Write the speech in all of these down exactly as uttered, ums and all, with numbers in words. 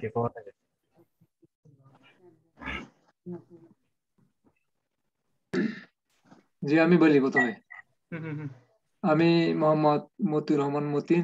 কে কোথা থেকে? জি আমি বলি প্রথমে। আমি মোহাম্মদ মতিউর রহমান মতিন,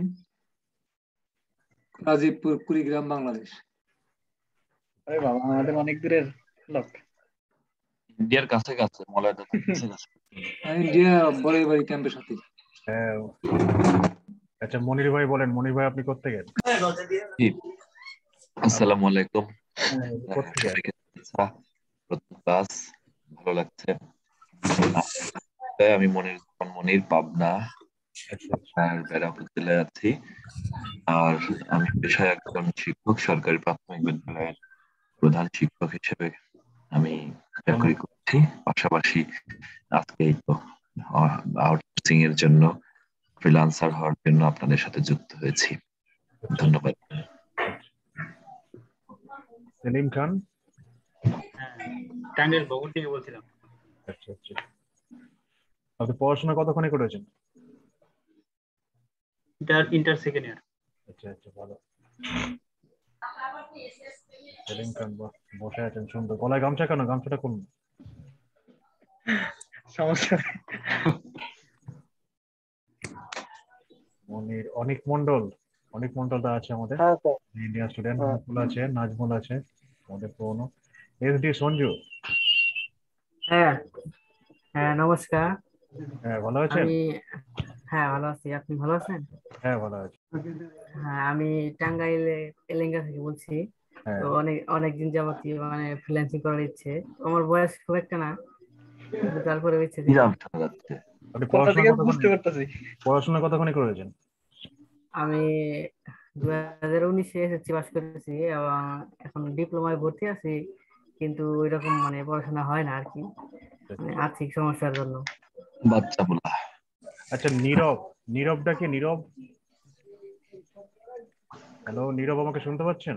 রাজীবপুর, কুড়িগ্রাম, বাংলাদেশ। আরে বাবা, আমাদের অনেক দূরের লোক। ইন্ডিয়ার কাছে কাছে মলয়দার কাছে কাছে। আমি ইন্ডিয়া বড়াই বাড়ি ক্যাম্পের সাথে। হ্যাঁ। আচ্ছা মনির ভাই বলেন, মনির ভাই আপনি কোথা থেকে? জি, আসসালামু আলাইকুম কোথা থেকে? সবাইকে। আচ্ছা, প্রথম ক্লাস, ভালো লাগছে। আমি মনির মনির পাবনা আর বেড়াপুর জেলায় আছি। আর আমি পেশায় একজন শিক্ষক, সরকারি প্রাথমিক বিদ্যালয়ের প্রধান শিক্ষক হিসেবে আমি চাকরি করছি। পাশাপাশি আজকে এই তো আউটসোর্সিং এর জন্য, ফ্রিল্যান্সার হওয়ার জন্য আপনাদের সাথে যুক্ত হয়েছি। ধন্যবাদ। সেলিম খান, টাঙ্গাইল বগুড় থেকে বলছিলাম। আচ্ছা আচ্ছা। আপনি পড়াশোনা কতক্ষণে করেছেন? Inter inter second year. আচ্ছা আচ্ছা, ভালো। সেলিম খান বসে আছেন সুন্দর, গলায় গামছা কেন? গামছাটা কোন? সমস্যা। মনির, অনিক মন্ডল, অনিক মন্ডল দা আছে আমাদের ইন্ডিয়ান স্টুডেন্ট। নাজমুল আছে, নাজমুল আছে আমাদের পুরনো। S D Sanju. হ্যাঁ হ্যাঁ নমস্কার। হ্যাঁ ভালো আছেন? আমি হ্যাঁ ভালো আছি, আপনি ভালো আছেন? হ্যাঁ ভালো আছি। হ্যাঁ আমি টাঙ্গাইলে এলেঙ্গা থেকে বলছি। হ্যাঁ তো অনেক অনেকদিন যাবতীয় মানে ফ্রিল্যান্সিং করার ইচ্ছে। আমার বয়স খুব একটা না, কিন্তু তারপরে ইচ্ছে যে আপনি কথা পড়াশোনা থেকে কতক্ষণ বুঝতে পারতেছি। পড়াশোনা কতক্ষণে করেছেন? আমি দু হাজার উনিশে এসএসসি পাস করেছি এবং এখন ডিপ্লোমায় ভর্তি আছি, কিন্তু ওইরকম মানে পড়াশোনা হয় না আর কি, মানে আর্থিক সমস্যার জন্য। বাচ্চা বলা। আচ্ছা নীরব, নীরবটা কি? নীরব, হ্যালো নীরব, আমাকে শুনতে পাচ্ছেন?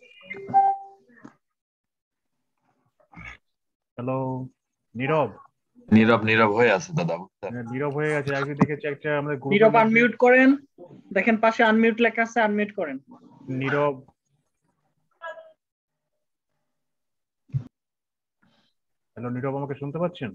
হ্যালো নীরব। নীরব নীরব হয়ে আছে দাদা, বুঝছেন? নীরব হয়ে গেছে। আগে দেখেছি একটা আমাদের গ্রুপে। নীরব আনমিউট করেন, দেখেন পাশে আনমিউট লেখা আছে, আনমিউট করেন। নীরব, হ্যালো নীরব, আমাকে শুনতে পাচ্ছেন?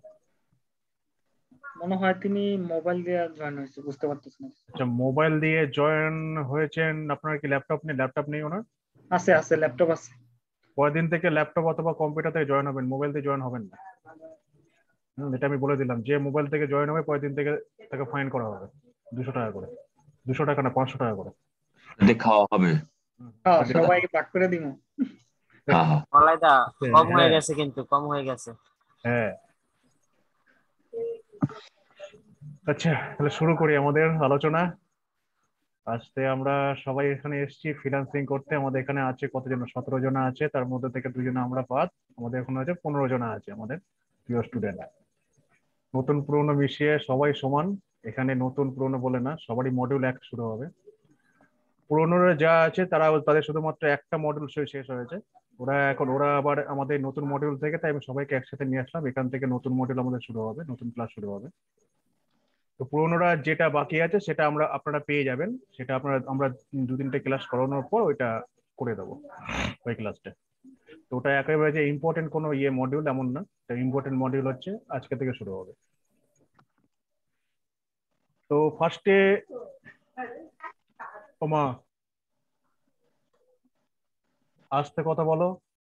মনে হয় তিনি মোবাইল দিয়ে জয়েন হয়েছে, বুঝতে পারতেছি না। আচ্ছা মোবাইল দিয়ে জয়েন হয়েছেন। আপনার কি ল্যাপটপ নেই? ল্যাপটপ নেই ওনার? আছে আছে, ল্যাপটপ আছে। পরের দিন থেকে ল্যাপটপ অথবা কম্পিউটার থেকে জয়েন হবেন, মোবাইল দিয়ে জয়েন হবেন না। হুম, এটা আমি বলে দিলাম। যে মোবাইল থেকে জয়েন হবে পরের দিন থেকে তাকে ফাইন করা হবে দুশো টাকা করে। দুশো টাকা না, পাঁচশো টাকা করে খাওয়া হবে। হ্যাঁ, সবাইকে ভাগ করে দিব। হ্যাঁ হ্যাঁ, মলাইদা কম হয়ে গেছে, কিন্তু কম হয়ে গেছে। হ্যাঁ। আচ্ছা তাহলে শুরু করি আমাদের আলোচনা। আজকে আমরা সবাই এখানে এসেছি ফ্রিল্যান্সিং করতে। আমাদের এখানে আছে কতজন? সতেরো জন আছে, তার মধ্যে থেকে দুজন আমরা বাদ। আমাদের এখানে আছে পনেরো জন আছে আমাদের প্রিয় স্টুডেন্ট। নতুন পুরনো মিশিয়ে সবাই সমান এখানে। নতুন পুরনো বলে না, সবারই মডিউল এক শুরু হবে। পুরনোরা যা আছে তারা, তাদের শুধুমাত্র একটা মডিউল শেষ হয়েছে। ওরা এখন ওরা আবার আমাদের নতুন মডিউল থেকে, তাই আমি সবাইকে একসাথে নিয়ে আসলাম। এখান থেকে নতুন মডিউল আমাদের শুরু হবে, নতুন ক্লাস শুরু হবে। তো পুরোনোরা যেটা বাকি আছে সেটা আমরা আপনারা পেয়ে যাবেন। সেটা আপনারা আমরা দু তিনটে ক্লাস করানোর পর ওইটা করে দেবো, ওই ক্লাসটা। তো ওটা একেবারে যে ইম্পর্টেন্ট কোনো ইয়ে মডিউল এমন না। ইম্পর্টেন্ট মডিউল হচ্ছে আজকে থেকে শুরু হবে। তো ফার্স্টে ওমা আস্তে কথা বলো।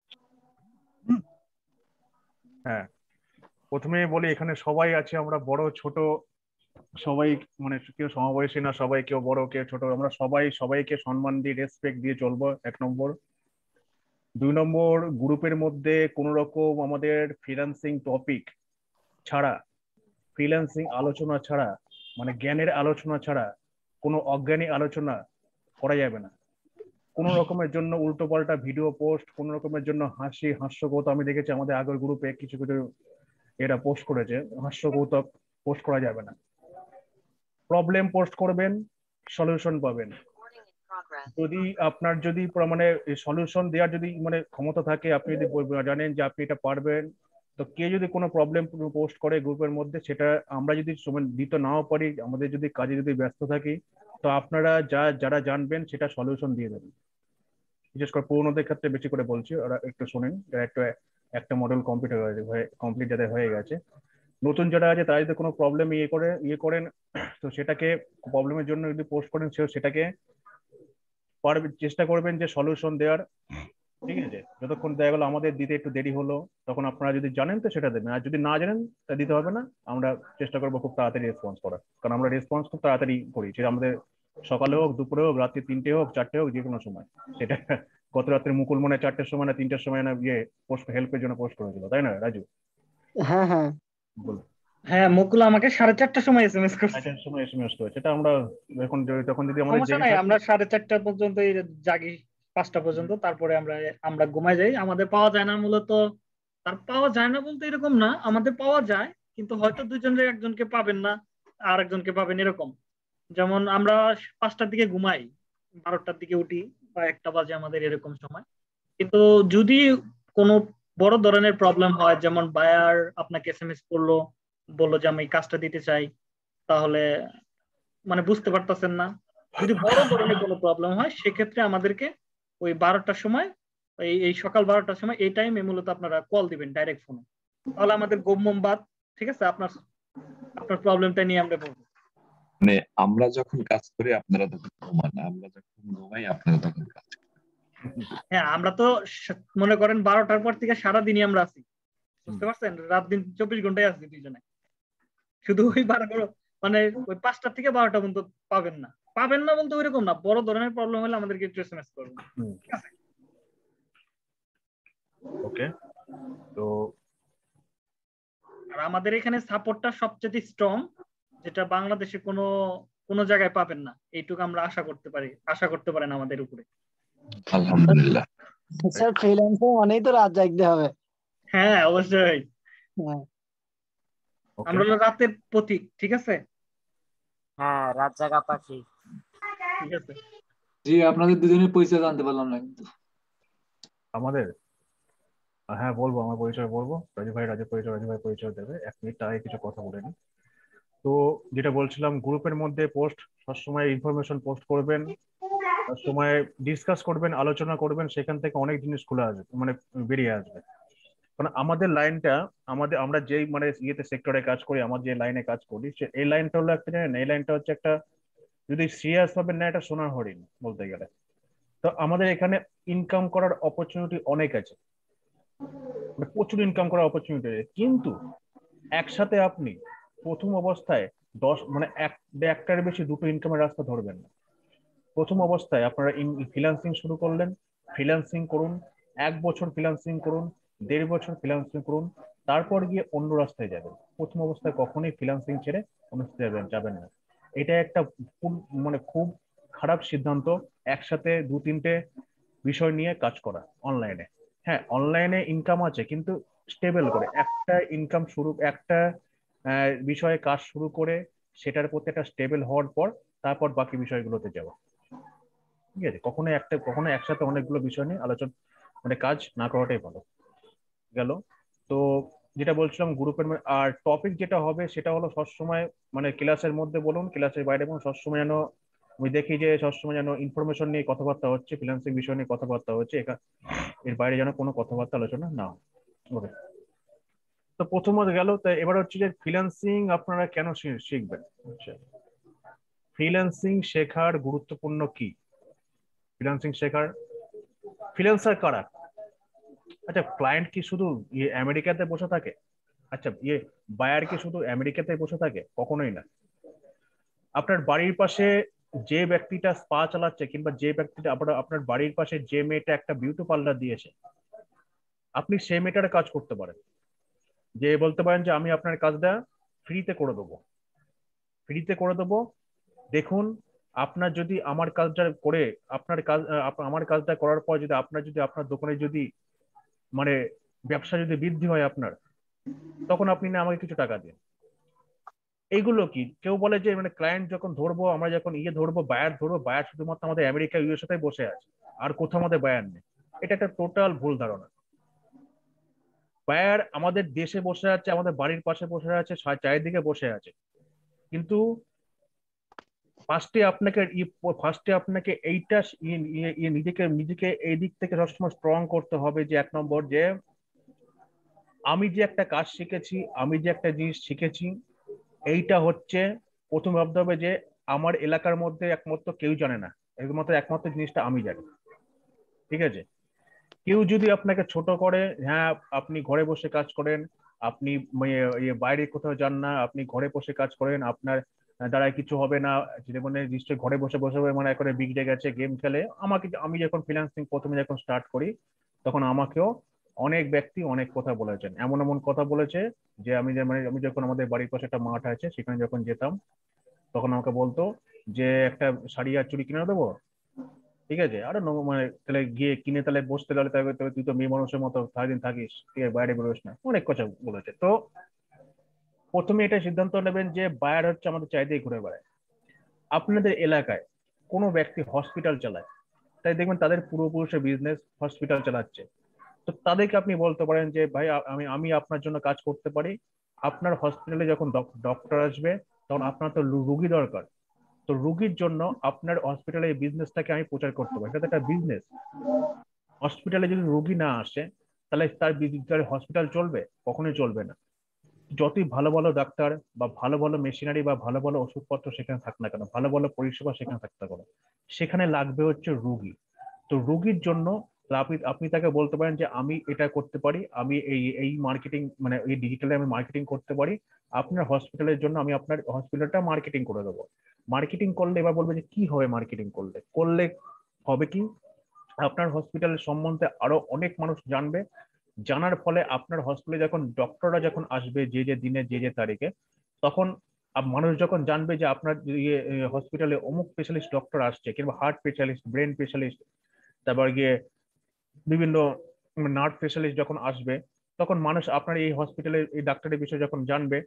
হ্যাঁ, প্রথমে বলি এখানে সবাই আছে, আমরা বড় ছোট সবাই, মানে কেউ সমবয়সী না, সবাই কেউ বড় কেউ ছোট। আমরা সবাই সবাইকে সম্মান দিয়ে রেসপেক্ট দিয়ে চলবো, এক নম্বর। দুই নম্বর, গ্রুপের মধ্যে কোনো রকম আমাদের ফ্রিল্যান্সিং টপিক ছাড়া, ফ্রিল্যান্সিং আলোচনা ছাড়া, মানে জ্ঞানের আলোচনা ছাড়া কোনো অজ্ঞানী আলোচনা করা যাবে না। কোনো রকমের জন্য উল্টো পাল্টা ভিডিও পোস্ট, কোনো রকমের জন্য হাসি হাস্যকৌতুক, আমি দেখেছি আমাদের আগের গ্রুপে কিছু কিছু এরা পোস্ট করেছে, হাস্যকৌতুক পোস্ট করা যাবে না। প্রবলেম পোস্ট করবেন, সলিউশন পাবেন। যদি আপনার যদি মানে সলিউশন দেওয়ার যদি মানে ক্ষমতা থাকে, আপনি যদি জানেন যে আপনি এটা পারবেন, তো কে যদি কোনো প্রবলেম পোস্ট করে গ্রুপের মধ্যে, সেটা আমরা যদি সময় দিতে নাও পারি, আমাদের যদি কাজে যদি ব্যস্ত থাকি, তো আপনারা যা যারা জানবেন সেটা সলিউশন দিয়ে দেবেন। বিশেষ করে পুরোনোদের ক্ষেত্রে বেশি করে বলছি, ওরা একটু শোনেন, যারা একটু একটা মডেল কমপ্লিট হয়ে কমপ্লিট যাদের হয়ে গেছে। নতুন যারা আছে তারা যদি কোনো প্রবলেম ইয়ে করে ইয়ে করেন, তো সেটাকে প্রবলেমের জন্য যদি পোস্ট করেন, সে সেটাকে পারবে চেষ্টা করবেন যে সলিউশন দেওয়ার। ঠিক আছে, যতক্ষণ দেখা গেলো আমাদের দিতে একটু দেরি হলো, তখন আপনারা যদি জানেন তো সেটা দেবেন, আর যদি না জানেন তা দিতে হবে না। আমরা চেষ্টা করবো খুব তাড়াতাড়ি রেসপন্স করার, কারণ আমরা রেসপন্স খুব তাড়াতাড়ি করি, সেটা আমাদের সকালে হোক, দুপুরে হোক, রাত্রি তিনটে হোক, চারটে হোক, যে কোনো সময়। সেটা গত রাত্রে মুকুল মনে চারটের সময় না তিনটের সময় না ইয়ে পোস্ট হেল্পের জন্য পোস্ট করেছিল, তাই না রাজু? হ্যাঁ হ্যাঁ বল। হ্যাঁ, মুকুল আমাকে সাড়ে চারটার সময় এসএমএস করছে। চারটের সময় এসএমএস করে, সেটা আমরা এখন তখন যদি আমাদের সমস্যা জেগে নাই, থাকি- আমরা সাড়ে চারটা পর্যন্ত জাগি, পাঁচটা পর্যন্ত, তারপরে আমরা আমরা ঘুমায় যাই। আমাদের পাওয়া যায় না মূলত, তার পাওয়া যায় না বলতে এরকম না, আমাদের পাওয়া যায়, কিন্তু হয়তো দুজনের একজনকে পাবেন না আর একজনকে পাবেন এরকম। যেমন আমরা পাঁচটার দিকে ঘুমাই, বারোটার দিকে উঠি বা একটা বাজে আমাদের এরকম সময়। কিন্তু যদি কোনো বড় ধরনের প্রবলেম হয়, যেমন বায়ার আপনাকে এসএমএস করলো, বললো যে আমি এই কাজটা দিতে চাই, তাহলে মানে বুঝতে পারতেছেন না, যদি বড় ধরনের কোনো প্রবলেম হয়, সেক্ষেত্রে আমাদেরকে ওই বারোটার সময়, এই এই সকাল বারোটার সময় এই টাইমে মূলত আপনারা কল দিবেন ডাইরেক্ট ফোনে, তাহলে আমাদের গম্যম বাদ। ঠিক আছে, আপনার আপনার প্রবলেমটা নিয়ে আমরা বলবো। মানে আমরা যখন কাজ করি আপনারা তখন ঘুমান, আমরা যখন ঘুমাই আপনারা তখন কাজ করেন। হ্যাঁ, আমরা তো স- মনে করেন বারোটার পর থেকে সারাদিনই আমরা আছি, বুঝতে পারছেন? রাত দিন চব্বিশ ঘন্টায় আছি দুইজনে। শুধু ওই বারো মানে ওই পাঁচটা থেকে বারোটা পর্যন্ত পাবেন না। পাবেন না বলতে ওইরকম না, বড় ধরনের প্রবলেম হলে আমাদেরকে একটু এসএমএস করবেন। হুম, ঠিক আছে? ওকে। তো আর আমাদের এখানে সাপোর্টটা সবচেয়ে স্ট্রং, যেটা বাংলাদেশে কোনো কোনো জায়গায় পাবেন না, এইটুকু আমরা আশা করতে পারি, আশা করতে পারেন আমাদের উপরে। আলহামদুলিল্লাহ। স্যার ফ্রিল্যান্সিং মানেই তো রাত জাগতে হবে। হ্যাঁ অবশ্যই, হ্যাঁ ওকে, আমরা হলো রাতের প্রতীক। ঠিক আছে, হ্যাঁ রাত জাগা পাখি। ঠিক আছে। জি, আপনাদের দুজনের পরিচয় জানতে পারলাম না কিন্তু। আমাদের আহ, হ্যাঁ বলবো, আমার পরিচয় বলবো। রাজু ভাই রাজু পরিচয়, রাজু ভাই পরিচয় দেবে। এক মিনিট আগে কিছু কথা বলে নি। তো যেটা বলছিলাম, গ্রুপের মধ্যে পোস্ট সবসময় ইনফরমেশন পোস্ট করবেন, সবসময় ডিসকাস করবেন, আলোচনা করবেন, সেখান থেকে অনেক জিনিস খুলে আসবে, মানে বেরিয়ে আসবে। কারণ আমাদের লাইনটা, আমাদের আমরা যেই মানে ইয়েতে সেক্টরে কাজ করি, আমার যে লাইনে কাজ করি, সে এই লাইনটা হলো একটা, জানেন এই লাইনটা হচ্ছে একটা, যদি সিরিয়াস ভাবে না, এটা সোনার হরিণ বলতে গেলে। তো আমাদের এখানে ইনকাম করার অপরচুনিটি অনেক আছে, মানে প্রচুর ইনকাম করার অপরচুনিটি আছে, কিন্তু একসাথে আপনি প্রথম অবস্থায় দশ মানে এক একটার বেশি দুটো ইনকামের রাস্তা ধরবেন না। প্রথম অবস্থায় আপনারা ফ্রিল্যান্সিং শুরু করলেন, ফ্রিল্যান্সিং করুন, এক বছর ফ্রিল্যান্সিং করুন, দেড় বছর ফ্রিল্যান্সিং করুন, তারপর গিয়ে অন্য রাস্তায় যাবেন। প্রথম অবস্থায় কখনোই ফ্রিল্যান্সিং ছেড়ে অন্য রাস্তায় যাবেন যাবেন না। এটা একটা খুব- মানে খুব খারাপ সিদ্ধান্ত, একসাথে দু তিনটে বিষয় নিয়ে কাজ করা অনলাইনে। হ্যাঁ, অনলাইনে ইনকাম আছে, কিন্তু স্টেবল করে একটা ইনকাম শুরু, একটা আহ, বিষয়ে কাজ শুরু করে সেটার প্রতি একটা স্টেবল হওয়ার পর তারপর বাকি বিষয়গুলোতে যাওয়া। ঠিক আছে, কখনো একটা কখনো একসাথে অনেকগুলো বিষয় নিয়ে আলোচনা মানে কাজ না করাটাই ভালো। গেল। তো যেটা বলছিলাম গ্রুপের, আর টপিক যেটা হবে সেটা হলো সবসময়, মানে ক্লাসের মধ্যে বলুন, ক্লাসের বাইরে বলুন, সবসময় যেন আমি দেখি যে সবসময় যেন ইনফরমেশন নিয়ে কথাবার্তা হচ্ছে, ফ্রিল্যান্সিং বিষয় নিয়ে কথাবার্তা হচ্ছে, একা- এর বাইরে যেন কোনো কথাবার্তা আলোচনা না হয়। ওকে। তো প্রথমত গেল, তো এবার হচ্ছে যে ফ্রিল্যান্সিং আপনারা কেন শি- শিখবেন। আচ্ছা, ফ্রিল্যান্সিং শেখার গুরুত্বপূর্ণ কি? ফ্রিল্যান্সিং শেখার, ফ্রিল্যান্সার কারা? আচ্ছা, ক্লায়েন্ট কি শুধু ইয়ে আমেরিকাতে বসে থাকে? আচ্ছা, ইয়ে বায়ার কি শুধু আমেরিকাতে বসে থাকে? কখনোই না। আপনার বাড়ির পাশে যে ব্যক্তিটা স্পা চালাচ্ছে, কিংবা যে ব্যক্তিটা আপনার আপনার বাড়ির পাশে যে মেয়েটা একটা বিউটি পার্লার দিয়েছে, আপনি সেই মেয়েটার কাজ করতে পারেন, যে বলতে পারেন যে আমি আপনার কাজটা ফ্রিতে করে দেবো, ফ্রিতে করে দেবো। দেখুন, আপনার যদি আমার কাজটা করে, আপনার কাজ আহ, আপ- আমার কাজটা করার পর যদি আপনার যদি আপনার দোকানে যদি মানে ব্যবসা যদি বৃদ্ধি হয় আপনার, তখন আপনি না আমাকে কিছু টাকা দিন। এইগুলো কি কেউ বলে যে মানে ক্লায়েন্ট যখন ধরবো, আমরা যখন ইয়ে ধরবো, বায়ার ধরবো, বায়ার শুধুমাত্র আমাদের আমেরিকা ইউএসএ বসে আছে, আর কোথাও আমাদের বায়ার নেই? এটা একটা টোটাল ভুল ধারণা। বায়ার আমাদের দেশে বসে আছে, আমাদের বাড়ির পাশে বসে আছে, সা- চারিদিকে বসে আছে, কিন্তু ফার্স্টে আপনাকে ফার্স্টে আপনাকে এইটা ই- ই- ই- নিজেকে নিজেকে এই দিক থেকে সবসময় স্ট্রং করতে হবে যে এক নম্বর যে আমি যে একটা কাজ শিখেছি, আমি যে একটা জিনিস শিখেছি, এইটা হচ্ছে প্রথম ভাবতে হবে যে আমার এলাকার মধ্যে একমাত্র কেউ জানে না, একমাত্র একমাত্র জিনিসটা আমি জানি। ঠিক আছে? কেউ যদি আপনাকে ছোট করে, হ্যাঁ আপনি ঘরে বসে কাজ করেন, আপনি ইয়ে ইয়ে বাইরে কোথাও যান না, আপনি ঘরে বসে কাজ করেন, আপনার দ্বারা কিছু হবে না, জীবনে নিশ্চয়ই ঘরে বসে বসে মানে করে বিগড়ে গেছে, গেম খেলে। আমাকে আমি যখন ফ্রিল্যান্সিং প্রথমে যখন স্টার্ট করি তখন আমাকেও অনেক ব্যক্তি অনেক কথা বলেছেন, এমন এমন কথা বলেছে যে আমি যে মানে আমি যখন আমাদের বাড়ির পাশে একটা মাঠ আছে সেখানে যখন যেতাম তখন আমাকে বলতো যে একটা শাড়ি আর চুড়ি কিনে দেবো। ঠিক আছে, আরে ন- মানে তাহলে গিয়ে কিনে তাহলে বসতে গেলে তাহলে তবে তুই তো মেয়ে মানুষের মতো সারাদিন থাকিস, ঠিক আছে বাইরে বেরোস না, অনেক কথা বলেছে। তো প্রথমে এটা সিদ্ধান্ত নেবেন যে বায়ার হচ্ছে আমাদের চাইতেই ঘুরে বেড়ায়। আপনাদের এলাকায় কোনো ব্যক্তি হসপিটাল চালায়, তাই দেখবেন তাদের পূর্বপুরুষের বিজনেস হসপিটাল চালাচ্ছে, তো তাদেরকে আপনি বলতে পারেন যে ভাই আ- আমি আমি আপনার জন্য কাজ করতে পারি। আপনার হসপিটালে যখন ডক্টর আসবে তখন আপনার তো রু- রুগী দরকার, তো রুগীর জন্য আপনার হসপিটালে এই বিজনেসটাকে আমি প্রচার করতে পারি, এটা তো একটা বিজনেস। হসপিটালে যদি রোগী না আসে তাহলে তার তার হসপিটাল চলবে? কখনোই চলবে না। যতই ভালো ভালো ডাক্তার বা ভালো ভালো মেশিনারি বা ভালো ভালো ওষুধপত্র সেখানে থাক না কেন, ভালো ভালো পরিষেবা সেখানে থাকতে পারে, সেখানে লাগবে হচ্ছে রুগী। তো রুগীর জন্য আপনি আপনি তাকে বলতে পারেন যে আমি এটা করতে পারি, আমি এই এই মার্কেটিং মানে এই ডিজিটালে আমি মার্কেটিং করতে পারি, আপনার হসপিটালের জন্য আমি আপনার হসপিটালটা মার্কেটিং করে দেবো। মার্কেটিং করলে এবার বলবে যে কি হবে, মার্কেটিং করলে করলে হবে কি, আপনার হসপিটালের সম্বন্ধে আরো অনেক মানুষ জানবে, জানার ফলে আপনার হসপিটালে যখন ডক্টররা যখন আসবে যে যে দিনে যে যে তারিখে, তখন আপ- মানুষ যখন জানবে যে আপনার ইয়ে হসপিটালে অমুক স্পেশালিস্ট ডক্টর আসছে, কিংবা হার্ট স্পেশালিস্ট, ব্রেন স্পেশালিস্ট, তারপর গিয়ে বিভিন্ন নার্ভ স্পেশালিস্ট যখন আসবে, তখন মানুষ আপনার এই হসপিটালের এই ডাক্তারের বিষয়ে যখন জানবে,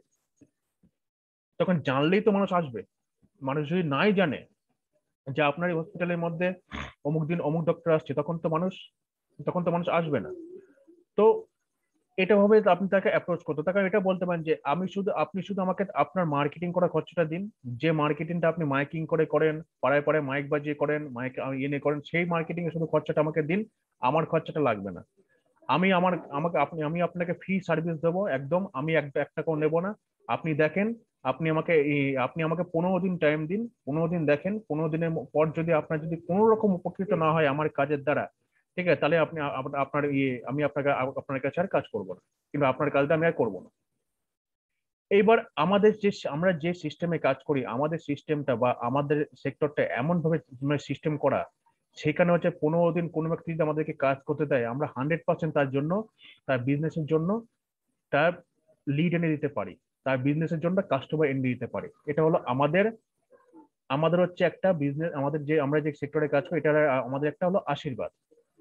তখন জানলেই তো মানুষ আসবে। মানুষ যদি নাই জানে যে আপনার এই হসপিটালের মধ্যে অমুক দিন অমুক ডক্টর আসছে, তখন তো মানুষ তখন তো মানুষ আসবে না। তো এটা ভাবে আপনি তাকে অ্যাপ্রোচ করতে, তাকে এটা বলতে পারেন যে আমি শুধু আপনি শুধু আমাকে আপনার মার্কেটিং করা খরচাটা দিন, যে মার্কেটিংটা আপনি মাইকিং করে করেন, পাড়ায় পাড়ায় মাইক বাজিয়ে করেন, মাইক এনে করেন, সেই মার্কেটিং এর শুধু খরচাটা আমাকে দিন, আমার খরচাটা লাগবে না। আমি আমার আমাকে আপনি আমি আপনাকে ফ্রি সার্ভিস দেবো একদম, আমি এক এক টাকাও নেবো না। আপনি দেখেন, আপনি আমাকে এই- আপনি আমাকে পনেরো দিন টাইম দিন, পনেরো দিন দেখেন, পনেরো দিনের পর যদি আপনার যদি কোনো রকম উপকৃত না হয় আমার কাজের দ্বারা, ঠিক আছে, তাহলে আপনি আপ- আপনার ইয়ে আমি আপনাকে আপনার কাছে আর কাজ করবো না, কিংবা আপনার কাজটা আমি আর করবো না। এইবার আমাদের যে আমরা যে সিস্টেমে কাজ করি, আমাদের সিস্টেমটা বা আমাদের সেক্টরটা এমন ভাবে সিস্টেম করা, সেখানে হচ্ছে পনেরো দিন কোনো ব্যক্তি যদি আমাদেরকে কাজ করতে দেয়, আমরা হান্ড্রেড পার্সেন্ট তার জন্য, তার বিজনেসের জন্য তার লিড এনে দিতে পারি, তার বিজনেসের জন্য কাস্টমার এনে দিতে পারি। এটা হলো আমাদের আমাদের হচ্ছে একটা বিজনেস, আমাদের যে আমরা যে সেক্টরে কাজ করি এটা আমাদের একটা হলো আশীর্বাদ।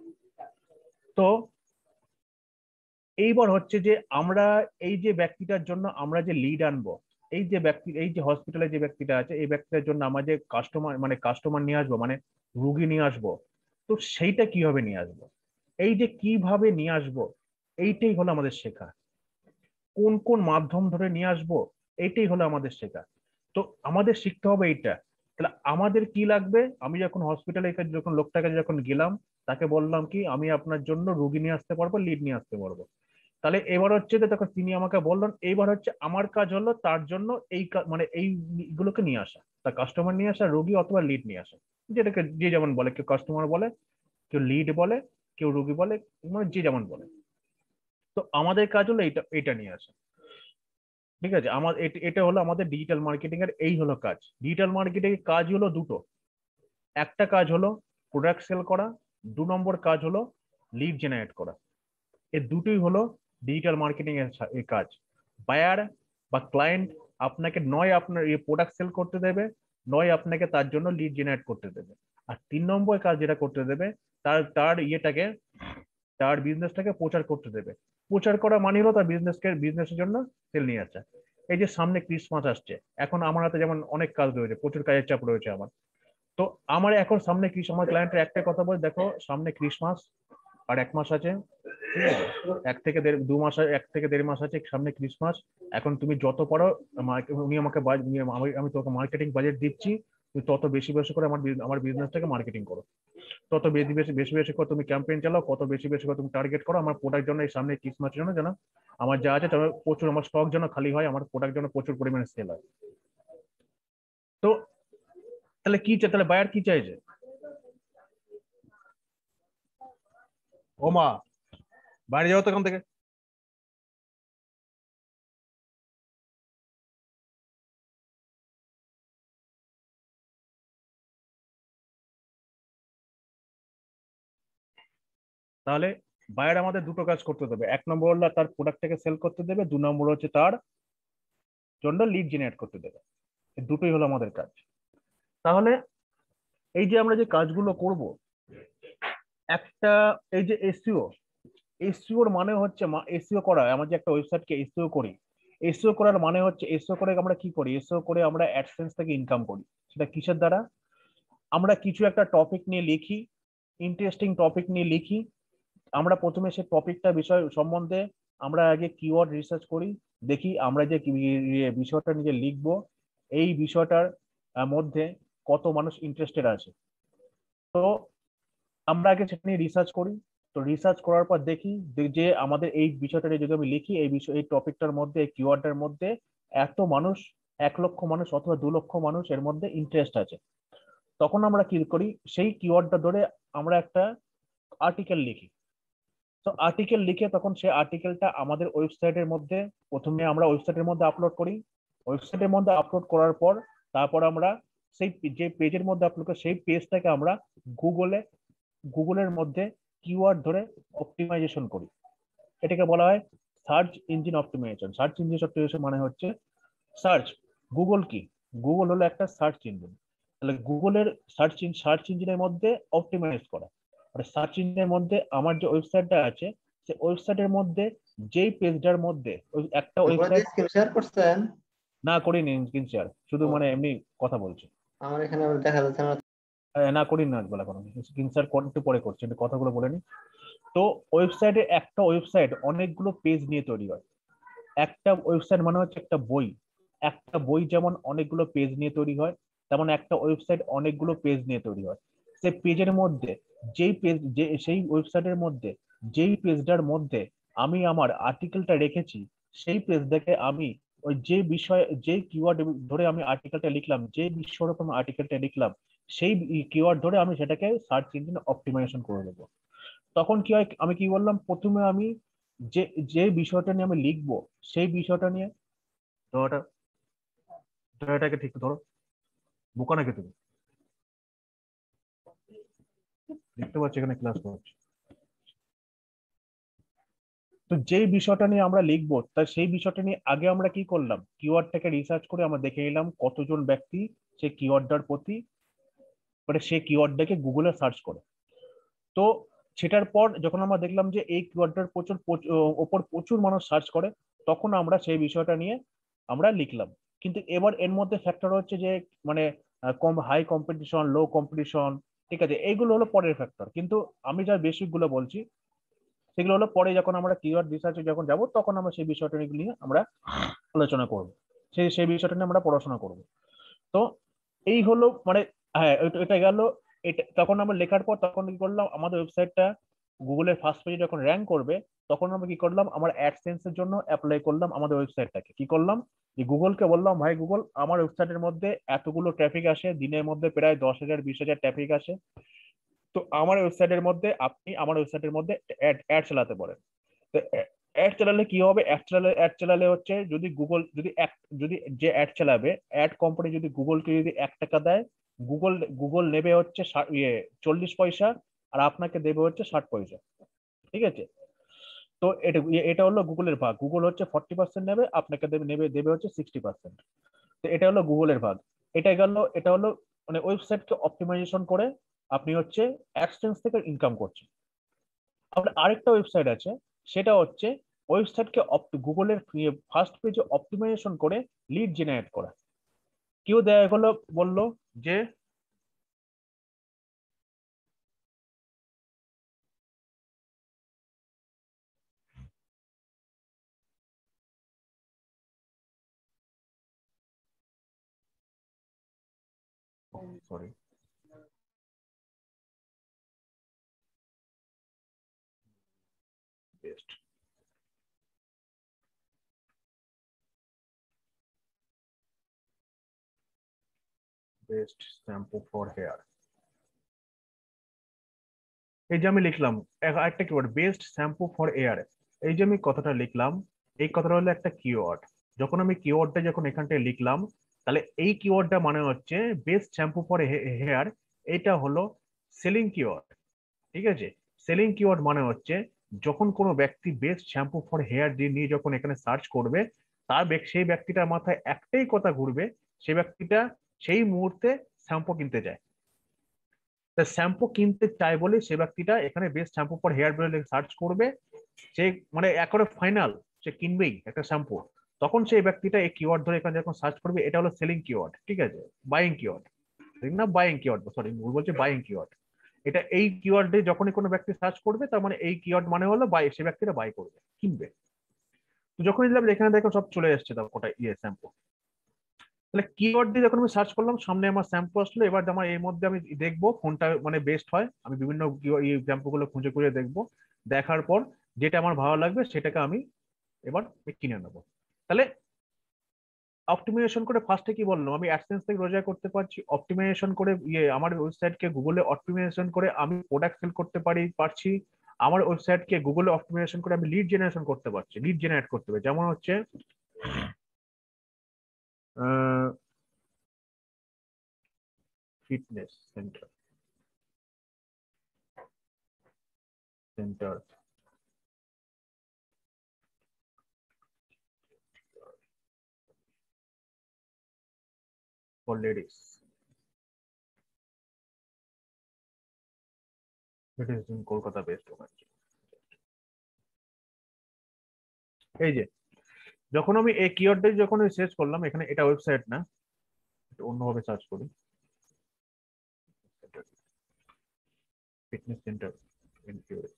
তো এইবার হচ্ছে যে আমরা এই যে ব্যক্তিটার জন্য আমরা যে লিড আনবো, এই যে ব্যক্তি এই যে হসপিটালে যে ব্যক্তিটা আছে এই ব্যক্তিটার জন্য আমরা যে কাস্টমার মানে কাস্টমার নিয়ে আসবো, মানে রুগী নিয়ে আসবো, তো সেইটা কিভাবে নিয়ে আসবো, এই যে কিভাবে নিয়ে আসবো, এইটাই হলো আমাদের শেখা। কোন কোন মাধ্যম ধরে নিয়ে আসবো, এইটাই হলো আমাদের শেখা। তো আমাদের শিখতে হবে এইটা। তাহলে আমাদের কি লাগবে, আমি যখন হসপিটালে যখন লোকটাকে যখন গেলাম, তাকে বললাম কি আমি আপনার জন্য রুগী নিয়ে আসতে পারবো, লিড নিয়ে আসতে পারবো। তাহলে এবার হচ্ছে যে তখন তিনি আমাকে বললেন এইবার হচ্ছে আমার কাজ হলো তার জন্য এই কা- মানে এইগুলোকে নিয়ে আসা, তার কাস্টমার নিয়ে আসা, রোগী অথবা লিড নিয়ে আসা, যেটাকে যে যেমন বলে, কেউ কাস্টমার বলে, কেউ লিড বলে, কেউ রোগী বলে, মানে যে যেমন বলে। তো আমাদের কাজ হলো এটা এটা নিয়ে আসা। ঠিক আছে, আমার এট- এটা হলো আমাদের ডিজিটাল মার্কেটিং এর এই হলো কাজ। ডিজিটাল মার্কেটিং এর কাজ হলো দুটো, একটা কাজ হলো প্রোডাক্ট সেল করা, দু নম্বর কাজ হলো লিড জেনারেট করা। এই দুটোই হলো ডিজিটাল মার্কেটিং এর সা- এই কাজ। বায়ার বা ক্লায়েন্ট আপনাকে নয় আপনার এই প্রোডাক্ট সেল করতে দেবে, নয় আপনাকে তার জন্য লিড জেনারেট করতে দেবে। আর তিন নম্বর কাজ যেটা করতে দেবে, তার তার ইয়েটাকে তার বিজনেসটাকে প্রচার করতে দেবে। প্রচার করা মানে হলো তার বিজনেসকে বিজনেসের জন্য সেল নিয়ে আসা। এই যে সামনে ক্রিসমাস আসছে, এখন আমার হাতে যেমন অনেক কাজ রয়েছে, প্রচুর কাজের চাপ রয়েছে আমার। তো আমার এখন সামনে কি আমার ক্লায়েন্টের একটা কথা বলে, দেখো সামনে ক্রিসমাস আর এক মাস আছে, ঠিক আছে, এক থেকে দেড় দু মাস এক থেকে দেড় মাস আছে সামনে ক্রিসমাস। এখন তুমি যত পারো আমাকে- উনি আমাকে বাজ- উনি- আমি আমি তোকে মার্কেটিং বাজেট দিচ্ছি, তুমি তত বেশি বেশি করে আমার business- আমার বিজনেসটাকে মার্কেটিং করো, তত বেশি বেশি বেশি বেশি করে তুমি ক্যাম্পেইন চালাও, কত বেশি বেশি করে তুমি টার্গেট করো আমার প্রোডাক্ট জন্য এই সামনে ক্রিসমাসের জন্য যেন আমার যা আছে তবে প্রচুর আমার স্টক যেন খালি হয়, আমার প্রোডাক্ট যেন প্রচুর পরিমাণে সেল হয়। তো তাহলে কি চাই, তাহলে বায়ার কি চাইছে? ও মা, বাইরে যাও তো এখান থেকে। তাহলে বায়ার আমাদের দুটো কাজ করতে দেবে, এক নম্বর হলো তার প্রোডাক্টটাকে সেল করতে দেবে, দু নম্বর হচ্ছে তার জন্য লিড জেনারেট করতে দেবে। এই দুটোই হলো আমাদের কাজ। তাহলে এই যে আমরা যে কাজগুলো করব, একটা এই যে এসইও, এসইওর মানে হচ্ছে এসইও করা, আমরা যে একটা ওয়েবসাইটকে এসইও করি, এসইও করার মানে হচ্ছে এসইও করে আমরা কি করি, এসইও করে আমরা অ্যাডসেন্স থেকে ইনকাম করি। সেটা কিসের দ্বারা? আমরা কিছু একটা টপিক নিয়ে লিখি, ইন্টারেস্টিং টপিক নিয়ে লিখি, আমরা প্রথমে সেই টপিকটা বিষয় সম্বন্ধে আমরা আগে কিওয়ার্ড রিসার্চ করি, দেখি আমরা যে কি- ইয়ে বিষয়টা নিয়ে লিখবো এই বিষয়টার আহ, মধ্যে কত মানুষ ইন্টারেস্টেড আছে। তো আমরা আগে সেটা নিয়ে রিসার্চ করি। তো রিসার্চ করার পর দেখি যে যে আমাদের এই বিষয়টা নিয়ে যদি আমি লিখি, এই বিষয় এই টপিকটার মধ্যে এই কিওয়ার্ডের মধ্যে এত মানুষ, এক লক্ষ মানুষ অথবা দু লক্ষ মানুষ এর মধ্যে ইন্টারেস্ট আছে। তখন আমরা কি করি, সেই কিওয়ার্ডটা ধরে আমরা একটা আর্টিকেল লিখি। তো আর্টিকেল লিখে তখন সেই আর্টিকেলটা আমাদের ওয়েবসাইটের মধ্যে প্রথমে আমরা ওয়েবসাইটের মধ্যে আপলোড করি। ওয়েবসাইটের মধ্যে আপলোড করার পর তারপর আমরা সেই যে পেজের মধ্যে আপলোড করি সেই পেজটাকে আমরা গুগলে গুগলের মধ্যে কিওয়ার্ড ধরে অপটিমাইজেশন করি। এটাকে বলা হয় search engine optimisation. Search engine optimisation মানে হচ্ছে সার্চ, গুগল কি, গুগল হলো একটা সার্চ ইঞ্জিন। তাহলে গুগলের সার্চ সার্চ ইঞ্জিনের মধ্যে অপটিমাইজ করা, আর সার্চ ইঞ্জিনের মধ্যে আমার যে ওয়েবসাইটটা আছে সেই ওয়েবসাইটের মধ্যে যেই পেজটার মধ্যে ওই একটা ওয়েবসাইট শেয়ার করছেন? না করিনি স্ক্রিন শেয়ার, শুধু ও, মানে এমনি কথা বলছি। আমার এখানে আবার দেখা যাচ্ছে না। আহ, না করি না বলে কোনো স্ক্রিন শেয়ার একটু পরে করছি, একটু কথাগুলো বলে নি। তো ওয়েবসাইটে একটা ওয়েবসাইট অনেকগুলো পেজ নিয়ে তৈরি হয়। একটা ওয়েবসাইট মানে হচ্ছে একটা বই, একটা বই যেমন অনেকগুলো পেজ নিয়ে তৈরি হয়, তেমন একটা ওয়েবসাইট অনেকগুলো পেজ নিয়ে তৈরি হয়। সেই পেজের মধ্যে যেই পেজ যে সেই ওয়েবসাইটের মধ্যে যেই পেজটার মধ্যে আমি আমার আর্টিকেলটা রেখেছি, সেই পেজ দেখে আমি ওই যে বিষয় যে কিওয়ার্ড ধরে আমি আর্টিকেলটা লিখলাম, যে বিষয়ের উপর আর্টিকেলটা লিখলাম সেই কিওয়ার্ড ধরে আমি সেটাকে সার্চ ইঞ্জিন অপটিমাইজেশন করে দেবো। তখন কি হয়, আমি কি বললাম প্রথমে আমি যে যে বিষয়টা নিয়ে আমি লিখবো সেই বিষয়টা নিয়ে ধরোটা এটাকে ঠিক ধরো, বোকা নাকি তুমি? দেখতে পাচ্ছি এখানে ক্লাস করছি। তো যেই বিষয়টা নিয়ে আমরা লিখবো তা সেই বিষয়টা নিয়ে আগে আমরা কি করলাম, কিওয়ার্ডটাকে রিসার্চ করে আমরা দেখে নিলাম কতজন ব্যক্তি সেই কিওয়ার্ডটার প্রতি মানে সেই কিওয়ার্ডটাকে গুগলে সার্চ করে। তো সেটার পর যখন আমরা দেখলাম যে এই কিওয়ার্ডটার প্রচুর প্রচুর- ওপর প্রচুর মানুষ সার্চ করে, তখন আমরা সেই বিষয়টা নিয়ে আমরা লিখলাম। কিন্তু এবার এর মধ্যে ফ্যাক্টর হচ্ছে যে মানে আহ, কম হাই কম্পিটিশন, লো কম্পিটিশন, ঠিক আছে, এইগুলো হলো পরের ফ্যাক্টর। কিন্তু আমি যা বেসিক গুলো বলছি সেগুলো হলো পরে যখন আমরা কিওয়ার্ড রিসার্চে যখন যাব তখন আমরা সেই বিষয়টা নিয়ে আমরা আলোচনা করব, সেই সেই বিষয়টা নিয়ে আমরা পড়াশোনা করব। তো এই হলো মানে হ্যাঁ এটা এটা গেল। এটা তখন আমরা লেখার পর তখন কি করলাম, আমাদের ওয়েবসাইটটা গুগলের ফার্স্ট পেজে যখন র্যাঙ্ক করবে তখন আমরা কি করলাম, আমার অ্যাডসেন্স এর জন্য অ্যাপ্লাই করলাম আমাদের ওয়েবসাইটটাকে। কি করলাম, যে গুগলকে বললাম ভাই গুগল আমার ওয়েবসাইটের মধ্যে এতগুলো ট্রাফিক আসে, দিনের মধ্যে প্রায় দশ হাজার বিশ হাজার ট্রাফিক আসে, তো আমার ওয়েবসাইটের মধ্যে আপনি আমার ওয়েবসাইটের মধ্যে অ্যাড অ্যাড চালাতে পারেন। তো অ্যাড চালালে কি হবে, অ্যাড চালালে অ্যাড চালালে হচ্ছে যদি গুগল যদি এক যদি যে অ্যাড চালাবে অ্যাড কোম্পানি যদি গুগলকে যদি এক টাকা দেয়, গুগল গুগল নেবে হচ্ছে ষাট- ইয়ে চল্লিশ পয়সা, আর আপনাকে দেবে হচ্ছে ষাট পয়সা। ঠিক আছে, তো এটা এটা হলো গুগলের ভাগ, গুগল হচ্ছে ফর্টি পার্সেন্ট নেবে, আপনাকে দেবে নেবে দেবে হচ্ছে সিক্সটি পার্সেন্ট। তো এটা হলো গুগলের ভাগ। এটা গেল, এটা হলো মানে ওয়েবসাইটকে অপটিমাইজেশন করে আপনি হচ্ছে অ্যাডসেন্স থেকে ইনকাম করছেন। আপনার আরেকটা ওয়েবসাইট আছে, সেটা হচ্ছে ওয়েবসাইটকে গুগলের ফার্স্ট পেজে অপটিমাইজেশন করে লিড জেনারেট করা। কেউ দেখা গেলো বললো যে sorry best best shampoo for hair. এই যে আমি লিখলাম একটা keyword best shampoo for hair, এই যে আমি কথাটা লিখলাম এই কথাটা হলো একটা কিওয়ার্ড। যখন আমি কিওয়ার্ডটা যখন এখানটায় লিখলাম তাহলে এই কিওয়ার্ডটা মানে হচ্ছে বেস্ট শ্যাম্পু ফর হেয়ার, এটা হলো সেলিং কিওয়ার্ড। ঠিক আছে, সেলিং কিওয়ার্ড মানে হচ্ছে যখন কোনো ব্যক্তি বেস্ট শ্যাম্পু ফর হেয়ার দিয়ে নিয়ে যখন এখানে সার্চ করবে তার সেই ব্যক্তিটার মাথায় একটাই কথা ঘুরবে, সেই ব্যক্তিটা সেই মুহূর্তে শ্যাম্পু কিনতে যায়। শ্যাম্পু কিনতে চায় বলে সে ব্যক্তিটা এখানে বেস্ট শ্যাম্পু ফর হেয়ার বলে সার্চ করবে, সে মানে একেবারে ফাইনাল সে কিনবেই একটা শ্যাম্পু। তখন সেই ব্যক্তিটা এই কিওয়ার্ড ধরে এখানে যখন সার্চ করবে এটা হলো সেলিং কিওয়ার্ড। ঠিক আছে, বাইং কিওয়ার্ড না বাইং কিওয়ার্ড সরি ভুল বলছে বাইং কিওয়ার্ড। এটা এই কিওয়ার্ডে যখনই কোনো ব্যক্তি সার্চ করবে তার মানে এই কিওয়ার্ড মানে হলো বাই, সে ব্যক্তিটা বাই করবে কিনবে। তো যখন দিলাম এখানে দেখো সব চলে এসছে তার কোটা ইয়ে শ্যাম্পু। তাহলে কিওয়ার্ড দিয়ে যখন আমি সার্চ করলাম সামনে আমার শ্যাম্পু আসলো, এবার আমার এর মধ্যে আমি দেখবো কোনটা মানে বেস্ট হয়, আমি বিভিন্ন শ্যাম্পু গুলো খুঁজে খুঁজে দেখবো, দেখার পর যেটা আমার ভালো লাগবে সেটাকে আমি এবার কিনে নেবো। তাহলে অপটিমাইজেশন করে ফার্স্টে কি বললাম আমি অ্যাডসেন্স থেকে রোজগার করতে পারছি, অপটিমাইজেশন করে ইয়ে আমার ওয়েবসাইটকে গুগলে অপটিমাইজেশন করে আমি প্রোডাক্ট সেল করতে পারি পারছি, আমার ওয়েবসাইটকে গুগলে অপটিমাইজেশন করে আমি লিড জেনারেশন করতে পারছি, লিড জেনারেট করতে পারি। যেমন হচ্ছে fitness centre centre for ladies, it is in Kolkata best. এই যে যখন আমি এই কিওয়ার্ডটা যখন সার্চ করলাম এখানে, এটা ওয়েবসাইট না, অন্যভাবে সার্চ করি ফিটনেস সেন্টার ইন ইউএস।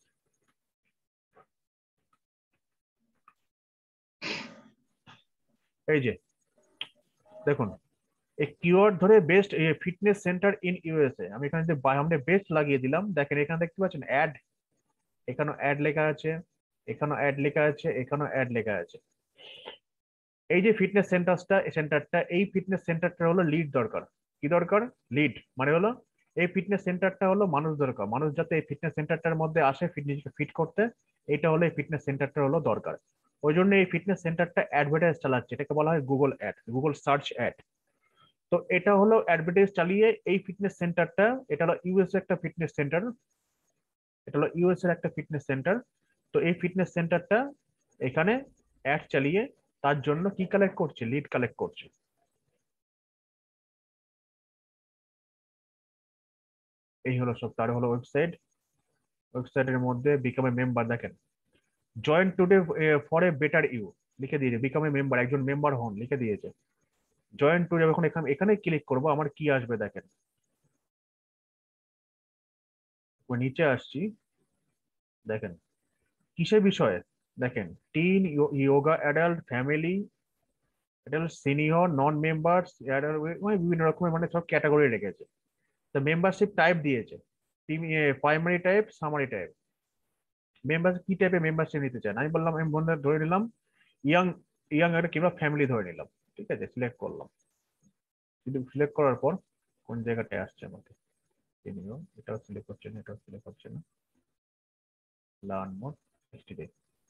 এই যে দেখুন এই কিওয়ার্ড ধরে best fitness centre in USA, আমি এখানে যে আমরা বেস্ট লাগিয়ে দিলাম, দেখেন এখানে দেখতে পাচ্ছেন অ্যাড, এখানেও অ্যাড লেখা আছে, এখানেও অ্যাড লেখা আছে, এখানেও অ্যাড লেখা আছে। এই যে ফিটনেস সেন্টারটা সেন্টারটা এই ফিটনেস সেন্টারটা হলো লিড দরকার। কি দরকার? লিড মানে হলো এই ফিটনেস সেন্টারটা হলো মানুষ দরকার, মানুষ যাতে এই ফিটনেস সেন্টারটার মধ্যে আসে ফিটনেসকে ফিট করতে, এটা হলো এই ফিটনেস সেন্টারটা হলো দরকার। ওই জন্য এই ফিটনেস সেন্টারটা অ্যাডভার্টাইজ চালাচ্ছে, এটাকে বলা হয় Google ad, Google search ad. তো এটা হলো অ্যাডভার্টাইজ চালিয়ে এই ফিটনেস সেন্টারটা, এটা হলো ইউএস একটা ফিটনেস সেন্টার, এটা হলো ইউএস এর একটা ফিটনেস সেন্টার। তো এই ফিটনেস সেন্টারটা এখানে অ্যাড চালিয়ে তার জন্য কি কালেক্ট করছে? লিড কালেক্ট করছে। এই হলো সব, তার হলো ওয়েবসাইট, ওয়েবসাইটের মধ্যে বিকাম এ মেম্বার, দেখেন join today for a better you লিখে দিয়েছে, বিকাম এ মেম্বার একজন মেম্বার হন লিখে দিয়েছে। জয়েন টুডে এখন এখানে এখানে ক্লিক করবো, আমার কি আসবে দেখেন, নিচে আসছি দেখেন কিসের বিষয়ে, দেখেন teen, yoga, adult, family, adult, senior, non members, মানে বিভিন্ন রকমের মানে সব ক্যাটাগরি রেখেছে। তো মেম্বারশিপ টাইপ দিয়েছে primary type, summary type. Membership কি টাইপের মেম্বারশিপ নিতে চান, আমি বললাম আমি বন্ধু ধরে নিলাম ইয়াং, ইয়াং একটা কিংবা ফ্যামিলি ধরে নিলাম। ঠিক আছে, সিলেক্ট করলাম, সিলেক্ট করার পর কোন জায়গাটায় আসছে আমাকে, এটাও সিলেক্ট হচ্ছে না, এটাও সিলেক্ট হচ্ছে না, লার্ন মোড এসটিডি।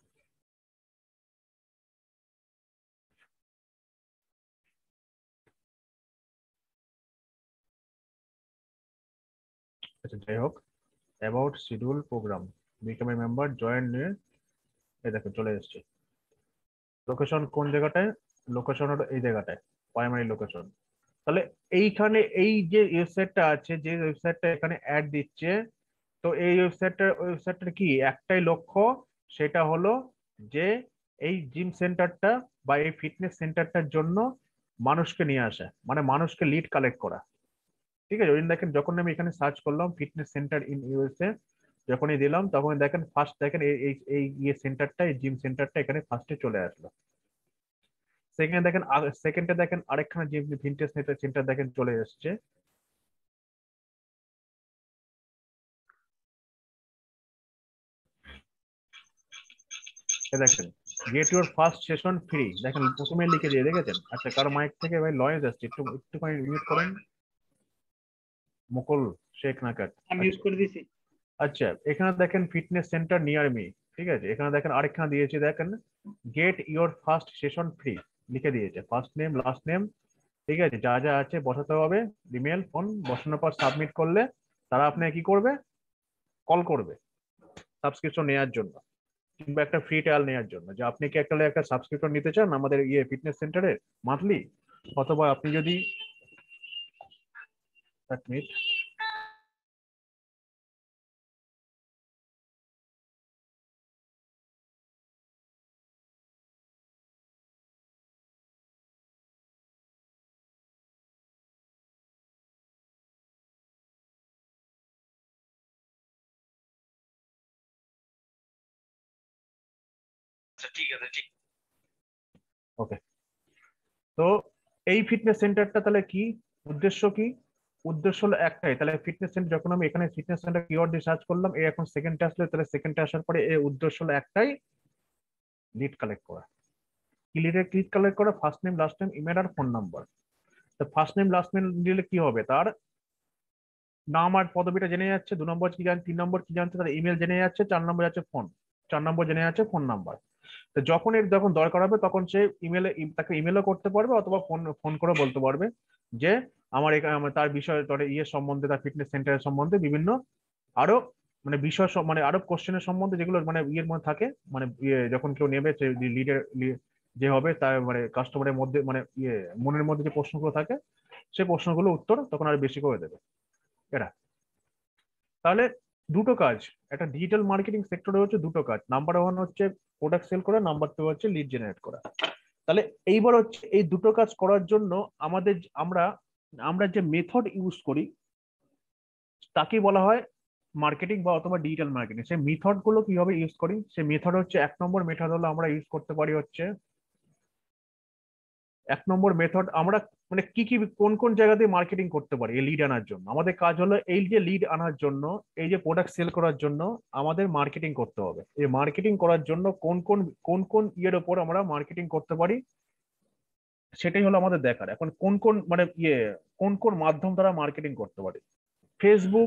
আচ্ছা যাই হোক, about schedule programme, become a member, join নিয়ে এই দেখো চলে এসছে। লোকেশন কোন জায়গাটায়? লোকেশন হলো এই জায়গাটায়, প্রাইমারি লোকেশন। তাহলে এইখানে এই যে ওয়েবসাইটটা আছে, যে ওয়েবসাইটটা এখানে অ্যাড দিচ্ছে, তো এই ওয়েবসাইটটা ওয়েবসাইটটার কি একটাই লক্ষ্য, সেটা হলো যে এই জিম সেন্টারটা বা এই ফিটনেস সেন্টারটার জন্য মানুষকে নিয়ে আসা, মানে মানুষকে লিড কালেক্ট করা। ঠিক আছে, ওই দেখেন যখন আমি এখানে সার্চ করলাম ফিটনেস সেন্টার ইন ইউএসএ, যখনই দিলাম তখন দেখেন ফার্স্ট দেখেন এই এই ইয়ে সেন্টারটা, এই জিম সেন্টারটা এখানে ফার্স্টে চলে আসলো। সেকেন্ডে দেখেন সেকেন্ডে দেখেন আরেকখানে জিম ফিটনেস সেন্টার দেখেন চলে এসছে। দেখেন get your first session free, দেখেন প্রথমে লিখে দিয়ে দেখেছেন। আচ্ছা কারো মাইক থেকে ভাই নয়েজ আসছে, একটু একটুখানি মিউট করেন। মুকুল শেখ নাকাট। আমি ইউজ করে দিছি। আচ্ছা এখানে দেখেন ফিটনেস সেন্টার নিয়ার মি, ঠিক আছে। এখানে দেখেন আরেকখানে দিয়েছে, দেখেন get your first session free লিখে দিয়েছে, ফার্স্ট নেম লাস্ট নেম, ঠিক আছে, যা যা আছে বসাতে হবে, ইমেল ফোন বসানোর পর সাবমিট করলে তারা আপনাকে কি করবে, কল করবে সাবস্ক্রিপশন নেওয়ার জন্য কিংবা একটা ফ্রি ট্রায়াল নেওয়ার জন্য, যে আপনি কি একটা একটা সাবস্ক্রিপশন নিতে চান আমাদের ইয়ে ফিটনেস সেন্টারে মান্থলি, অথবা আপনি যদি এক মিনিট ঠিক আছে ঠিক ওকে। তো এই ফিটনেস সেন্টারটা তাহলে কি উদ্দেশ্য, কি উদ্দেশ্য হলো একটাই, তাহলে ফিটনেস সেন্টার যখন আমি এখানে ফিটনেস সেন্টার কিওয়ার্ড দিয়ে সার্চ করলাম, এই এখন সেকেন্ডে আসলে, তাহলে সেকেন্ডে আসার পরে এই উদ্দেশ্য হলো একটাই, লিড কালেক্ট করা। কি লিডের লিড কালেক্ট করা, first name last name email আর ফোন নাম্বার। তো ফার্স্ট নেম লাস্ট নেম দিলে কি হবে, তার নাম আর পদবিটা জেনে যাচ্ছে, দু নম্বর কি জানছে, তিন নম্বর কি জানছে, তার ইমেল জেনে যাচ্ছে, চার নম্বর যাচ্ছে ফোন, চার নম্বর জেনে যাচ্ছে ফোন নাম্বার। তো যখন এর যখন দরকার হবে তখন সে ইমেলে তাকে ইমেলও করতে পারবে অথবা ফোন ফোন করে বলতে পারবে যে আমার এখানে আমার তার বিষয়ে তার ইয়ে সম্বন্ধে, তার ফিটনেস সেন্টারের সম্বন্ধে বিভিন্ন আরো মানে বিষয় সব- মানে আরো কোশ্চেনের সম্বন্ধে যেগুলো মানে ইয়ের মধ্যে থাকে, মানে ইয়ে যখন কেউ নেবে লিডের যে হবে তার মানে কাস্টমারের মধ্যে মানে ইয়ে মনের মধ্যে যে প্রশ্নগুলো থাকে সেই প্রশ্নগুলো উত্তর তখন আর বেশি করে দেবে এরা। তাহলে দুটো কাজ, একটা ডিজিটাল মার্কেটিং সেক্টরে হচ্ছে দুটো কাজ, নাম্বার ওয়ান হচ্ছে প্রোডাক্ট সেল করা, নাম্বার টু হচ্ছে লিড জেনারেট করা। তাহলে এইবার হচ্ছে এই দুটো কাজ করার জন্য আমাদের আমরা আমরা যে মেথড ইউজ করি তাকে বলা হয় মার্কেটিং বা অথবা ডিজিটাল মার্কেটিং। সেই মেথড গুলো কিভাবে ইউজ করি, সেই মেথড হচ্ছে এক নম্বর মেথড হলো আমরা ইউজ করতে পারি হচ্ছে এক নম্বর মেথড আমরা মানে কি কি কোন কোন জায়গাতে মার্কেটিং করতে পারি এই লিড আনার জন্য। আমাদের কাজ হলো এই যে লিড আনার জন্য, এই যে প্রোডাক্ট সেল করার জন্য আমাদের মার্কেটিং করতে হবে। এই মার্কেটিং করার জন্য কোন কোন কোন কোন ইয়ের ওপর আমরা মার্কেটিং করতে পারি সেটাই হলো আমাদের দেখার। এখন কোন কোন মানে ইয়ে কোন কোন মাধ্যম দ্বারা মার্কেটিং করতে পারি, ফেসবুক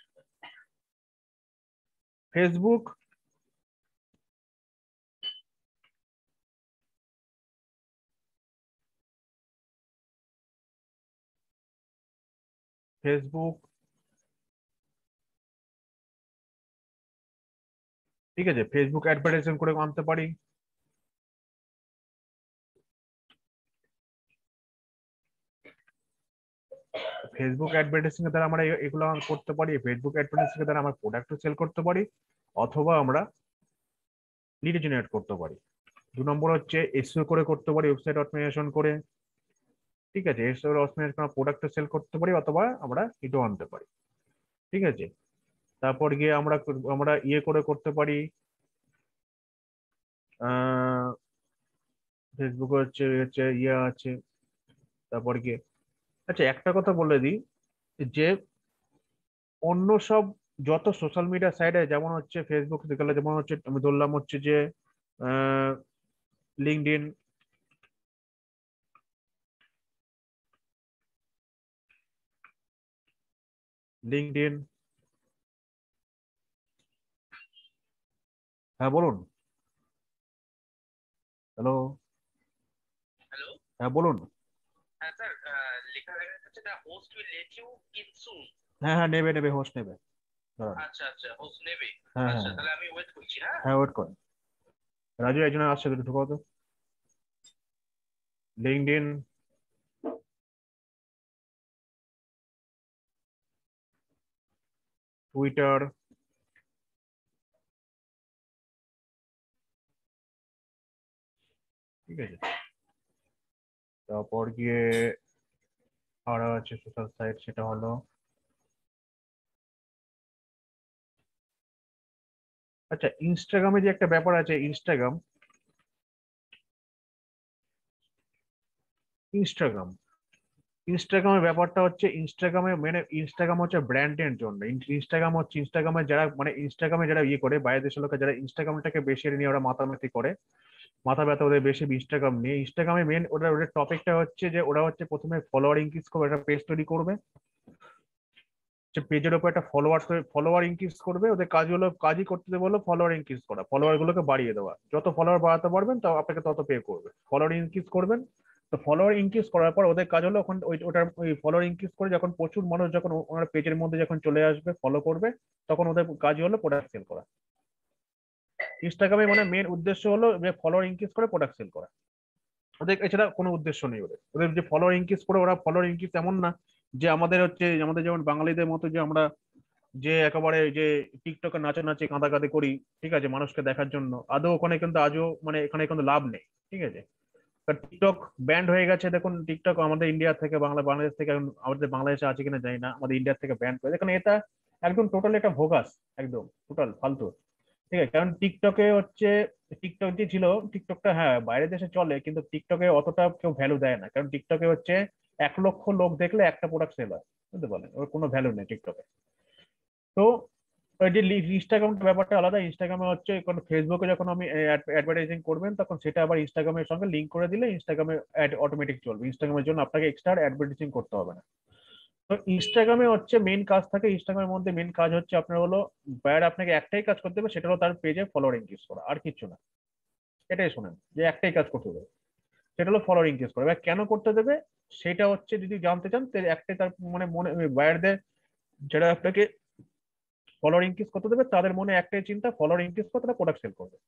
ফেসবুক ফেসবুক ঠিক আছে, ফেসবুক অ্যাডভার্টাইজমেন্ট করে আনতে পারি, ফেসবুক অ্যাডভার্টাইজিং এর দ্বারা আমরা এ- এগুলো করতে পারি, ফেসবুক অ্যাডভার্টাইজিং এর দ্বারা আমরা প্রোডাক্ট সেল করতে পারি অথবা আমরা লিড জেনারেট করতে পারি। দু নম্বর হচ্ছে এসইও করে করতে পারি, ওয়েবসাইট অপটিমাইজেশন করে, ঠিক আছে, এসইও অপটিমাইজেশন করে প্রোডাক্ট সেল করতে পারি অথবা আমরা লিডও আনতে পারি, ঠিক আছে। তারপর গিয়ে আমরা আমরা ইয়ে করে করতে পারি আহ ফেসবুকে হচ্ছে হচ্ছে ইয়ে আছে। তারপর গিয়ে আচ্ছা একটা কথা বলে দিই যে অন্য সব যত সোশ্যাল মিডিয়া সাইটে যেমন হচ্ছে ফেসবুক গেলে যেমন হচ্ছে আমি ধরলাম হচ্ছে যে লিঙ্কডইন, লিঙ্কডইন হ্যাঁ বলুন, হ্যালো হ্যালো হ্যাঁ বলুন, হ্যাঁ স্যার লেখা আছে the host will let you in soon. হ্যাঁ হ্যাঁ নেবে নেবে হোস্ট নেবে, দাঁড়ান। আচ্ছা আচ্ছা হোস্ট নেবে। হ্যাঁ আচ্ছা হ্যাঁ তাহলে আমি ওয়েট করছি। হ্যাঁ হ্যাঁ ওয়েট করেন, রাজু একজন আসছে দুটো ঢুকাও তো। লিঙ্কডইন টুইটার ঠিক আছে, তারপর গিয়ে আর আছে সোশ্যাল সাইট, সেটা হলো আচ্ছা ইনস্টাগ্রামে যে একটা ব্যাপার আছে, ইনস্টাগ্রাম ইনস্টাগ্রাম ইনস্টাগ্রামের ব্যাপারটা হচ্ছে ইনস্টাগ্রামে মানে ইনস্টাগ্রাম হচ্ছে ব্র্যান্ডের জন্য। ইনস্টাগ্রাম হচ্ছে ইনস্টাগ্রামে যারা মানে ইনস্টাগ্রামে যারা ইয়ে করে বাইরের দেশের লোকের যারা ইনস্টাগ্রামটাকে বেশি নিয়ে ওরা মাতামাতি করে, মাথা ব্যথা ওদের বেশি ইনস্টাগ্রাম নিয়ে। ইনস্টাগ্রামে মেন ওদের ওদের টপিকটা হচ্ছে যে ওরা হচ্ছে প্রথমে ফলোয়ার ইনক্রিজ করবে, একটা পেজ তৈরি করবে, পেজের উপর একটা ফলোয়ার ফলোয়ার ইনক্রিজ করবে। ওদের কাজ হলো কাজই করতে দেবে হলো ফলোয়ার ইনক্রিজ করা, ফলোয়ার গুলোকে বাড়িয়ে দেওয়া। যত ফলোয়ার বাড়াতে পারবেন তো আপনাকে তত পে করবে। ফলোয়ার ইনক্রিজ করবেন, তো ফলোয়ার ইনক্রিজ করার পর ওদের কাজ হলো ওখানে ওই ওটার ওই ফলোয়ার ইনক্রিজ করে যখন প্রচুর মানুষ যখন ওনার পেজের মধ্যে যখন চলে আসবে ফলো করবে, তখন ওদের কাজ হলো প্রোডাক্ট সেল করা। ইনস্টাগ্রামে মানে মেন উদ্দেশ্য হলো যে ফলোয়ার ইনক্রিজ করে প্রোডাক্ট সেল করা। ওদের এছাড়া কোনো উদ্দেশ্য নেই ওদের। ওদের যে ফলোয়ার ইনক্রিজ করে, ওরা ফলোয়ার ইনক্রিজ এমন না যে আমাদের হচ্ছে আমাদের যেমন বাঙালিদের মতো যে আমরা যে একেবারে যে টিকটকে নাচে নাচে কাঁদাকাঁদি করি, ঠিক আছে, মানুষকে দেখার জন্য। আদৌ ওখানে কিন্তু আজও মানে এখানে কিন্তু লাভ নেই, ঠিক আছে। টিকটক ব্যান্ড হয়ে গেছে। দেখুন টিকটক আমাদের ইন্ডিয়া থেকে বাংলা বাংলাদেশ থেকে এখন আমাদের বাংলাদেশে আছে কিনা জানি না, আমাদের ইন্ডিয়া থেকে ব্যান্ড করে। দেখুন এটা একদম টোটাল একটা ভোগাস, একদম টোটাল ফালতু, ঠিক আছে। কারণ টিকটকে হচ্ছে টিকটক যে ছিল, টিকটকটা হ্যাঁ বাইরের দেশে চলে, কিন্তু টিকটকে অতটা কেউ ভ্যালু দেয় না। কারণ টিকটকে হচ্ছে এক লক্ষ লোক দেখলে একটা প্রোডাক্ট সেল হয়, বুঝতে পারলেন, ওর কোনো ভ্যালু নেই টিকটকে। তো ওই যে ইনস্টাগ্রামটা ব্যাপারটা আলাদা। ইনস্টাগ্রামে হচ্ছে কারণ ফেসবুকে যখন আমি অ্যাডভার্টাইজিং করবেন তখন সেটা আবার ইনস্টাগ্রামের সঙ্গে লিঙ্ক করে দিলে ইনস্টাগ্রামে অ্যাড অটোমেটিক চলবে। ইনস্টাগ্রামের জন্য আপনাকে এক্সট্রা অ্যাডভার্টাইজিং করতে হবে না। তো ইনস্টাগ্রামে হচ্ছে মেন কাজ থাকে, ইনস্টাগ্রামের মধ্যে মেন কাজ হচ্ছে আপনার হলো বায়ার আপনাকে একটাই কাজ করতে হবে, সেটা হলো তার পেজে ফলোয়ার ইনক্রিজ করা, আর কিছু না। এটাই শোনেন যে একটাই কাজ করতে দেবে, সেটা হলো ফলোয়ার ইনক্রিজ করা। এবার কেন করতে দেবে সেটা হচ্ছে যদি জানতে চান তাহলে একটাই তার মানে মনে বায়ারদের যারা আপনাকে ফলোয়ার ইনক্রিজ করতে দেবে তাদের মনে একটাই চিন্তা, ফলোয়ার ইনক্রিজ করে তারা প্রোডাক্ট সেল করবে।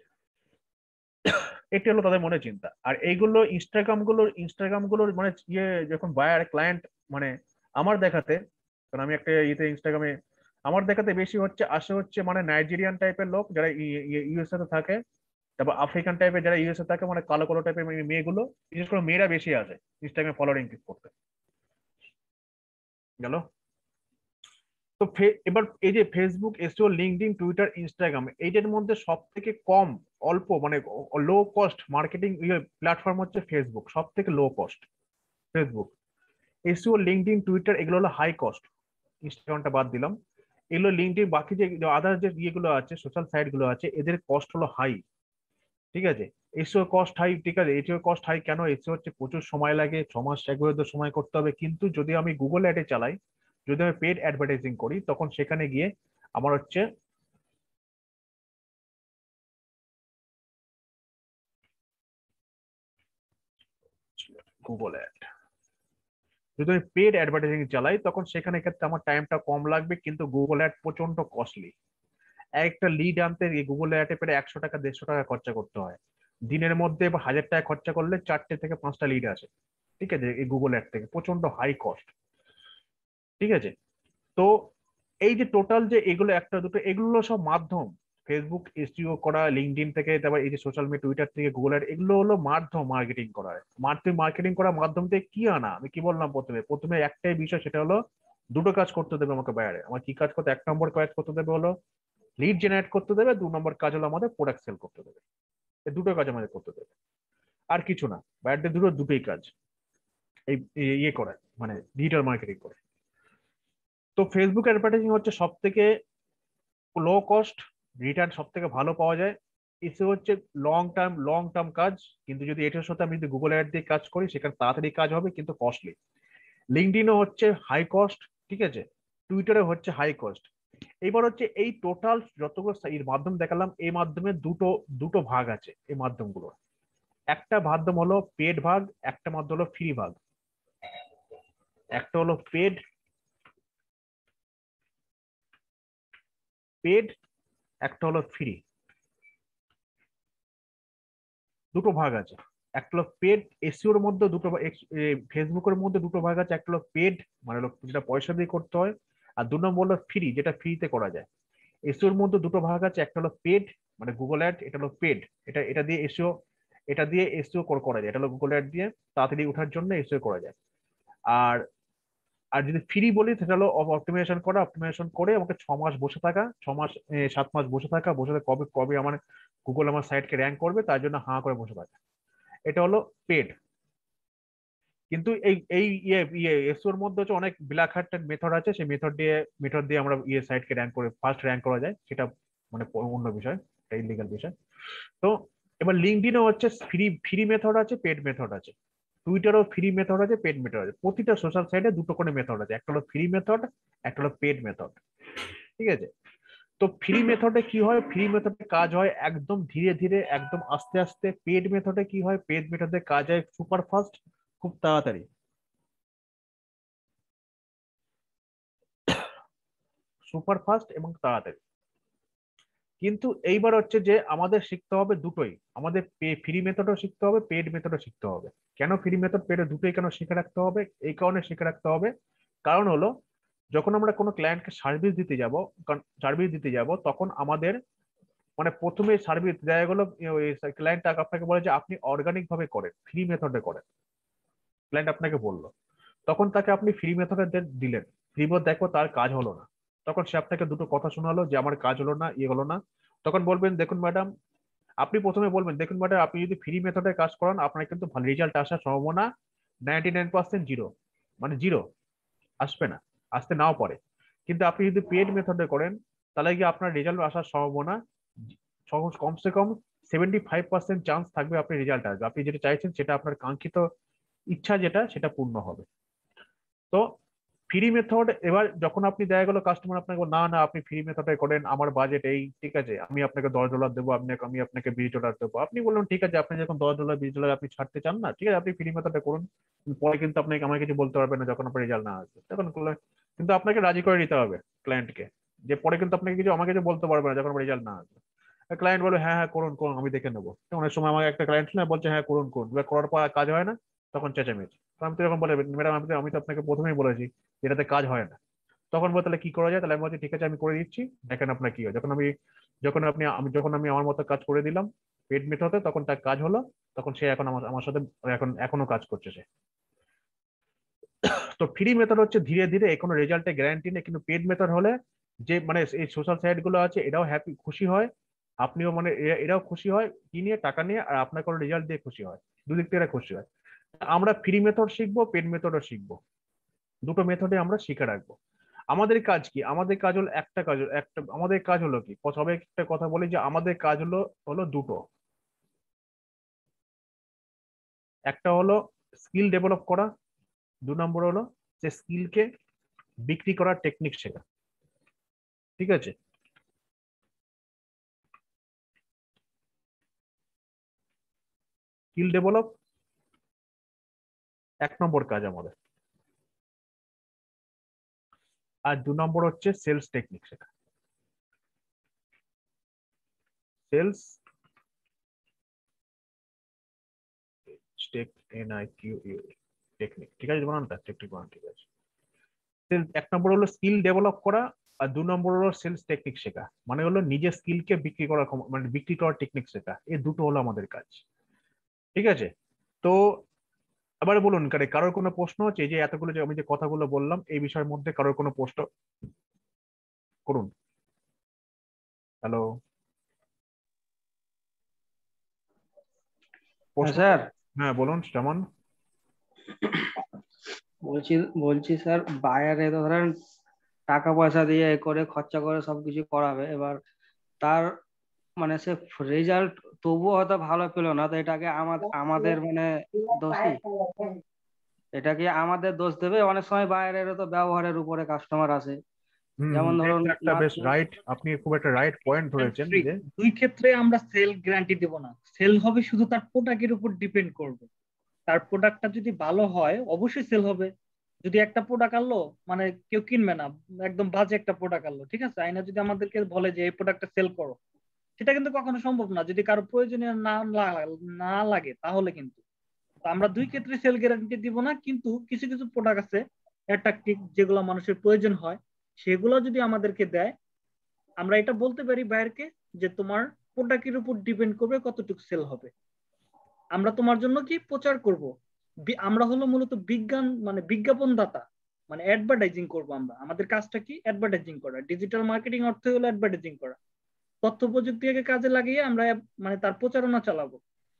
এটি হলো তাদের মনে চিন্তা। আর এইগুলো ইনস্টাগ্রাম গুলোর ইনস্টাগ্রাম গুলোর মানে ইয়ে যখন বায়ার ক্লায়েন্ট মানে আমার দেখাতে, কারণ আমি একটা ইয়েতে ইনস্টাগ্রামে আমার দেখাতে বেশি হচ্ছে আসে হচ্ছে মানে নাইজেরিয়ান টাইপের লোক যারা ইউএসএ তে থাকে, তারপর আফ্রিকান টাইপের যারা ইউএসএ থাকে, মানে কালো কালো টাইপের মেয়েগুলো, বিশেষ করে মেয়েরা বেশি আসে ইনস্টাগ্রামে ফলোয়ার ইনক্রিজ করতে। গেল তো এবার এই যে Facebook, SEO, LinkedIn, Twitter, Instagram, এইটার মধ্যে সব থেকে কম অল্প মানে লো কস্ট মার্কেটিং প্ল্যাটফর্ম হচ্ছে ফেসবুক, সব থেকে low cost Facebook. SEO, LinkedIn, Twitter এগুলো হলো হাই কস্ট। ইনস্টাগ্রামটা বাদ দিলাম, এগুলো লিঙ্কডইন বাকি যে আদার যে ইয়েগুলো আছে সোশ্যাল সাইট গুলো আছে এদের কস্ট হলো হাই, ঠিক আছে। এসইও কস্ট হাই, ঠিক আছে। এসইও কস্ট হাই কেন? এসইও হচ্ছে প্রচুর সময় লাগে, ছ মাস এক বছর সময় করতে হবে। কিন্তু যদি আমি গুগল অ্যাডে চালাই, যদি আমি পেড অ্যাডভার্টাইজিং করি, তখন সেখানে গিয়ে আমার হচ্ছে গুগল অ্যাড, যদি আমি পেড অ্যাডভার্টাইজিং চালাই তখন সেখানে ক্ষেত্রে আমার টাইমটা কম লাগবে, কিন্তু গুগল অ্যাড প্রচন্ড কস্টলি। একটা লিড আনতে গুগল অ্যাডে পেরে একশো টাকা দেড়শো টাকা খরচা করতে হয়। দিনের মধ্যে বা হাজার টাকা খরচা করলে চারটে থেকে পাঁচটা লিড আসে, ঠিক আছে, এই গুগল অ্যাড থেকে। প্রচন্ড হাই কস্ট, ঠিক আছে। তো এই যে টোটাল যে এগুলো একটা দুটো এগুলো সব মাধ্যম, ফেসবুক এসইও করা, লিঙ্কডইন থেকে, তারপর এই যে সোশ্যাল মিডিয়া টুইটার থেকে গুগল অ্যাড, এগুলো হলো মাধ্যম মার্কেটিং করার। মাধ্যম মার্কেটিং করার মাধ্যম থেকে কি আনা, আমি কি বললাম প্রথমে প্রথমে একটাই বিষয়, সেটা হলো দুটো কাজ করতে দেবে আমাকে বাইরে। আমার কি কাজ করতে, এক নম্বর কাজ করতে দেবে হলো লিড জেনারেট করতে দেবে, দু নম্বর কাজ হলো আমাদের প্রোডাক্ট সেল করতে দেবে। এই দুটো কাজ আমাদের করতে দেবে, আর কিছু না। বাইরের দুটো দুটোই কাজ এই ইয়ে করে মানে ডিজিটাল মার্কেটিং করে। তো ফেসবুক অ্যাডভার্টাইজিং হচ্ছে সব থেকে লো কস্ট, রিটার্ন সব থেকে ভালো পাওয়া যায়। এসে হচ্ছে লং টার্ম লং টার্ম কাজ, কিন্তু যদি এটার সাথে আমি যদি গুগল অ্যাড দিয়ে কাজ করি সেখানে তাড়াতাড়ি কাজ হবে কিন্তু কস্টলি। লিঙ্কডইনও হচ্ছে হাই কস্ট, ঠিক আছে, টুইটারে হচ্ছে হাই কস্ট। এইবার হচ্ছে এই টোটাল যতগুলো এর মাধ্যম দেখালাম, এই মাধ্যমে দুটো দুটো ভাগ আছে এই মাধ্যমগুলো। একটা মাধ্যম হলো পেড ভাগ, একটা মাধ্যম হলো ফ্রি ভাগ। একটা হলো পেড পেড একটা হলো ফ্রি, দুটো ভাগ আছে। একটা হলো পেড, এসইওর মধ্যে দুটো, ফেসবুকের মধ্যে দুটো ভাগ আছে। একটা হলো পেড মানে যেটা পয়সা দিয়ে করতে হয়, আর দু নম্বর হলো ফ্রি, যেটা ফ্রিতে করা যায়। এসইওর মধ্যে দুটো ভাগ আছে, একটা হলো পেড মানে গুগল অ্যাড, এটা হলো পেড, এটা এটা দিয়ে এসইও এটা দিয়ে এসইও করা যায়, এটা হলো গুগল অ্যাড দিয়ে তাড়াতাড়ি ওঠার জন্য এসইও করা যায়। আর আর যদি ফ্রি বলি সেটা হলো অপটিমাইজেশন করা, অপটিমাইজেশন করে আমাকে ছ মাস বসে থাকা, ছ মাস সাত মাস বসে থাকা, বসে থাকা কবে কবে আমার গুগল আমার সাইটকে র্যাঙ্ক করবে তার জন্য হাঁ করে বসে থাকা, এটা হলো পেড। কিন্তু এই এই ইয়ে ইয়ে এসওর মধ্যে হচ্ছে অনেক ব্ল্যাক হ্যাটেড মেথড আছে, সেই মেথড দিয়ে মেথড দিয়ে আমরা ইয়ে সাইটকে র্যাঙ্ক করে ফার্স্ট র্যাঙ্ক করা যায়, সেটা মানে অন্য বিষয়, এটা ইলিগাল বিষয়। তো এবার লিঙ্কডইনও হচ্ছে ফ্রি ফ্রি মেথড আছে, পেড মেথড আছে। টুইটারও ফ্রি মেথড আছে, পেড মেথড আছে। প্রতিটা সোশ্যাল সাইটে দুটো করে মেথড আছে, একটা হলো ফ্রি মেথড, একটা হলো পেড মেথড। ঠিক আছে? তো ফ্রি মেথডে কি হয়, ফ্রি মেথডে কাজ হয় একদম ধীরে ধীরে, একদম আস্তে আস্তে। পেড মেথডে কি হয়, পেড মেথডে কাজ হয় সুপার ফাস্ট, খুব তাড়াতাড়ি, সুপার ফাস্ট এবং তাড়াতাড়ি। কিন্তু এইবার হচ্ছে যে আমাদের শিখতে হবে দুটোই, আমাদের ফ্রি মেথডও শিখতে হবে, পেড মেথডও শিখতে হবে। কেন ফ্রি মেথড পেড দুটোই কেন শিখে রাখতে হবে? এই কারণে শিখে রাখতে হবে, কারণ হলো যখন আমরা কোনো ক্লায়েন্টকে সার্ভিস দিতে যাব, সার্ভিস দিতে যাব তখন আমাদের মানে প্রথমে সার্ভিস দেওয়া গেলো, ক্লায়েন্ট আপনাকে বলে যে আপনি অর্গানিক ভাবে করেন, ফ্রি মেথডে করেন, ক্লায়েন্ট আপনাকে বললো, তখন তাকে আপনি ফ্রি মেথডে দিলেন, ফ্রি মেথড দেখো তার কাজ হলো না, তখন সে আপনাকে দুটো কথা শোনালো যে আমার কাজ হলো না, ইয়ে হলো না। তখন বলবেন দেখুন ম্যাডাম, আপনি প্রথমে বলবেন দেখুন ম্যাডাম, আপনি যদি ফ্রি মেথডে কাজ করান আপনার কিন্তু ভালো রেজাল্ট আসার সম্ভাবনা নাইনটি নাইন পার্সেন্ট জিরো, মানে জিরো, আসবে না, আসতে নাও পারে। কিন্তু আপনি যদি পেড মেথডে করেন তাহলে কি আপনার রেজাল্ট আসার সম্ভাবনা সহজ, কমসে কম সেভেন্টি ফাইভ পার্সেন্ট চান্স থাকবে আপনি রেজাল্ট আসবে, আপনি যেটা চাইছেন সেটা, আপনার কাঙ্ক্ষিত ইচ্ছা যেটা, সেটা পূর্ণ হবে। তো ফ্রি মেথড, এবার যখন আপনি দেখা গেলো কাস্টমার আপনাকে না না আপনি ফ্রি মেথডে করেন, আমার বাজেট এই, ঠিক আছে আমি আপনাকে দশ ডলার দেবো, আপনাকে আমি আপনাকে বিশ ডলার দেবো, আপনি বললেন ঠিক আছে, আপনি যখন দশ ডলার বিশ ডলার আপনি ছাড়তে চান না, ঠিক আছে আপনি ফ্রি মেথডে করুন, পরে কিন্তু আপনাকে আমার কিছু বলতে পারবেন না যখন আপনার রেজাল্ট না আসবে, তখন কিন্তু আপনাকে রাজি করে নিতে হবে ক্লায়েন্টকে, যে পরে কিন্তু আপনাকে কিছু আমাকে কিছু বলতে পারবে না যখন রেজাল্ট না আসবে। ক্লায়েন্ট বলবে হ্যাঁ হ্যাঁ করুন করুন আমি দেখে নেবো। অনেক সময় আমাকে একটা ক্লায়েন্ট না বলছে হ্যাঁ করুন করুন, এবার করার পর কাজ হয় না, তখন চেঁচামেচি। আমি তো এরকম বলে ম্যাডাম আমি তো আমি তো আপনাকে প্রথমেই বলেছি যেটাতে কাজ হয় না। তখন বল তাহলে কি করা যায়, তাহলে আমি বলছি ঠিক আছে আমি করে দিচ্ছি, দেখেন আপনার কি হয়। যখন আমি যখন আপনি আমি যখন আমি আমার মতো কাজ করে দিলাম পেড মেথডে, তখন তার কাজ হলো, তখন সে এখন আমার আমার সাথে এখন এখনো কাজ করছে সে। তো ফ্রি মেথড হচ্ছে ধীরে ধীরে, কোনো রেজাল্টের গ্যারান্টি নেই, কিন্তু পেড মেথড হলে যে মানে এই সোশ্যাল সাইট গুলো আছে এরাও হ্যাপি, খুশি হয়, আপনিও মানে এরা- এরাও খুশি হয় কি নিয়ে, টাকা নিয়ে, আর আপনার কোনো রেজাল্ট দিয়ে খুশি হয়, দুদিক থেকে এরা খুশি হয়। আমরা ফ্রি মেথড শিখবো, পেড মেথডও শিখবো, দুটো মেথডে আমরা শিখে রাখবো। আমাদের কাজ কি, আমাদের কাজ হলো একটা কাজ হলো- একটা আমাদের কাজ হলো কি, সবাই একটা কথা বলি যে আমাদের কাজ হলো হলো দুটো, একটা হলো স্কিল ডেভেলপ করা, দু নম্বর হলো যে স্কিলকে বিক্রি করার টেকনিক শেখা। ঠিক আছে? স্কিল ডেভেলপ এক নম্বর কাজ আমাদের, আর দু নম্বর হচ্ছে সেলস টেকনিক শেখা, sales tech N I Q U technique, ঠিক আছে বানানটা টেকনিক বানান, ঠিক আছে। এক নম্বর হলো স্কিল ডেভেলপ করা, আর দু নম্বর হলো সেলস টেকনিক শেখা, মানে হলো নিজের স্কিলকে বিক্রি করা, মানে বিক্রি করার টেকনিক শেখা, এই দুটো হলো আমাদের কাজ। ঠিক আছে? তো আবার বলুন, কারে কারোর কোনো প্রশ্ন আছে? এই যে এতগুলো যে আমি যে কথাগুলো বললাম এই বিষয়ের মধ্যে কারোর কোনো প্রশ্ন করুন। হ্যালো, প্রশ্ন? স্যার হ্যাঁ বলুন যেমন। বলছি বলছি স্যার, বাইরে তো ধরেন টাকা পয়সা দিয়ে এ করে খরচা করে সবকিছু করাবে, এবার তার মানে সে রেজাল্ট তবুও হয়তো ভালো পেলো না, তো এটাকে আমাদের আমাদের মানে দোষী, এটা কি আমাদের দোষ দেবে? অনেক সময় বাইরের তো ব্যবহারের উপরে কাস্টমার আসে, হুম যেমন হুম, ধরুন একটা একটা বেশ রাইট, আপনি খুব একটা রাইট পয়েন্ট ধরেছেন যে দুই ক্ষেত্রে আমরা সেল গ্যারান্টি দেব না, সেল হবে শুধু তার প্রোডাক্টের উপর ডিপেন্ড করবে। তার প্রোডাক্টটা যদি ভালো হয় অবশ্যই সেল হবে। যদি একটা প্রোডাক্ট আনলো মানে কেউ কিনবে না, একদম বাজে একটা প্রোডাক্ট আনলো, ঠিক আছে, আইনা যদি আমাদেরকে বলে যে এই প্রোডাক্টটা সেল করো, সেটা কিন্তু কখনো সম্ভব না যদি কারো প্রয়োজনীয় না লা- না লাগে, তাহলে কিন্তু। তো আমরা দুই ক্ষেত্রে সেল গ্যারান্টি দিব না, কিন্তু কিছু কিছু প্রোডাক্ট আছে অ্যাট্রাকটিভ, যেগুলো মানুষের প্রয়োজন হয়, সেগুলো যদি আমাদেরকে দেয়, আমরা এটা বলতে পারি বাইরকে যে তোমার প্রোডাক্টের উপর ডিপেন্ড করবে কতটুকু সেল হবে। আমরা তোমার জন্য কি প্রচার করব, বি- আমরা হলো মূলত বিজ্ঞান মানে বিজ্ঞাপন দাতা, মানে অ্যাডভার্টাইজিং করব। আমরা আমাদের কাজটা কি অ্যাডভার্টাইজিং করা, ডিজিটাল মার্কেটিং অর্থ হলো অ্যাডভার্টাইজিং করা। তথ্য প্রযুক্তিকে কাজে লাগিয়ে আমরা মানে তার প্রচারণা চালাবো।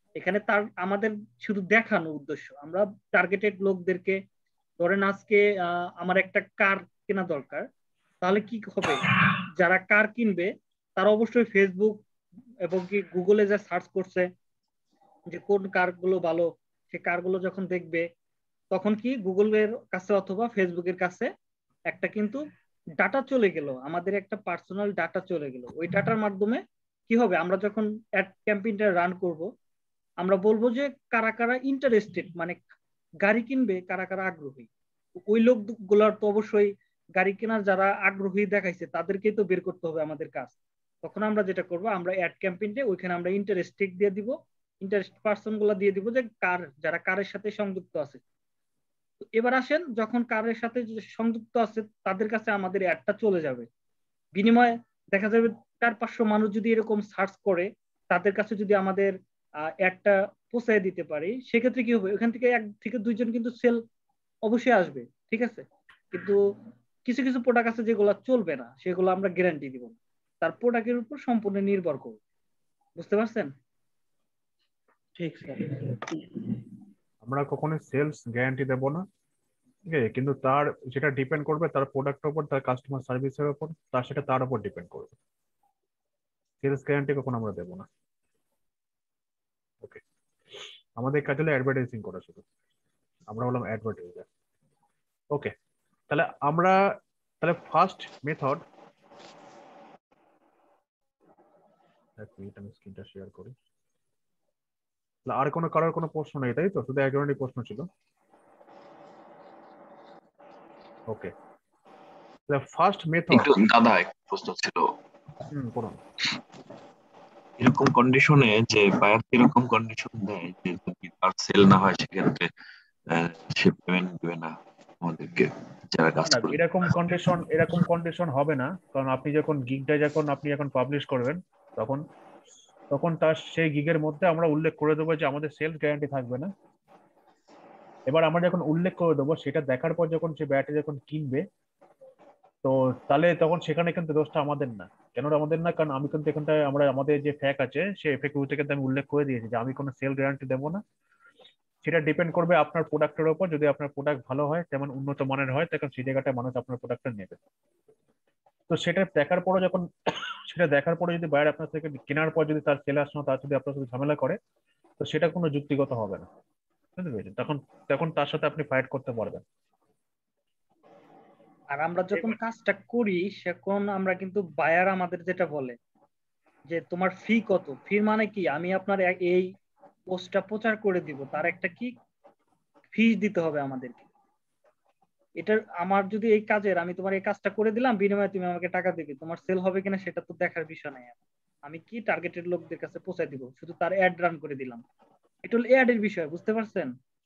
এখানে তার আমাদের শুধু দেখানো উদ্দেশ্য। আমরা টার্গেটেড লোকদেরকে, ধরেন আজকে আহ, আমার একটা কার কেনা দরকার, তাহলে কি হবে, যারা কার কিনবে তারা অবশ্যই ফেসবুক এবং কি গুগলে যা সার্চ করছে যে কোন কারগুলো ভালো, সে কারগুলো যখন দেখবে তখন কি গুগলের কাছে অথবা ফেসবুকের কাছে একটা কিন্তু ডাটা চলে গেল, আমাদের একটা পার্সোনাল ডাটা চলে গেল। ওই ডাটার মাধ্যমে কি হবে, আমরা যখন অ্যাড ক্যাম্পেইনটা রান করব, আমরা বলবো যে কারা কারা ইন্টারেস্টেড, মানে গাড়ি কিনবে কারা কারা আগ্রহী। ওই লোকগুলোর তো অবশ্যই গাড়ি কেনার যারা আগ্রহী দেখাইছে তাদেরকেই তো বের করতে হবে আমাদের কাজ। তখন আমরা যেটা করব, আমরা অ্যাড ক্যাম্পেইনে ওইখানে আমরা ইন্টারেস্টেড দিয়ে দিব, ইন্টারেস্ট পার্সন গুলা দিয়ে দিব যে কার, যারা কারের সাথে সংযুক্ত আছে। এবার আসেন, যখন কারের সাথে সংযুক্ত আছে তাদের কাছে আমাদের অ্যাডটা চলে যাবে, বিনিময়ে দেখা যাবে চার পাঁচশো মানুষ যদি এরকম সার্চ করে তাদের কাছে যদি আমাদের অ্যাডটা পৌঁছায় দিতে পারি, সেক্ষেত্রে কি হবে, ওখান থেকে এক থেকে দুইজন কিন্তু সেল অবশ্যই আসবে, ঠিক আছে। কিন্তু কিছু কিছু প্রোডাক্ট আছে যেগুলো চলবে না, সেগুলো আমরা গ্যারান্টি দিব না, তার প্রোডাক্টের উপর সম্পূর্ণ নির্ভর করবে। বুঝতে পারছেন? ঠিক স্যার। আমরা কখনো সেলস গ্যারান্টি দেবো না, ঠিক আছে, কিন্তু তার যেটা ডিপেন্ড করবে তার প্রোডাক্টের উপর, তার কাস্টমার সার্ভিসের উপর, তার সেটা তার উপর ডিপেন্ড করবে। সেলস গ্যারান্টি কখনো আমরা দেবো না। ওকে, আমাদের কাজ হলো অ্যাডভার্টাইজিং করা শুধু, আমরা হলাম অ্যাডভার্টাইজার। ওকে, তাহলে আমরা তাহলে ফার্স্ট মেথড, এক মিনিট আমি স্ক্রিনটা শেয়ার করি। আর কোনো কারোর কোনো প্রশ্ন নেই তাই তো? শুধু এক ধরনের প্রশ্ন ছিল। Okay, first method. একটু দাদা এক প্রশ্ন ছিল। হুম, করুন। এরকম কন্ডিশনে যে বায়ার এরকম কন্ডিশন দেয় যে যদি তার সেল না হয় সেক্ষেত্রে সে পেমেন্ট দেবে না আমাদেরকে যারা কাজ করে। এরকম কন্ডিশন এরকম কন্ডিশন হবে না, কারণ আপনি যখন গিগটা যখন আপনি যখন পাবলিশ করবেন তখন তখন তার সেই গিগের মধ্যে আমরা উল্লেখ করে দেবো যে আমাদের সেলস গ্যারান্টি থাকবে না। এবার আমরা যখন উল্লেখ করে দেবো সেটা দেখার পর যখন সে ব্যাটে যখন কিনবে, তো তাহলে তখন সেখানে কিন্তু দোষটা আমাদের না। কেন আমাদের না? কারণ আমি কিন্তু এখানটায় আমরা আমাদের যে ফ্যাক আছে সেই ফ্যাক থেকে কিন্তু আমি উল্লেখ করে দিয়েছি যে আমি কোনো সেল গ্যারান্টি দেবো না। সেটা ডিপেন্ড করবে আপনার প্রোডাক্টের উপর। যদি আপনার প্রোডাক্ট ভালো হয়, তেমন উন্নত মানের হয়, তখন সেই জায়গাটায় মানুষ আপনার প্রোডাক্টটা নেবে। তো সেটা দেখার পরে যখন সেটা দেখার পরে যদি বাইরে আপনার থেকে কেনার পর যদি তার সেল আসে না, তার যদি আপনার সাথে ঝামেলা করে, তো সেটা কোনো যুক্তিগত হবে না, বুঝতে পেরেছেন? তখন তখন তার সাথে আপনি ফাইট করতে পারবেন। আর আমরা যখন কাজটা করি সেখন আমরা কিন্তু বায়ার আমাদের যেটা বলে যে তোমার ফি কত, ফি মানে কি, আমি আপনার এই পোস্টটা প্রচার করে দিব, তার একটা কি ফি দিতে হবে আমাদেরকে। এটা আমার যদি এই কাজের আমি তোমার এই কাজটা করে দিলাম, বিনিময়ে তুমি আমাকে টাকা দিবে, তোমার সেল হবে কিনা সেটা তো দেখার বিষয় নাই। আমি কি টার্গেটেড লোকদের কাছে পৌঁছায় দিব, শুধু তার অ্যাড রান করে দিলাম, এটা হলো অ্যাড এর বিষয়। বুঝতে পারছেন?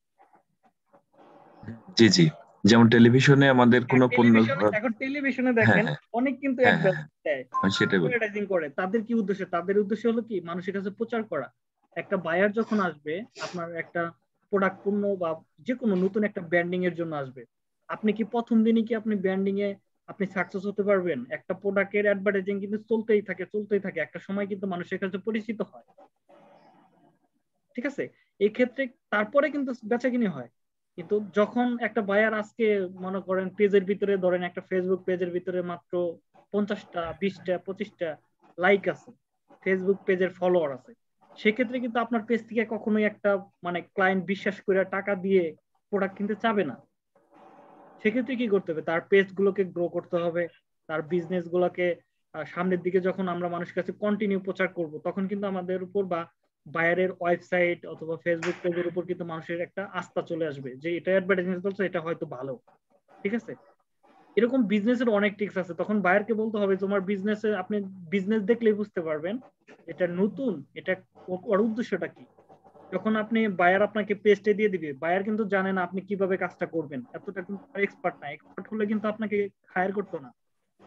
জি জি, যেমন টেলিভিশনে আমাদের কোনো পণ্য, এখন টেলিভিশনে দেখেন অনেক কিন্তু অ্যাড দেয়, সেটাই বলি, অ্যাডভার্টাইজিং করে। তাদের কি উদ্দেশ্য? তাদের উদ্দেশ্য হলো কি মানুষের কাছে প্রচার করা। একটা বায়ার যখন আসবে আপনার একটা প্রোডাক্ট পণ্য বা যে কোনো নতুন একটা ব্র্যান্ডিং এর জন্য আসবে, আপনি কি প্রথম দিনই কি আপনি ব্র্যান্ডিং এ আপনি সাকসেস হতে পারবেন? একটা প্রোডাক্টের অ্যাডভার্টাইজিং কিন্তু চলতেই থাকে চলতেই থাকে, একটা সময় কিন্তু মানুষের কাছে পরিচিত হয়, ঠিক আছে। এই ক্ষেত্রে তারপরে কিন্তু বেচাকিনি হয়। কিন্তু যখন একটা বায়ার আজকে মনে করেন পেজের ভিতরে, ধরেন একটা ফেসবুক পেজের ভিতরে মাত্র পঞ্চাশটা বিশটা পঁচিশটা লাইক আছে, ফেসবুক পেজের ফলোয়ার আছে, সেক্ষেত্রে কিন্তু আপনার পেজ থেকে কখনোই একটা মানে ক্লায়েন্ট বিশ্বাস করে টাকা দিয়ে প্রোডাক্ট কিনতে চাবে না। সেক্ষেত্রে কি করতে হবে? তার পেজ গুলোকে গ্রো করতে হবে, তার বিজনেস গুলোকে সামনের দিকে যখন আমরা মানুষের কাছে কন্টিনিউ প্রচার করব, তখন কিন্তু আমাদের উপর বা বায়ারের ওয়েবসাইট অথবা ফেসবুক পেজের উপর কিন্তু মানুষের একটা আস্থা চলে আসবে যে এটা অ্যাডভার্টাইজমেন্ট করছে, এটা হয়তো ভালো, ঠিক আছে। এরকম বিজনেসের অনেক টিপস আছে। তখন বায়ারকে বলতে হবে তোমার বিজনেসে, আপনি বিজনেস দেখলেই বুঝতে পারবেন এটা নতুন, এটা ওর উদ্দেশ্যটা কি। যখন আপনি বায়ার আপনাকে পেস্টে দিয়ে দিবে, বায়ার কিন্তু জানে না আপনি কিভাবে কাজটা করবেন, এতটা কিন্তু এক্সপার্ট না। এক্সপার্ট হলে কিন্তু আপনাকে হায়ার করতো না,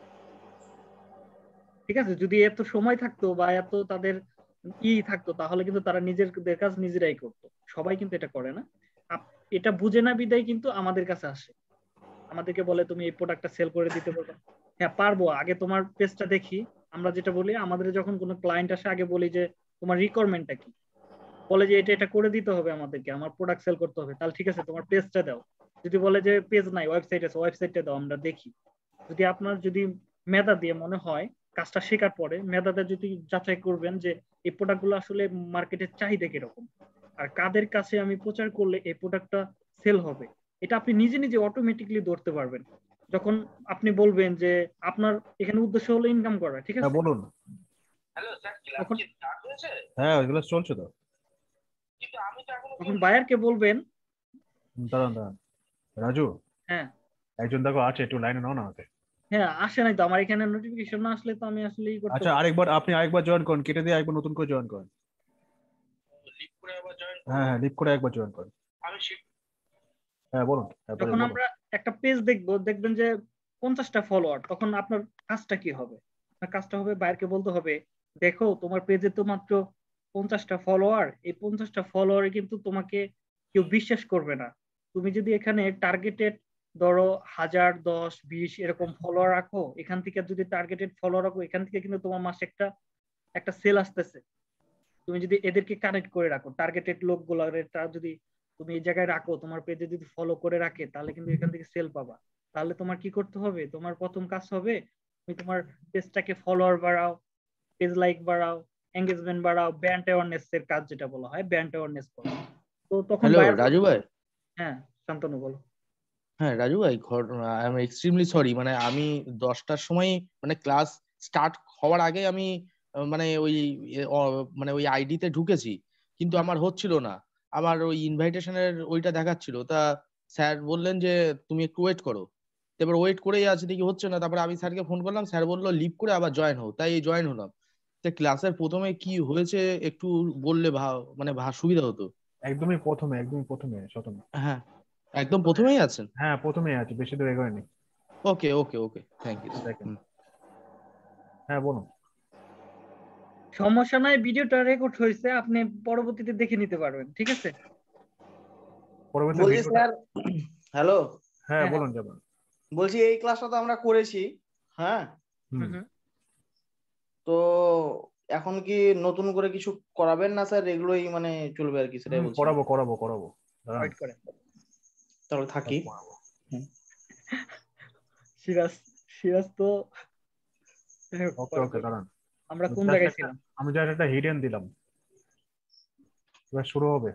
ঠিক আছে। যদি এত সময় থাকতো বা এত তাদের ই থাকতো, তাহলে কিন্তু তারা নিজের কাজ নিজেরাই করতো। সবাই কিন্তু এটা করে না, এটা বুঝে না বিদায় কিন্তু আমাদের কাছে আসে, আমাদেরকে বলে তুমি এই প্রোডাক্টটা সেল করে দিতে পারবে। হ্যাঁ পারবো, আগে তোমার পেজটা দেখি। আমরা যেটা বলি, আমাদের যখন কোনো ক্লায়েন্ট আসে আগে বলি যে তোমার রিকোয়ারমেন্টটা কি, বলে যে এটা এটা করে দিতে হবে আমাদেরকে, আমার প্রোডাক্ট সেল করতে হবে, তাহলে ঠিক আছে তোমার পেজটা দাও। যদি বলে যে পেজ নাই, ওয়েবসাইট আছে, ওয়েবসাইটটা দাও, আমরা দেখি। যদি আপনার যদি মেধা দিয়ে মনে হয় কাজটা শেখার পরে মেধাতে যদি যাচাই করবেন যে এই প্রোডাক্টগুলো আসলে মার্কেটের চাহিদা কিরকম, আর কাদের কাছে আমি প্রচার করলে এই প্রোডাক্টটা সেল হবে, এটা আপনি নিজে নিজে অটোমেটিকলি ধরতে পারবেন। যখন আপনি বলবেন যে আপনার এখানে উদ্দেশ্য হলো ইনকাম করা, ঠিক হ্যাঁ আছে, বলুন। তখন হ্যাঁ ওইগুলো চলছে তো। তখন বায়ারকে বলবেন, হুম, দাঁড়ান দাঁড়ান রাজু, হ্যাঁ একজন দেখো আছে, একটু লাইনে নাও না আমাকে। হ্যাঁ আসে নাই তো আমার এখানে নোটিফিকেশন না আসলে তো আমি আসলে ই করতে আচ্ছা পারবো না। আরেকবার আপনি আরেকবার জয়েন করুন, কেটে দিয়ে আরেকবার নতুন করে জয়েন করেন। হ্যাঁ হ্যাঁ লিভ করে একবার জয়েন করেন। হ্যাঁ বলুন। তারপরে যখন বলুন। আমরা একটা পেজ দেখবো, দেখবেন যে পঞ্চাশটা ফলোয়ার, তখন আপনার কাজটা কি হবে? আপনার কাজটা হবে বাইরকে বলতে হবে, দেখো তোমার পেজে তো মাত্র পঞ্চাশটা ফলোয়ার, এই পঞ্চাশটা ফলোয়ারে কিন্তু তোমাকে কেউ বিশ্বাস করবে না। তুমি যদি এখানে টার্গেটেড ধরো হাজার, দশ, বিশ এরকম ফলোয়ার রাখো, এখান থেকে যদি টার্গেটেড ফলোয়ার রাখো, এখান থেকে কিন্তু তোমার মাসে একটা একটা সেল আসতেছে। তুমি যদি এদেরকে কানেক্ট করে রাখো, টার্গেটেড লোকগুলো যদি তুমি এই জায়গায় রাখো, তোমার পেজে যদি ফলো করে রাখে, তাহলে কিন্তু এখান থেকে সেল পাবা। তাহলে তোমার কি করতে হবে? তোমার প্রথম কাজ হবে তুমি তোমার পেজটাকে ফলোয়ার বাড়াও, পেজ লাইক বাড়াও, এঙ্গেজমেন্ট বাড়াও, ব্র্যান্ড অ্যাওয়ারনেস এর কাজ যেটা বলা হয় ব্র্যান্ড অ্যাওয়ারনেস করো। তো তখন হ্যালো বায়ার, রাজু ভাই। হ্যাঁ শান্তনু বলো। হ্যাঁ রাজু ভাই, আই এম এক্সট্রিমলি সরি, মানে আমি দশটার সময় মানে ক্লাস স্টার্ট হওয়ার আগে আমি আহ, মানে ওই এ, অ- মানে ওই আইডিতে ঢুকেছি, কিন্তু আমার হচ্ছিল না। আমার ওই ইনভাইটেশনের ওইটা দেখাচ্ছিল, তা স্যার বললেন যে তুমি একটু ওয়েট করো। তারপর ওয়েট করেই আছি, দেখি হচ্ছে না। তারপরে আমি স্যারকে ফোন করলাম, স্যার বললো লিভ করে আবার জয়েন হও, তাই জয়েন হলাম। তা ক্লাসের প্রথমে কি হয়েছে একটু বললে ভা মানে ভা সুবিধা হতো। একদমই প্রথমে, একদমই প্রথমে শতমে। হ্যাঁ একদম প্রথমেই আছেন? হ্যাঁ প্রথমেই আছে, বেশি দূর এগোয়নি। ওকে ওকে ওকে, থ্যাংক ইউ। দেখেন। হ্যাঁ বলুন। সমস্যা নাই, ভিডিওটা রেকর্ড হয়েছে, আপনি পরবর্তীতে দেখে নিতে পারবেন, ঠিক আছে? পরবর্তী বলছি ভিডিওটা। স্যার, হ্যালো, হ্যাঁ বলুন যাবেন। বলছি এই ক্লাসটা তো আমরা করেছি, হ্যাঁ, হুম। তো এখন কি নতুন করে কিছু করাবেন না স্যার? এগুলোই মানে চলবে আর কি, সেটাই হুম, বলছি। করাবো করাবো করাবো। দাঁড়ান। ওয়েট করেন তাহলে থাকি। সিরাজ সিরাজ তো ওকে ওকে দাঁড়ান। আমরা কোন Just জায়গায় একটা- ছিলাম? আমি জাস্ট একটা হিডেন দিলাম, এবার শুরু হবে।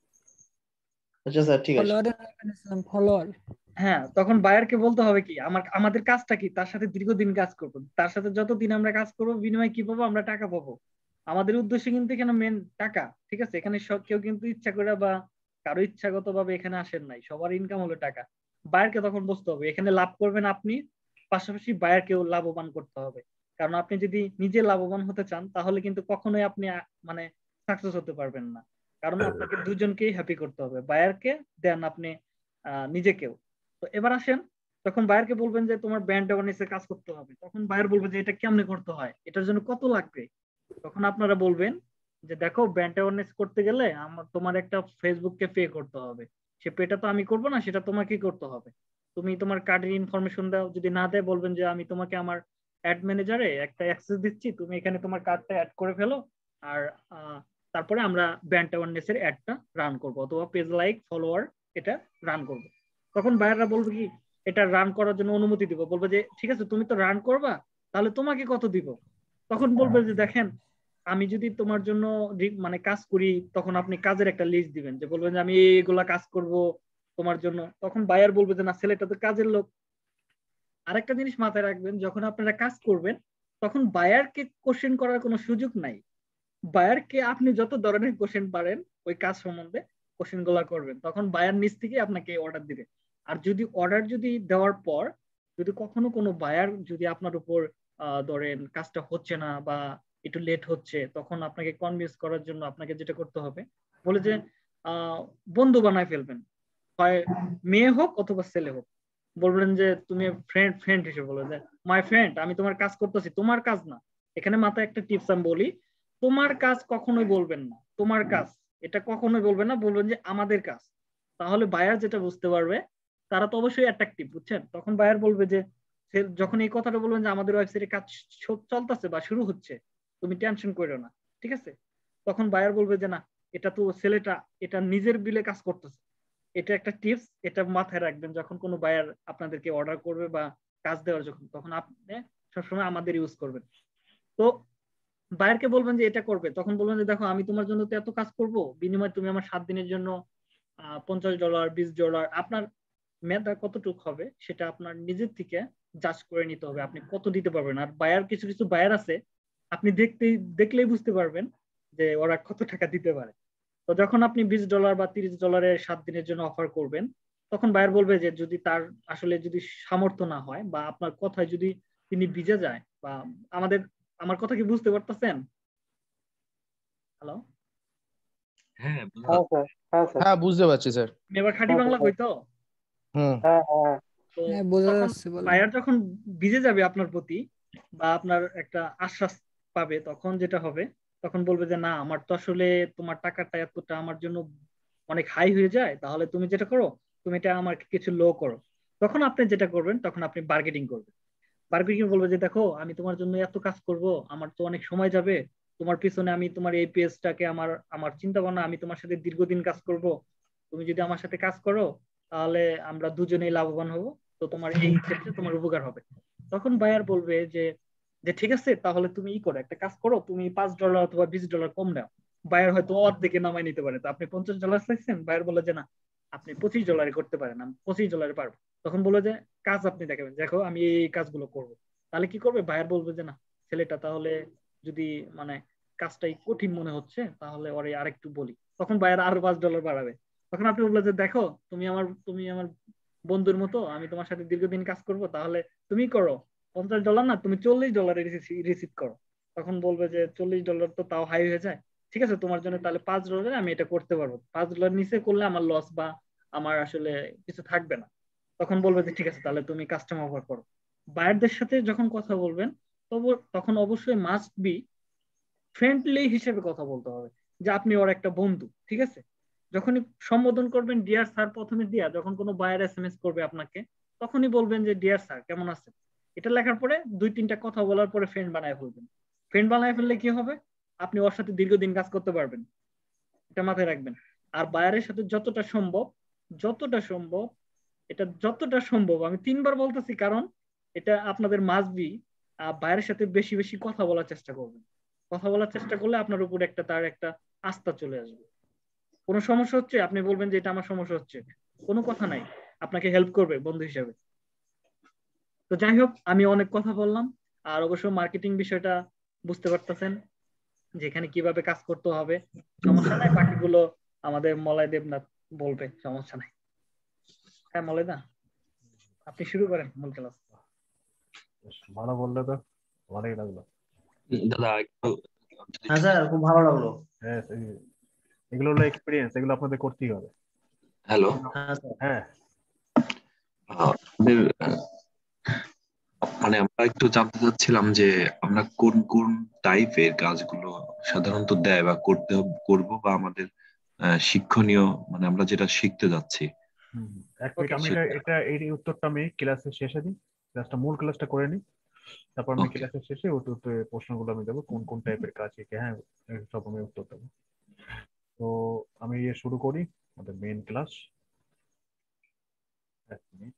আচ্ছা স্যার ঠিক আছে। ফলোয়ার হ্যাঁ, তখন বায়ারকে বলতে হবে কি, আমার আমাদের কাজটা কি, তার সাথে দীর্ঘদিন কাজ করবো, তার সাথে যতদিন আমরা কাজ করবো বিনিময়ে কি পাবো, আমরা টাকা পাবো। আমাদের উদ্দেশ্য কিন্তু এখানে মেন টাকা, ঠিক আছে? এখানে সব কেউ কিন্তু ইচ্ছা করে বা কারো ইচ্ছাগত ভাবে এখানে আসেন নাই, সবার ইনকাম হলো টাকা। বায়ারকে তখন বুঝতে হবে এখানে লাভ করবেন আপনি, পাশাপাশি বায়ারকেও লাভবান করতে হবে। কারণ আপনি যদি নিজে লাভবান হতে চান, তাহলে কিন্তু কখনোই আপনি আ- মানে সাকসেস হতে পারবেন না। কারণ আপনাকে দুজনকেই হ্যাপি করতে হবে, বায়ারকে দেন আপনি আহ নিজেকেও। তো এবার আসেন, তখন বায়ারকে বলবেন যে তোমার ব্র্যান্ড অ্যাওয়ারনেসের কাজ করতে হবে। তখন বায়ার বলবে যে এটা কেমনে করতে হয়, এটার জন্য কত লাগবে। তখন আপনারা বলবেন যে দেখো, ব্র্যান্ড অ্যাওয়ারনেস করতে গেলে আমার তোমার একটা ফেসবুককে পে করতে হবে, সে পেটা তো আমি করবো না, সেটা তোমাকেই করতে হবে। তুমি তোমার কার্ডের ইনফরমেশন দাও, যদি না দেয় বলবেন যে আমি তোমাকে আমার অ্যাড ম্যানেজারে একটা অ্যাক্সেস দিচ্ছি, তুমি এখানে তোমার কার্ডটা অ্যাড করে ফেলো, আর আহ, তারপরে আমরা ব্র্যান্ড অ্যাওয়ারনেস এর অ্যাডটা রান করবো, অথবা পেজ লাইক ফলোয়ার এটা রান করবো। তখন বায়াররা বলবে কি, এটা রান করার জন্য অনুমতি দিব, বলবে যে ঠিক আছে তুমি তো রান করবা, তাহলে তোমাকে কত দিব। তখন বলবে যে দেখেন, আমি যদি তোমার জন্য রি- মানে কাজ করি, তখন আপনি কাজের একটা লিস্ট দিবেন, যে বলবেন যে আমি এইগুলা কাজ করব তোমার জন্য। তখন বায়ার বলবে যে না, ছেলেটা তো কাজের লোক। আরেকটা জিনিস মাথায় রাখবেন, যখন আপনারা কাজ করবেন, তখন বায়ারকে কোশ্চেন করার কোনো সুযোগ নাই। বায়ারকে আপনি যত ধরনের কোশ্চেন পারেন ওই কাজ সম্বন্ধে কোশ্চেন গুলা করবেন, তখন বায়ার নিজ থেকে আপনাকে অর্ডার দিবে। আর যদি অর্ডার যদি দেওয়ার পর যদি কখনো কোনো বায়ার যদি আপনার উপর আহ, ধরেন কাজটা হচ্ছে না বা একটু লেট হচ্ছে, তখন আপনাকে কনভিন্স করার জন্য আপনাকে যেটা করতে হবে, বলে যে আহ বন্ধু বানায় ফেলবেন, হয় মেয়ে হোক অথবা ছেলে হোক। বলবেন যে তুমি ফ্রেন্ড ফ্রেন্ড হিসেবে বলবেন যে মাই ফ্রেন্ড, আমি তোমার কাজ করতেছি, তোমার কাজ না। এখানে মাথায় একটা টিপস আমি বলি, তোমার কাজ কখনোই বলবেন না, তোমার কাজ এটা কখনোই বলবেন না, বলবেন যে আমাদের কাজ। তাহলে বায়ার যেটা বুঝতে পারবে, তারা তো অবশ্যই অ্যাট্রাকটিভ, বুঝছেন? তখন বায়ার বলবে যে সে যখন এই কথাটা বলবেন যে আমাদের ওয়েবসাইটে কাজ চলতেছে বা শুরু হচ্ছে, তুমি টেনশন করো না, ঠিক আছে? তখন বায়ার বলবে যে না, এটা তো ছেলেটা এটা নিজের বিলে কাজ করতেছে। এটা একটা টিপস, এটা মাথায় রাখবেন যখন কোনো বায়ার আপনাদেরকে অর্ডার করবে বা কাজ দেওয়ার যখন, তখন আপনি সবসময় আমাদের ইউজ করবেন। তো বায়ারকে বলবেন যে এটা করবে, তখন বলবেন যে দেখো আমি তোমার জন্য তো এত কাজ করব, বিনিময়ে তুমি আমার সাত দিনের জন্য আহ পঞ্চাশ ডলার বিশ ডলার, আপনার মেধা কতটুকু হবে সেটা আপনার নিজের থেকে জাজ করে নিতে হবে আপনি কত দিতে পারবেন। আর বায়ার কিছু কিছু বায়ার আছে আপনি দেখতেই দেখলেই বুঝতে পারবেন যে ওরা কত টাকা দিতে পারে। তো যখন আপনি বিশ ডলার বা তিরিশ ডলারের সাত দিনের জন্য অফার করবেন, তখন বায়ার বলবে যে যদি তার আসলে যদি সামর্থ্য না হয় বা আপনার কথায় যদি তিনি ভিজে যায় বা আমাদের, আমার কথা কি বুঝতে পারতেছেন? হ্যালো হ্যাঁ হ্যাঁ স্যার, হ্যাঁ স্যার, হ্যাঁ বুঝতে পারছি স্যার। আমি এবার খাঁটি হ্যাঁ বাংলা স্যার, কইতো। হুম হ্যাঁ হ্যাঁ তো হ্যাঁ বোঝা তখন যাচ্ছে বলেন। বায়ার যখন ভিজে যাবে আপনার প্রতি বা আপনার একটা আশ্বাস পাবে, তখন যেটা হবে তখন বলবে যে না আমার তো আসলে তোমার টাকাটা এতটা আমার জন্য অনেক হাই হয়ে যায়, তাহলে তুমি যেটা করো তুমি এটা আমার কিছু লো করো। তখন আপনি যেটা করবেন তখন আপনি বার্গেটিং করবেন। বার্গেটিং বলবে যে দেখো আমি তোমার জন্য এত কাজ করব, আমার তো অনেক সময় যাবে তোমার পিছনে, আমি তোমার এই পেজটাকে আমার আমার চিন্তা ভাবনা, আমি তোমার সাথে দীর্ঘদিন কাজ করব, তুমি যদি আমার সাথে কাজ করো তাহলে আমরা দুজনেই লাভবান হব, তো তোমার এই ক্ষেত্রে তোমার উপকার হবে। তখন বায়ার বলবে যে যে ঠিক আছে তাহলে তুমি ই করো, একটা কাজ করো, তুমি পাঁচ ডলার অথবা বিশ ডলার কম নাও। বায়ার হয়তো অর্ধেকে নামাই নিতে পারে, তো আপনি পঞ্চাশ ডলার চাইছেন, বায়ার বলে যে না আপনি পঁচিশ ডলারে করতে পারেন, আমি পঁচিশ ডলারে পারবো। তখন বলে যে কাজ আপনি দেখাবেন, দেখো আমি এই কাজগুলো করব। তাহলে কি করবে বায়ার বলবে যে না ছেলেটা তাহলে যদি মানে কাজটাই কঠিন মনে হচ্ছে তাহলে ওরে আরেকটু বলি, তখন বায়ার আরো পাঁচ ডলার বাড়াবে। তখন আপনি বলবেন যে দেখো তুমি আমার তুমি আমার বন্ধুর মতো, আমি তোমার সাথে দীর্ঘদিন কাজ করব, তাহলে তুমি করো পঞ্চাশ ডলার না তুমি চল্লিশ ডলারে রিসিভ করো। তখন বলবে যে চল্লিশ ডলার তো তাও হাই হয়ে যায়, ঠিক আছে তোমার জন্য তাহলে পাঁচ ডলারে আমি এটা করতে পারবো, পাঁচ ডলার নিচে করলে আমার লস বা আমার আসলে কিছু থাকবে না। তখন বলবে যে ঠিক আছে তাহলে তুমি কাস্টম অফার করো। বায়ারদের সাথে যখন কথা বলবেন তবু তখন অবশ্যই মাস্ট বি ফ্রেন্ডলি হিসেবে কথা বলতে হবে, যে আপনি ওর একটা বন্ধু, ঠিক আছে? যখনই সম্বোধন করবেন ডিয়ার স্যার প্রথমে দিয়া, যখন কোনো বায়ার এস এম এস করবে আপনাকে তখনই বলবেন যে ডিয়ার স্যার কেমন আছেন। এটা লেখার পরে দুই তিনটা কথা বলার পরে ফ্রেন্ড বানায় ফেলবেন। ফ্রেন্ড বানায় ফেললে কি হবে, আপনি ওর সাথে দীর্ঘদিন কাজ করতে পারবেন, এটা মাথায় রাখবেন। আর বায়ারের সাথে যতটা সম্ভব যতটা সম্ভব এটা যতটা সম্ভব আমি তিনবার বলতেছি কারণ এটা আপনাদের মাস্ট বি বায়ারের সাথে বেশি বেশি কথা বলার চেষ্টা করবেন। কথা বলার চেষ্টা করলে আপনার উপর একটা তার একটা আস্থা চলে আসবে। কোনো সমস্যা হচ্ছে আপনি বলবেন যে এটা আমার সমস্যা হচ্ছে, কোনো কথা নাই, আপনাকে হেল্প করবে বন্ধু হিসেবে। তো যাই হোক আমি অনেক কথা বললাম, আর অবশ্য মার্কেটিং বিষয়টা বুঝতে পারতেছেন যে এখানে কিভাবে কাজ করতে হবে। সমস্যা নাই, বাকিগুলো আমাদের মলয় দেবনাথ বলবে, সমস্যা নাই। হ্যাঁ মলয় দা আপনি শুরু করেন মূল ক্লাস। ভালো বললে তো, ভালোই লাগলো দাদা একটু হ্যাঁ স্যার খুব ভালো লাগলো। হ্যাঁ এই- এগুলো হলো এক্সপিরিয়েন্স, এগুলো আপনাদের করতেই হবে। হ্যালো হ্যাঁ স্যার, হ্যাঁ আমাদের আহ, মানে আমরা একটু জানতে চাচ্ছিলাম যে আমরা কোন কোন টাইপের কাজগুলো সাধারণত দেয় বা করতে হব- করব বা আমাদের আহ, শিক্ষণীয় মানে আমরা যেটা শিখতে যাচ্ছি হুম, এক মিনিট ওকে আমি এটা এটা এই উত্তরটা আমি ক্লাসের শেষে দিই, ক্লাসটা মূল ক্লাসটা করে নিই, তারপর আমি ওকে ক্লাসের শেষে উত্তর প্রশ্নগুলো আমি দেবো কোন কোন টাইপের কাজ শিখে, হ্যাঁ সব আমি উত্তর দেবো। তো আমি ইয়ে শুরু করি আমাদের মেইন ক্লাস। এক মিনিট।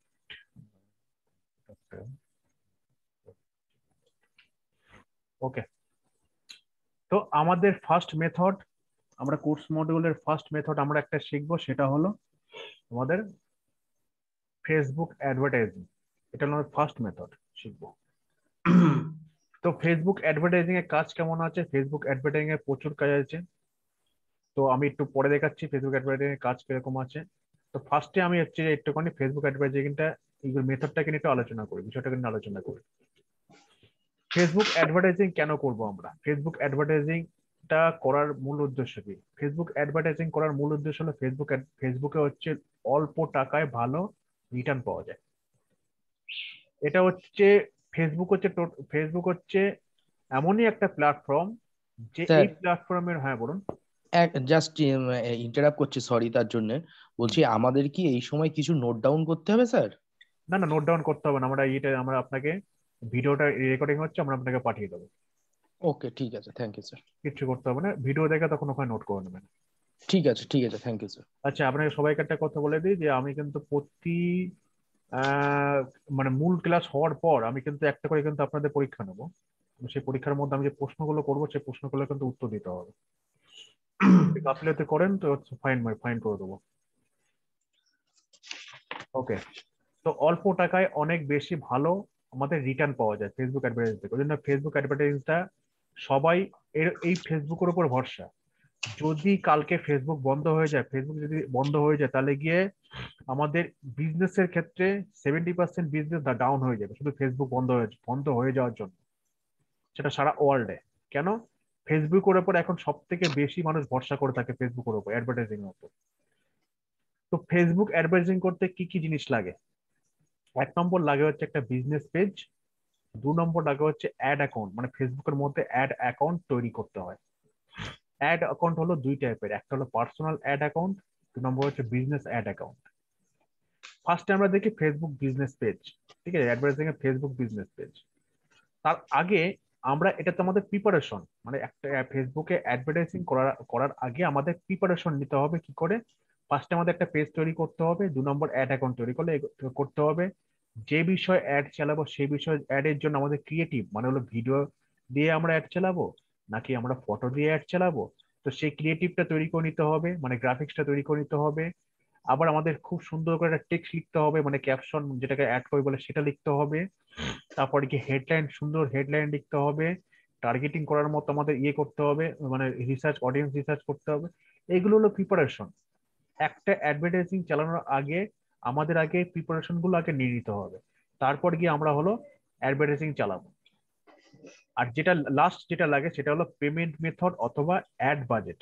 ওকে, তো আমাদের ফার্স্ট মেথড, আমরা কোর্স মডিউলের ফার্স্ট মেথড আমরা একটা শিখবো, সেটা হলো আমাদের ফেসবুক অ্যাডভার্টাইজিং। এটা হলো ফার্স্ট মেথড শিখবো। তো ফেসবুক অ্যাডভার্টাইজিং এর কাজ কেমন আছে, ফেসবুক অ্যাডভার্টাইজিং এর প্রচুর কাজ আছে, তো আমি একটু পরে দেখাচ্ছি ফেসবুক অ্যাডভার্টাইজিং এর কাজ কিরকম আছে। তো ফার্স্টে আমি হচ্ছে একটুখানি ফেসবুক অ্যাডভার্টাইজিংটা এইগুলো মেথডটাকে নিয়ে একটু আলোচনা করি, বিষয়টাকে নিয়ে আলোচনা করি। ফেসবুক অ্যাডভার্টাইজিং কেন করব আমরা, ফেসবুক অ্যাডভার্টাইজিংটা করার মূল উদ্দেশ্য কি? ফেসবুক অ্যাডভার্টাইজিং করার মূল উদ্দেশ্য হলো ফেসবুক ফেসবুকে হচ্ছে অল্প টাকায় ভালো রিটার্ন পাওয়া যায়। এটা হচ্ছে ফেসবুক হচ্ছে ফেসবুক হচ্ছে এমনই একটা প্ল্যাটফর্ম যে স্যার এই প্ল্যাটফর্মের, হ্যাঁ বলুন। এক জাস্ট ইন্টারাপ্ট করছি, সরি তার জন্য। বলছি আমাদের কি এই সময় কিছু নোট ডাউন করতে হবে স্যার? না না, নোট ডাউন করতে হবে না, আমরা এটা আমরা আপনাকে ভিডিওটা রেকর্ডিং হচ্ছে আমরা আপনাকে পাঠিয়ে দেবো, ওকে ঠিক আছে, থ্যাংক ইউ স্যার। কিচ্ছু করতে হবে না, ভিডিও দেখে তখন ওখানে নোট করে নেবেন। ঠিক আছে ঠিক আছে, থ্যাংক ইউ স্যার। আচ্ছা, আপনাকে সবাইকে একটা কথা বলে দিই যে আমি কিন্তু প্রতি আহ, মানে মূল ক্লাস হওয়ার পর আমি কিন্তু একটা করে কিন্তু আপনাদের পরীক্ষা নেবো। সেই পরীক্ষার মধ্যে আমি যে প্রশ্নগুলো করবো সেই প্রশ্নগুলো কিন্তু উত্তর দিতে হবে। গাফিলতি করেন তো ফাইন ফাইন করে দেবো। ওকে, তো অল্প টাকায় অনেক বেশি ভালো আমাদের রিটার্ন পাওয়া যায় ফেসবুক অ্যাডভার্টাইজিং থেকে। ওই জন্য ফেসবুক অ্যাডভার্টাইজিংটা সবাই এর এই ফেসবুকের উপর ভরসা। যদি কালকে ফেসবুক বন্ধ হয়ে যায়, ফেসবুক যদি বন্ধ হয়ে যায় তাহলে গিয়ে আমাদের বিজনেসের ক্ষেত্রে সেভেন্টি পার্সেন্ট বিজনেস ডাউন হয়ে যাবে শুধু ফেসবুক বন্ধ হয়ে বন্ধ হয়ে যাওয়ার জন্য, সেটা সারা ওয়ার্ল্ডে। কেন? ফেসবুকের উপর এখন সব থেকে বেশি মানুষ ভরসা করে থাকে ফেসবুকের উপর অ্যাডভার্টাইজিং এর উপর। তো ফেসবুক অ্যাডভার্টাইজিং করতে কি কি জিনিস লাগে? এক নম্বর লাগে হচ্ছে একটা বিজনেস পেজ। দু নম্বর লাগে হচ্ছে অ্যাড অ্যাকাউন্ট, মানে ফেসবুকের মধ্যে অ্যাড অ্যাকাউন্ট তৈরি করতে হয়। অ্যাড অ্যাকাউন্ট হলো দুই টাইপের, একটা হলো পার্সোনাল অ্যাড অ্যাকাউন্ট, দু নম্বর হচ্ছে বিজনেস অ্যাড অ্যাকাউন্ট। ফার্স্টে আমরা দেখি ফেসবুক বিজনেস পেজ, ঠিক আছে, অ্যাডভার্টাইজিং এর ফেসবুক বিজনেস পেজ। তার আগে আমরা, এটা তো আমাদের প্রিপারেশন, মানে একটা ফেসবুকে অ্যাডভার্টাইজিং করার করার আগে আমাদের প্রিপারেশন নিতে হবে কি করে। ফার্স্টে আমাদের একটা পেজ তৈরি করতে হবে, দু নম্বর অ্যাড অ্যাকাউন্ট তৈরি করলে করতে হবে। যে বিষয়ে অ্যাড চালাবো সেই বিষয়ে অ্যাড এর জন্য আমাদের ক্রিয়েটিভ, মানে হলো ভিডিও দিয়ে আমরা অ্যাড চালাবো নাকি আমরা ফটো দিয়ে অ্যাড চালাবো, তো সেই ক্রিয়েটিভটা তৈরি করে নিতে হবে, মানে গ্রাফিক্সটা তৈরি করে নিতে হবে। আবার আমাদের খুব সুন্দর করে একটা টেক্সট লিখতে হবে, মানে ক্যাপশন যেটাকে অ্যাড কপি বলে সেটা লিখতে হবে। তারপরে কি হেডলাইন, সুন্দর হেডলাইন লিখতে হবে। টার্গেটিং করার মতো আমাদের ইয়ে করতে হবে, মানে রিসার্চ, অডিয়েন্স রিসার্চ করতে হবে। এগুলো হলো প্রিপারেশন। একটা অ্যাডভার্টাইজিং চালানোর আগে আমাদের আগে প্রিপারেশন গুলো আগে নিয়ে নিতে হবে, তারপর গিয়ে আমরা হলো অ্যাডভার্টাইজিং চালাবো। আর যেটা লাস্ট যেটা লাগে সেটা হলো পেমেন্ট মেথড অথবা অ্যাড বাজেট।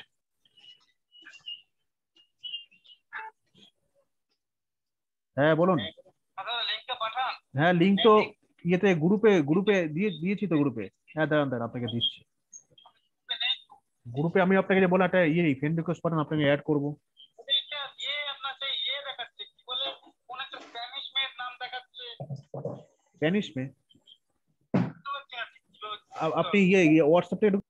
হ্যাঁ বলুন। হ্যাঁ, লিঙ্ক তো ইয়েতে গ্রুপে গ্রুপে দিয়ে দিয়েছি তো গ্রুপে। হ্যাঁ দাঁড়ান দাঁড়ান আপনাকে দিচ্ছি। গ্রুপে আমি আপনাকে যে বলা একটা ইয়ে ফ্রেন্ড রিকোয়েস্ট পাঠান, আপনাকে অ্যাড করবো। স্প্যানিশ মে আ- আপনি ইয়ে হোয়াটসঅ্যাপে একটু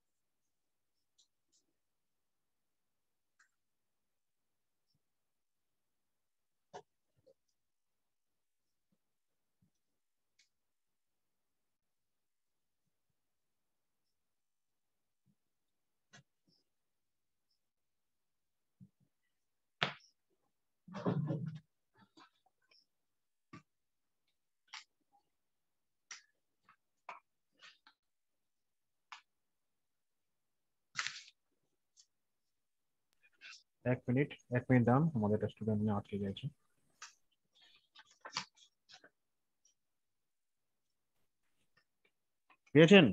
এক মিনিট এক মিনিট দাম, আমাদের একটা স্টুডেন্ট নিয়ে আটকে গেছে। পেয়েছেন?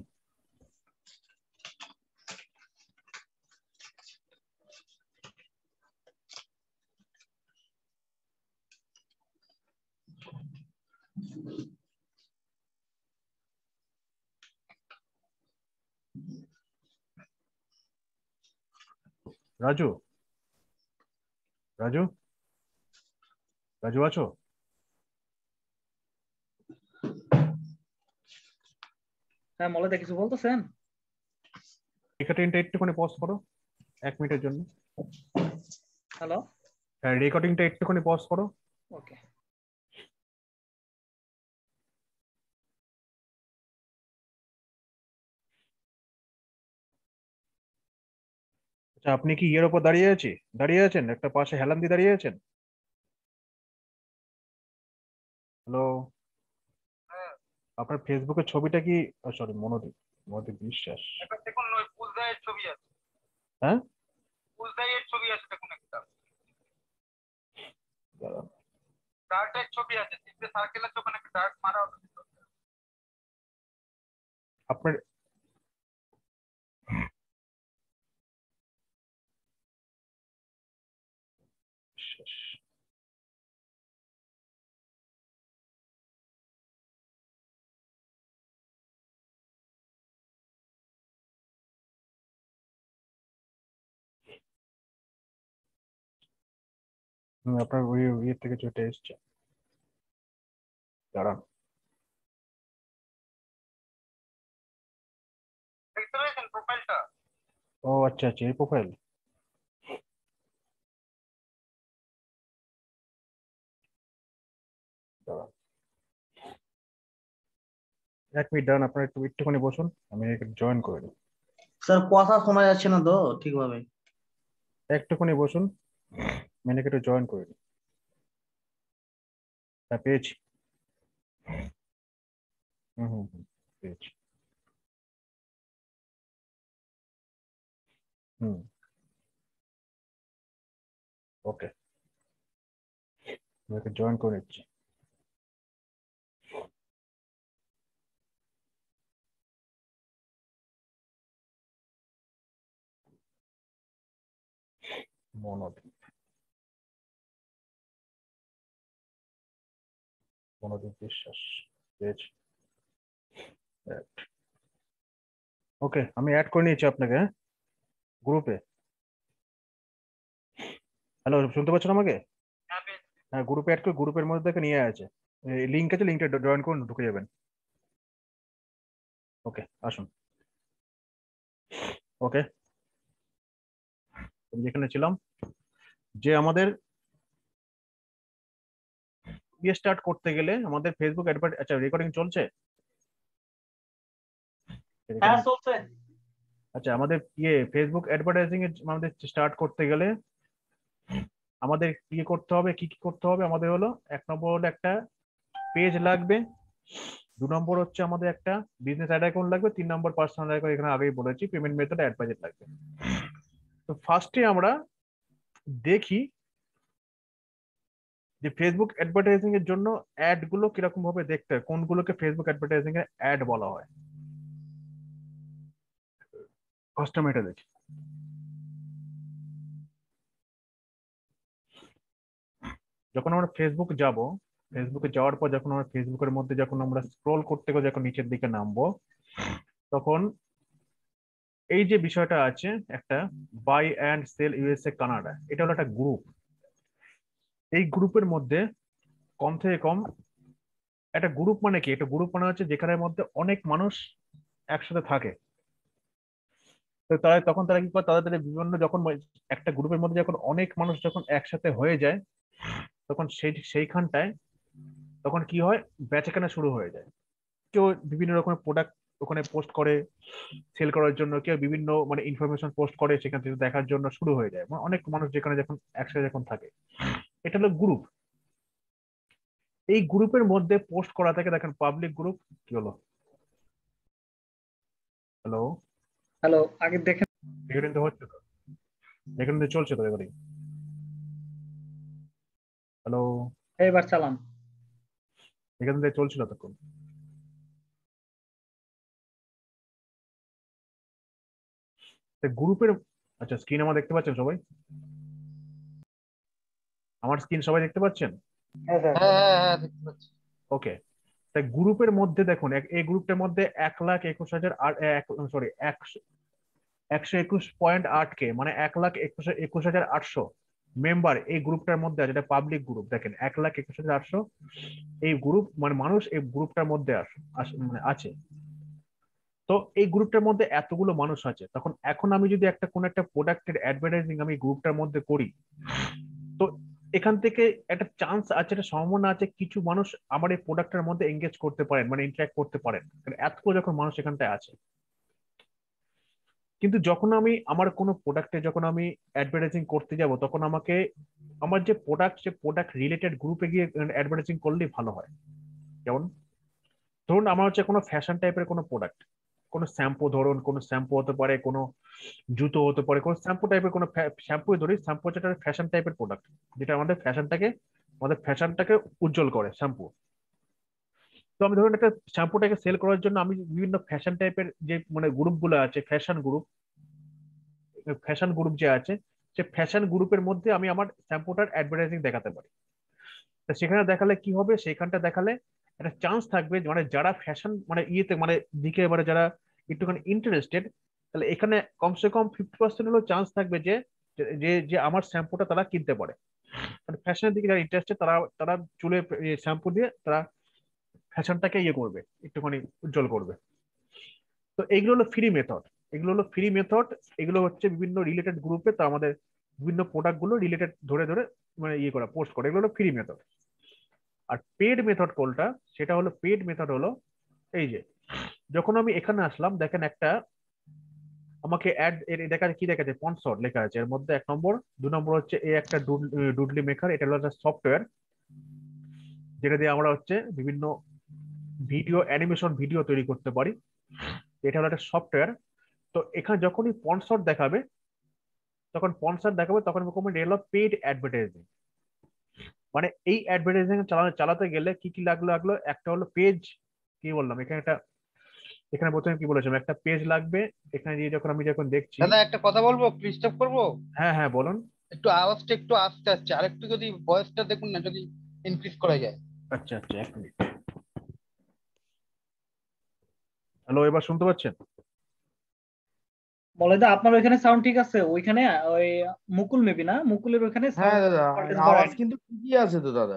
রাজু, রাজু, রাজু আছো? হ্যাঁ মলে কিছু বলতেছেন? রেকর্ডিংটা একটুখানি পজ করো এক মিনিটের জন্য। হ্যালো, হ্যাঁ, রেকর্ডিংটা একটুখানি পজ করো। ওকে। আচ্ছা, আপনি কি ইয়ের ওপর দাঁড়িয়ে আছি দাঁড়িয়ে আছেন, একটা পাশে হেলান দিয়ে দাঁড়িয়ে আছেন? হ্যালো, আপনার ফেসবুকের ছবিটা কি, সরি মনোদীপ, মনোদীপ বিশ্বাস। দেখুন ওই পুলদাইয়ের ছবি আছে, হ্যাঁ পুলদাইয়ের ছবি আছে দেখুন একটা, দাঁড়ান। ডার্টের ছবি আছে, তিনটে সার্কেল আছে, ওখানে একটা ডার্ট মারা হবে। আপনার হুম, আপনার ওই ইয়ে থেকে চলে এসছে, দাঁড়ান। দেখতে পেয়েছেন প্রোফাইলটা? ও আচ্ছা আচ্ছা, এই প্রোফাইল। দাঁড়ান। এক মিনিট দাঁড়ান, আপনারা একটু একটুখানি বসুন, আমি জয়েন করে নিই। স্যার কথা শোনা যাচ্ছে না তো ঠিকভাবে। একটুখানি বসুন, আমি একটু জয়েন করে নিই। হ্যাঁ পেয়েছি। হুম হুম হুম পেয়েছি। হুম ওকে, আমি একে জয়েন করে নিচ্ছি। মনোদীপ, মনোদীপ বিশ্বাস পেয়েছি। ওকে, আমি অ্যাড করে নিয়েছি আপনাকে গ্রুপে। হ্যালো, শুনতে পাচ্ছেন আমাকে? হ্যাঁ, গ্রুপে অ্যাড করে গ্রুপের মধ্যে থেকে নিয়ে আছে, লিঙ্ক আছে, লিঙ্কটা জয়েন করুন, ঢুকে যাবেন। ওকে আসুন। ওকে, যেখানে ছিলাম, যে আমাদের ইয়ে স্টার্ট করতে গেলে আমাদের ফেসবুক অ্যাডভার্ট, আচ্ছা রেকর্ডিং চলছে? হ্যাঁ চলছে। আচ্ছা, আমাদের ইয়ে ফেসবুক অ্যাডভার্টাইজিং এর আমাদের স্টার্ট করতে গেলে আমাদের কি করতে হবে, কি কি করতে হবে? আমাদের হলো এক নম্বর হলো একটা পেজ লাগবে, দু নম্বর হচ্ছে আমাদের একটা বিজনেস অ্যাড অ্যাকাউন্ট লাগবে, তিন নম্বর পার্সোনাল অ্যাকাউন্ট, এখানে আগেই বলেছি, পেমেন্ট মেথড অ্যাড বাজেট লাগবে। তো ফার্স্টে আমরা দেখি যে ফেসবুক অ্যাডভার্টাইজিং এর জন্য অ্যাড গুলো কিরকম ভাবে দেখতে হয়, কোনগুলোকে ফেসবুক অ্যাডভার্টাইজিং এর অ্যাড বলা হয়। ফার্স্ট আমি এটা দেখি। যখন আমরা ফেসবুক যাব, ফেসবুকে যাওয়ার পর যখন আমরা ফেসবুকের মধ্যে যখন আমরা স্ক্রল করতে গিয়ে যখন নিচের দিকে নামবো, তখন এই যে বিষয়টা আছে একটা buy and sell USA Canada, এটা হলো একটা গ্রুপ। এই গ্রুপের মধ্যে কম থেকে কম একটা গ্রুপ মানে কি, একটা গ্রুপ মানে হচ্ছে যেখানের মধ্যে অনেক মানুষ একসাথে থাকে। তো তারা তখন তারা কি করে, তাদের তাদের বিভিন্ন যখন একটা গ্রুপের মধ্যে যখন অনেক মানুষ যখন একসাথে হয়ে যায়, তখন সেই সেইখানটায় তখন কি হয়, বেচাকেনা শুরু হয়ে যায়। কেউ বিভিন্ন রকমের প্রোডাক্ট ওখানে পোস্ট করে সেল করার জন্য, কেউ বিভিন্ন মানে ইনফরমেশন পোস্ট করে সেখান থেকে দেখার জন্য শুরু হয়ে যায়, মানে অনেক মানুষ যেখানে যখন একসাথে যখন থাকে, এটা হলো গ্রুপ। এই গ্রুপের মধ্যে পোস্ট করা থাকে, দেখেন পাবলিক গ্রুপ কি হলো। হ্যালো হ্যালো, আগে দেখেন রেকর্ডিং তো হচ্ছে তো, রেকর্ডিং তো চলছে তো, রেকর্ডিং। হ্যালো, এবার চালান। এখান থেকে চলছিল তখন। গ্রুপের, আচ্ছা স্ক্রিন আমার দেখতে পাচ্ছেন সবাই? আমার স্ক্রিন সবাই দেখতে পাচ্ছেন? হ্যাঁ স্যার। হ্যাঁ হ্যাঁ হ্যাঁ দেখতে পাচ্ছি। ওকে, তাই গ্রুপের মধ্যে দেখুন, এক- এই গ্রুপটার মধ্যে এক লাখ একুশ হাজার আর সরি একশো একশো একুশ পয়েন্ট আট কে, মানে এক লাখ একুশ একুশ হাজার আটশো মেম্বার এই গ্রুপটার মধ্যে আছে। এটা পাবলিক গ্রুপ, দেখেন এক লাখ একুশ হাজার আটশো এই গ্রুপ মানে মানুষ এই গ্রুপটার মধ্যে আস আস- মানে আছে। তো এই গ্রুপটার মধ্যে এতগুলো মানুষ আছে, তখন এখন আমি যদি একটা কোন একটা প্রোডাক্টের অ্যাডভার্টাইজিং আমি গ্রুপটার মধ্যে করি, তো এখান থেকে একটা চান্স আছে, একটা সম্ভাবনা আছে কিছু মানুষ আমার এই প্রোডাক্টের মধ্যে এঙ্গেজ করতে পারেন, মানে ইন্টারঅ্যাক্ট করতে পারেন, কারণ এতগুলো যখন মানুষ এখানটায় আছে। কিন্তু যখন আমি আমার কোনো প্রোডাক্টে যখন আমি অ্যাডভার্টাইজিং করতে যাব, তখন আমাকে আমার যে প্রোডাক্ট সে প্রোডাক্ট রিলেটেড গ্রুপে গিয়ে অ্যাডভার্টাইজিং করলেই ভালো হয়। যেমন ধরুন আমার হচ্ছে কোনো ফ্যাশন টাইপের কোনো প্রোডাক্ট, কোনো শ্যাম্পু, ধরুন কোনো শ্যাম্পু হতে পারে, কোনো জুতো হতে পারে, কোনো শ্যাম্পু টাইপের কোনো শ্যাম্পু ধরি, শ্যাম্পু হচ্ছে একটা ফ্যাশন টাইপের প্রোডাক্ট, যেটা আমাদের ফ্যাশনটাকে আমাদের ফ্যাশনটাকে উজ্জ্বল করে শ্যাম্পু। তো আমি ধরুন একটা শ্যাম্পুটাকে সেল করার জন্য আমি বিভিন্ন ফ্যাশন টাইপের যে মানে গ্রুপগুলো আছে, ফ্যাশন গ্রুপ, ফ্যাশন গ্রুপ যে আছে, সে ফ্যাশন গ্রুপের মধ্যে আমি আমার শ্যাম্পুটার অ্যাডভার্টাইজিং দেখাতে পারি। তো সেখানে দেখালে কি হবে, সেখানটা দেখালে একটা চান্স থাকবে যে মানে যারা ফ্যাশন মানে ইয়েতে মানে দিকে এবারে যারা একটুখানি ইন্টারেস্টেড, তাহলে এখানে কমসে কম ফিফটি পার্সেন্ট হলো চান্স থাকবে যে যে যে আমার শ্যাম্পুটা তারা কিনতে পারে। মানে ফ্যাশনের দিকে যারা ইন্টারেস্টেড, তারা তারা চুলে শ্যাম্পু দিয়ে তারা ফ্যাশনটাকে ইয়ে করবে, একটুখানি উজ্জ্বল করবে। তো এইগুলো হলো ফ্রি মেথড, এগুলো হলো ফ্রি মেথড। এগুলো হচ্ছে বিভিন্ন রিলেটেড গ্রুপে তো আমাদের বিভিন্ন প্রোডাক্ট গুলো রিলেটেড ধরে ধরে মানে ইয়ে করা পোস্ট করে, এগুলো হলো ফ্রি মেথড। আর পেড মেথড কোনটা, সেটা হলো পেড মেথড হলো এই যে যখন আমি এখানে আসলাম দেখেন একটা আমাকে অ্যাড এর দেখা কি দেখা যাচ্ছে স্পন্সর লেখা আছে, এর মধ্যে এক নম্বর দু নম্বর হচ্ছে এই একটা ডুডলি মেকার, এটা হলো একটা সফটওয়্যার যেটা দিয়ে আমরা হচ্ছে বিভিন্ন ভিডিও অ্যানিমেশন ভিডিও তৈরি করতে পারি। এটা হলো একটা সফটওয়্যার। তো এখানে যখনই স্পন্সর দেখাবে তখন স্পন্সর দেখাবে তখন এটা হলো পেইড অ্যাডভার্টাইজিং। মানে এই অ্যাডভার্টাইজিং চালানো চালাতে গেলে কি কি লাগলো লাগলো একটা হলো পেজ, কি বললাম এখানে একটা এখানে প্রথমে কি বলেছিলাম একটা পেজ লাগবে। এখানে দিয়ে যখন আমি যখন দেখছি, দাদা একটা কথা বলবো, ডিস্টার্ব করবো? হ্যাঁ হ্যাঁ বলুন। একটু আওয়াজটা একটু আস্তে আসছে, আর একটু যদি ভয়েসটা দেখুন না, যদি ইনক্রিজ করা যায়। আচ্ছা আচ্ছা এক মিনিট। হ্যালো, এবার শুনতে পাচ্ছেন? বলে দা আপনার ওইখানে সাউন্ড ঠিক আছে? ওইখানে ওই মুকুল মেবি না, মুকুলের ওইখানে হ্যাঁ sound দাদা, voltage আওয়াজ বাড়ায়নি। কিন্তু ঠিকই আছে তো দাদা।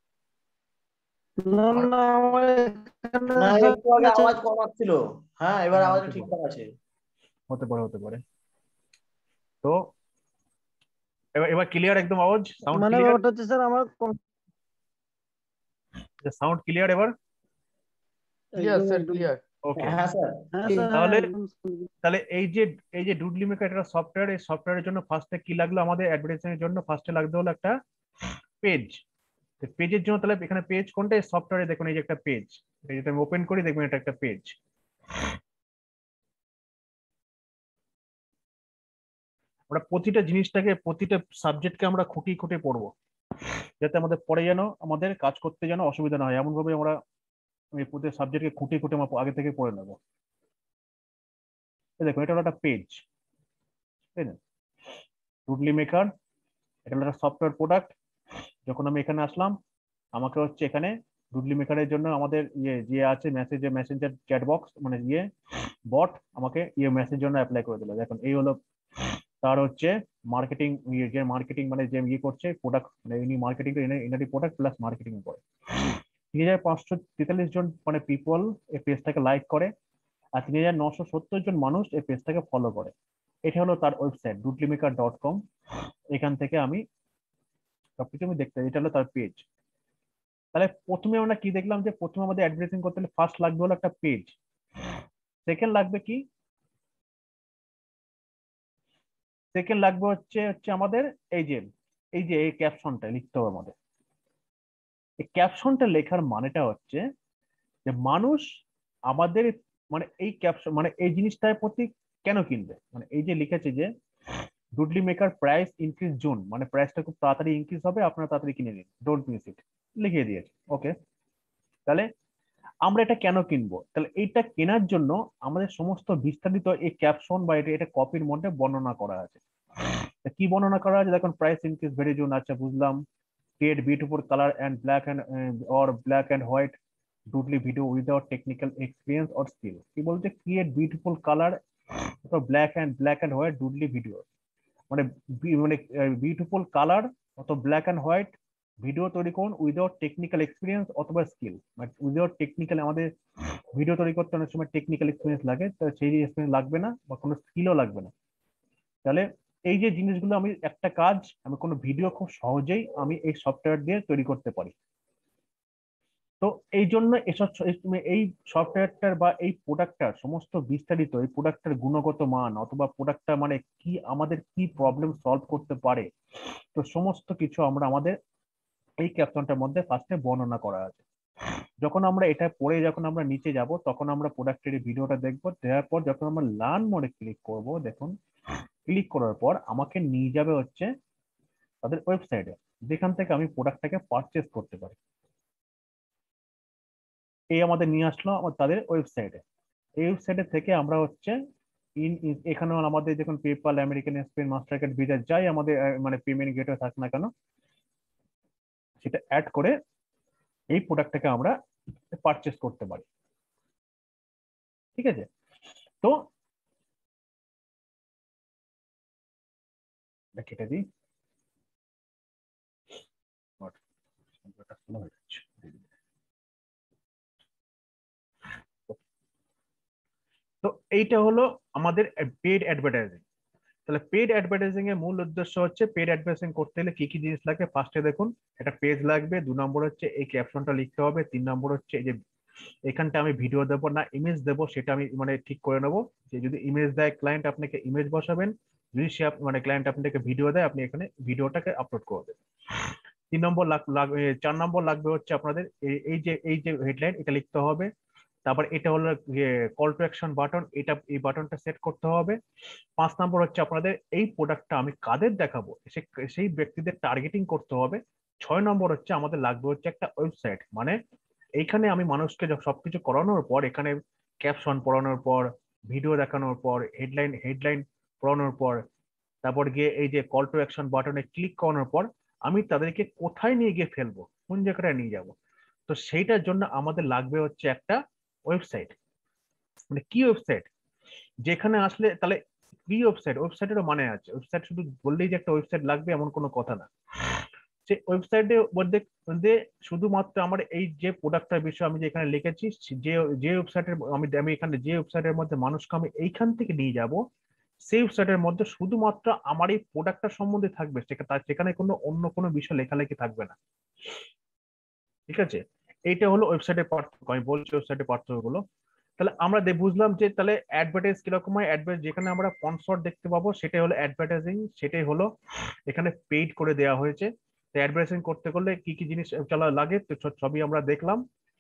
না না আমার এখানে না সব একটু আগে ঠিক আছে। আওয়াজ কম আসছিল। হ্যাঁ এবার হ্যাঁ, আওয়াজ হতে ঠিকঠাক পারে আছে। হতে পারে হতে পারে তো এবার এবার ক্লিয়ার একদম আওয়াজ সাউন্ড মানে ক্লিয়ার? ব্যাপারটা হচ্ছে স্যার আমার কম- সাউন্ড ক্লিয়ার এবার? ক্লিয়ার একদম স্যার, একদম ক্লিয়ার। ওকে। হ্যাঁ স্যার। হ্যাঁ স্যার হ্যাঁ তাহলে একদম শুনছি। তাহলে এই যে এই যে ডুডলি মেকার একটা সফটওয়্যার, এই সফটওয়্যারের জন্য ফার্স্টে কি লাগলো আমাদের অ্যাডভার্টাইজিং এর জন্য ফার্স্টে লাগতে হলো একটা পেজ। পেজের জন্য তাহলে এখানে পেজ কোনটা, এই সফটওয়্যারে দেখুন এই যে একটা পেজ, এই যদি আমি ওপেন করি দেখবেন এটা একটা পেজ। আমরা প্রতিটা জিনিসটাকে প্রতিটা সাবজেক্টকে আমরা খুঁটিয়ে খুঁটিয়ে পড়বো যাতে আমাদের পরে যেন আমাদের কাজ করতে যেন অসুবিধা না হয়, এমন ভাবে আমরা এই প্রতিটা সাবজেক্টকে খুঁটিয়ে খুঁটিয়ে আমরা আগে থেকে পড়ে নেবো। এই দেখুন এটা হলো একটা পেজ, তাই না? ডুডলি মেকার এটা হলো একটা সফটওয়্যার প্রোডাক্ট। যখন আমি এখানে আসলাম আমাকে হচ্ছে এখানে ডুডলি মেকারের জন্য আমাদের ইয়ে যে আছে মেসেজ মেসেঞ্জার চ্যাট বক্স মানে ইয়ে বট আমাকে ইয়ে মেসেজ জন্য অ্যাপ্লাই করে দিল। দেখুন এই হলো তার হচ্ছে মার্কেটিং, যে মার্কেটিং মানে যে ইয়ে করছে প্রোডাক্ট, মানে ইনি মার্কেটিং ইনারি প্রোডাক্ট প্লাস মার্কেটিং করে তিন হাজার পাঁচশো তেতাল্লিশ জন মানে পিপল এই পেজটাকে লাইক করে, আর তিন হাজার নশো সত্তর জন মানুষ এই পেজটাকে ফলো করে। এটা হলো তার website Doodly maker dot com. এখান থেকে আমি সবকিছু আমি দেখতে, এটা হলো তার পেজ। তাহলে প্রথমে আমরা কি দেখলাম যে প্রথমে আমাদের অ্যাডভার্টাইজিং করতে হলে ফার্স্ট লাগবে হলো একটা পেজ, সেকেন্ড লাগবে কি, সেকেন্ড লাগবে হচ্ছে হচ্ছে আমাদের এই যে এই যে এই ক্যাপশনটা লিখতে হবে আমাদের। এই ক্যাপশনটা লেখার মানেটা হচ্ছে যে মানুষ আমাদের মানে এই ক্যাপশন মানে এই জিনিসটার প্রতি কেন কিনবে, মানে এই যে লিখেছে যে Doodly maker price increase June, মানে প্রাইসটা খুব তাড়াতাড়ি ইনক্রিজ হবে, আপনারা তাড়াতাড়ি কিনে নিন, ডোন্ট মিস ইট, লিখিয়ে দিয়েছে। ওকে, তাহলে আমরা এটা কেন কিনবো, তাহলে এইটা কেনার জন্য আমাদের সমস্ত বিস্তারিত এই ক্যাপশন বা এটা এটা কপির মধ্যে বর্ণনা করা আছে। কি বর্ণনা করা আছে দেখুন, প্রাইস ইনক্রিজ ভেরি জুন, আচ্ছা বুঝলাম। Create beautiful colour and black and or black and white Doodly video without technical experience or skill. কি বলছে, create beautiful colour black and black and white Doodly video, মানে মানে beautiful colour অথবা black and white video তৈরি করুন without technical experience অথবা skill. মানে without technical, আমাদের ভিডিও তৈরি করতে অনেক সময় টেকনিক্যাল এক্সপিরিয়েন্স লাগে, তো সেই এক্সপিরিয়েন্স লাগবে না বা কোনো স্কিলও লাগবে না। তাহলে এই যে জিনিসগুলো আমি একটা কাজ আমি কোনো ভিডিও খুব সহজেই আমি এই সফটওয়্যার দিয়ে তৈরি করতে পারি। তো এই জন্য এসব এই সফটওয়্যারটার বা এই প্রোডাক্টটার সমস্ত বিস্তারিত এই প্রোডাক্টটার গুণগত মান অথবা প্রোডাক্টটা মানে কি আমাদের কি প্রবলেম সলভ করতে পারে, তো সমস্ত কিছু আমরা আমাদের এই ক্যাপশনটার মধ্যে ফার্স্টে বর্ণনা করা আছে। যখন আমরা এটা পড়ে যখন আমরা নিচে যাব তখন আমরা প্রোডাক্টের ভিডিওটা দেখবো, দেওয়ার পর যখন আমরা লার্ন মোডে ক্লিক করব, দেখুন ক্লিক করার পর আমাকে নিয়ে যাবে হচ্ছে তাদের ওয়েবসাইটে, যেখান থেকে আমি প্রোডাক্টটাকে পারচেস করতে পারি। এই আমাদের নিয়ে আসলো আমার তাদের ওয়েবসাইটে। এই ওয়েবসাইটে থেকে আমরা হচ্ছে ইন এখানে আমাদের দেখুন PayPal, American Express, Mastercard, Visa যাই আমাদের মানে পেমেন্ট গেটওয়ে থাক না কেন সেটা অ্যাড করে এই প্রোডাক্টটাকে আমরা পারচেস করতে পারি। ঠিক আছে, তো কেটে দিই, তো এইটা হলো আমাদের পেড অ্যাডভার্টাইজিং। তাহলে পেড অ্যাডভার্টাইজিং এর মূল উদ্দেশ্য হচ্ছে পেড অ্যাডভার্টাইজিং করতে হলে কি কি জিনিস লাগবে। ফার্স্টে দেখুন একটা পেজ লাগবে, দু নম্বর হচ্ছে এই ক্যাপশনটা লিখতে হবে, তিন নম্বর হচ্ছে এই যে এখানটা আমি ভিডিও দেবো না ইমেজ দেবো সেটা আমি মানে ঠিক করে নেবো, যে যদি ইমেজ দেয় ক্লায়েন্ট আপনাকে ইমেজ বসাবেন, যদি সে মানে ক্লায়েন্ট আপনাকে ভিডিও দেয় আপনি এখানে ভিডিওটাকে আপলোড করবেন। তিন নম্বর লাগবে, চার নম্বর লাগবে হচ্ছে আপনাদের এই যে এই যে হেডলাইন এটা লিখতে হবে। তারপর এটা হলো কল টু অ্যাকশন বাটন, এটা এই বাটনটা সেট করতে হবে। পাঁচ নম্বর হচ্ছে আপনাদের এই প্রোডাক্টটা আমি কাদের দেখাবো সেই ব্যক্তিদের টার্গেটিং করতে হবে। ছয় নম্বর হচ্ছে আমাদের লাগবে হচ্ছে একটা ওয়েবসাইট, মানে এইখানে আমি মানুষকে সবকিছু করানোর পর এখানে ক্যাপশন পড়ানোর পর ভিডিও দেখানোর পর হেডলাইন হেডলাইন পড়ানোর পর তারপর গিয়ে এই যে কল টু অ্যাকশন বাটনে ক্লিক করানোর পর আমি তাদেরকে কোথায় নিয়ে গিয়ে ফেলবো, কোন জায়গাটায় নিয়ে যাব। তো সেইটার জন্য আমাদের লাগবে হচ্ছে একটা ওয়েবসাইট। মানে কি ওয়েবসাইট, যেখানে আসলে তাহলে কি ওয়েবসাইট, ওয়েবসাইটেরও মানে আছে, ওয়েবসাইট শুধু বললেই যে একটা ওয়েবসাইট লাগবে এমন কোনো কথা না। যে ওয়েবসাইটের মধ্যে শুধুমাত্র আমার এই যে প্রোডাক্টটার বিষয় আমি যেখানে লিখেছি, যে যে ওয়েবসাইটের আমি আমি এখানে যে ওয়েবসাইটের মধ্যে মানুষকে আমি এইখান থেকে নিয়ে যাব, সেই ওয়েবসাইটের মধ্যে শুধুমাত্র আমার এই প্রোডাক্টটা সম্বন্ধে থাকবে, সেখানে কোনো অন্য কোনো বিষয় লেখালেখি থাকবে না। ঠিক আছে, এইটা হলো ওয়েবসাইটের পার্থক্য, আমি বলছি ওয়েবসাইটের পার্থক্যগুলো। তাহলে আমরা বুঝলাম যে তাহলে অ্যাডভার্টাইজ কিরকম হয়, অ্যাডভার্টাইজ যেখানে আমরা স্পন্সর দেখতে পাবো সেটাই হলো অ্যাডভার্টাইজিং, সেটাই হলো এখানে পেইড করে দেওয়া হয়েছে। অ্যাডভার্টাইজিং করতে করলে কি কি জিনিস চলা লাগে তো সবই আমরা দেখলাম।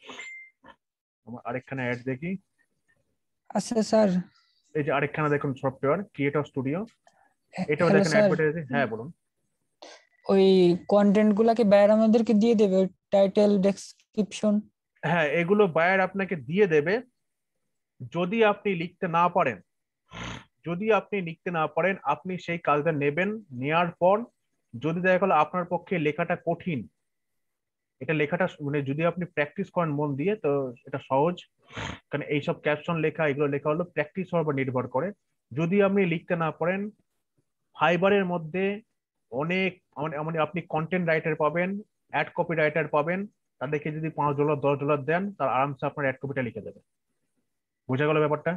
আরেকখানে অ্যাড দেখি। আচ্ছা স্যার, এই যে আরেকখানে দেখুন সফটওয়্যার ক্রিয়েটর স্টুডিও, এটাও দেখেন অ্যাডভার্টাইজিং। হ্যাঁ বলুন। ওই কন্টেন্ট গুলাকে বায়ার আমাদেরকে দিয়ে দেবে, টাইটেল ডেসক্রিপশন? হ্যাঁ, এগুলো বায়ার আপনাকে দিয়ে দেবে যদি আপনি লিখতে না পারেন। যদি আপনি লিখতে না পারেন আপনি সেই কাজটা নেবেন, নেওয়ার পর যদি দেখা গেল আপনার পক্ষে লেখাটা কঠিন, এটা লেখাটা মানে যদি আপনি প্র্যাকটিস করেন মন দিয়ে তো এটা সহজ, কারণ এইসব ক্যাপশন লেখা এগুলো লেখা হলো প্র্যাকটিস হওয়ার উপর নির্ভর করে। যদি আপনি লিখতে না পারেন, ফাইবারের মধ্যে অনেক মানে আপনি কন্টেন্ট রাইটার পাবেন, অ্যাড কপি রাইটার পাবেন, তাদেরকে যদি পাঁচ ডলার দশ ডলার দেন তার আরামসে আপনার অ্যাড কপিটা লিখে দেবে। বোঝা গেল ব্যাপারটা?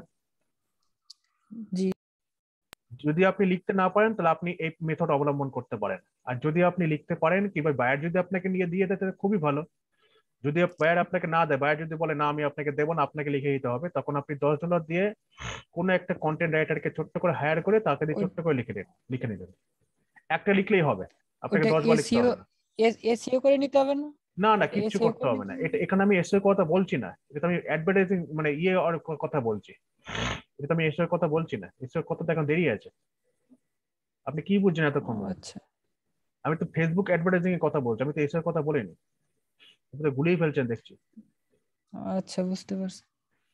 জি। যদি আপনি লিখতে না পারেন তাহলে আপনি এই মেথড অবলম্বন করতে পারেন। আর যদি আপনি লিখতে পারেন কিংবা বায়ার যদি আপনাকে নিয়ে দিয়ে দেয় তাহলে খুবই ভালো। যদি বায়ার আপনাকে না দেয়, বায়ার যদি বলে না আমি আপনাকে দেবো না, আপনাকে লিখে দিতে হবে, তখন আপনি দশ ডলার দিয়ে কোনো একটা কন্টেন্ট রাইটারকে ছোট্ট করে হায়ার করে তাকে দিয়ে ছোট্ট করে লিখে দেন, লিখে নেবেন। একটা লিখলেই হবে, আপনাকে দশ বার লিখতে হবে না। এসইও করে নিতে হবে না? না না, কিচ্ছু করতে হবে না। এটা এখানে আমি এসইও কথা বলছি না, এটা আমি অ্যাডভার্টাইজিং মানে ইয়ে কথা বলছি, এটা আমি এসইও কথা বলছি না। এসইও কথা এখন দেরি আছে, আপনি কি বুঝছেন এতক্ষণ? আচ্ছা, আমি তো ফেসবুক অ্যাডভার্টাইজিং এর কথা বলছি, আমি তো এসইও কথা বলিনি। আপনি তো ভুলেই ফেলছেন দেখছি। আচ্ছা, বুঝতে পারছি।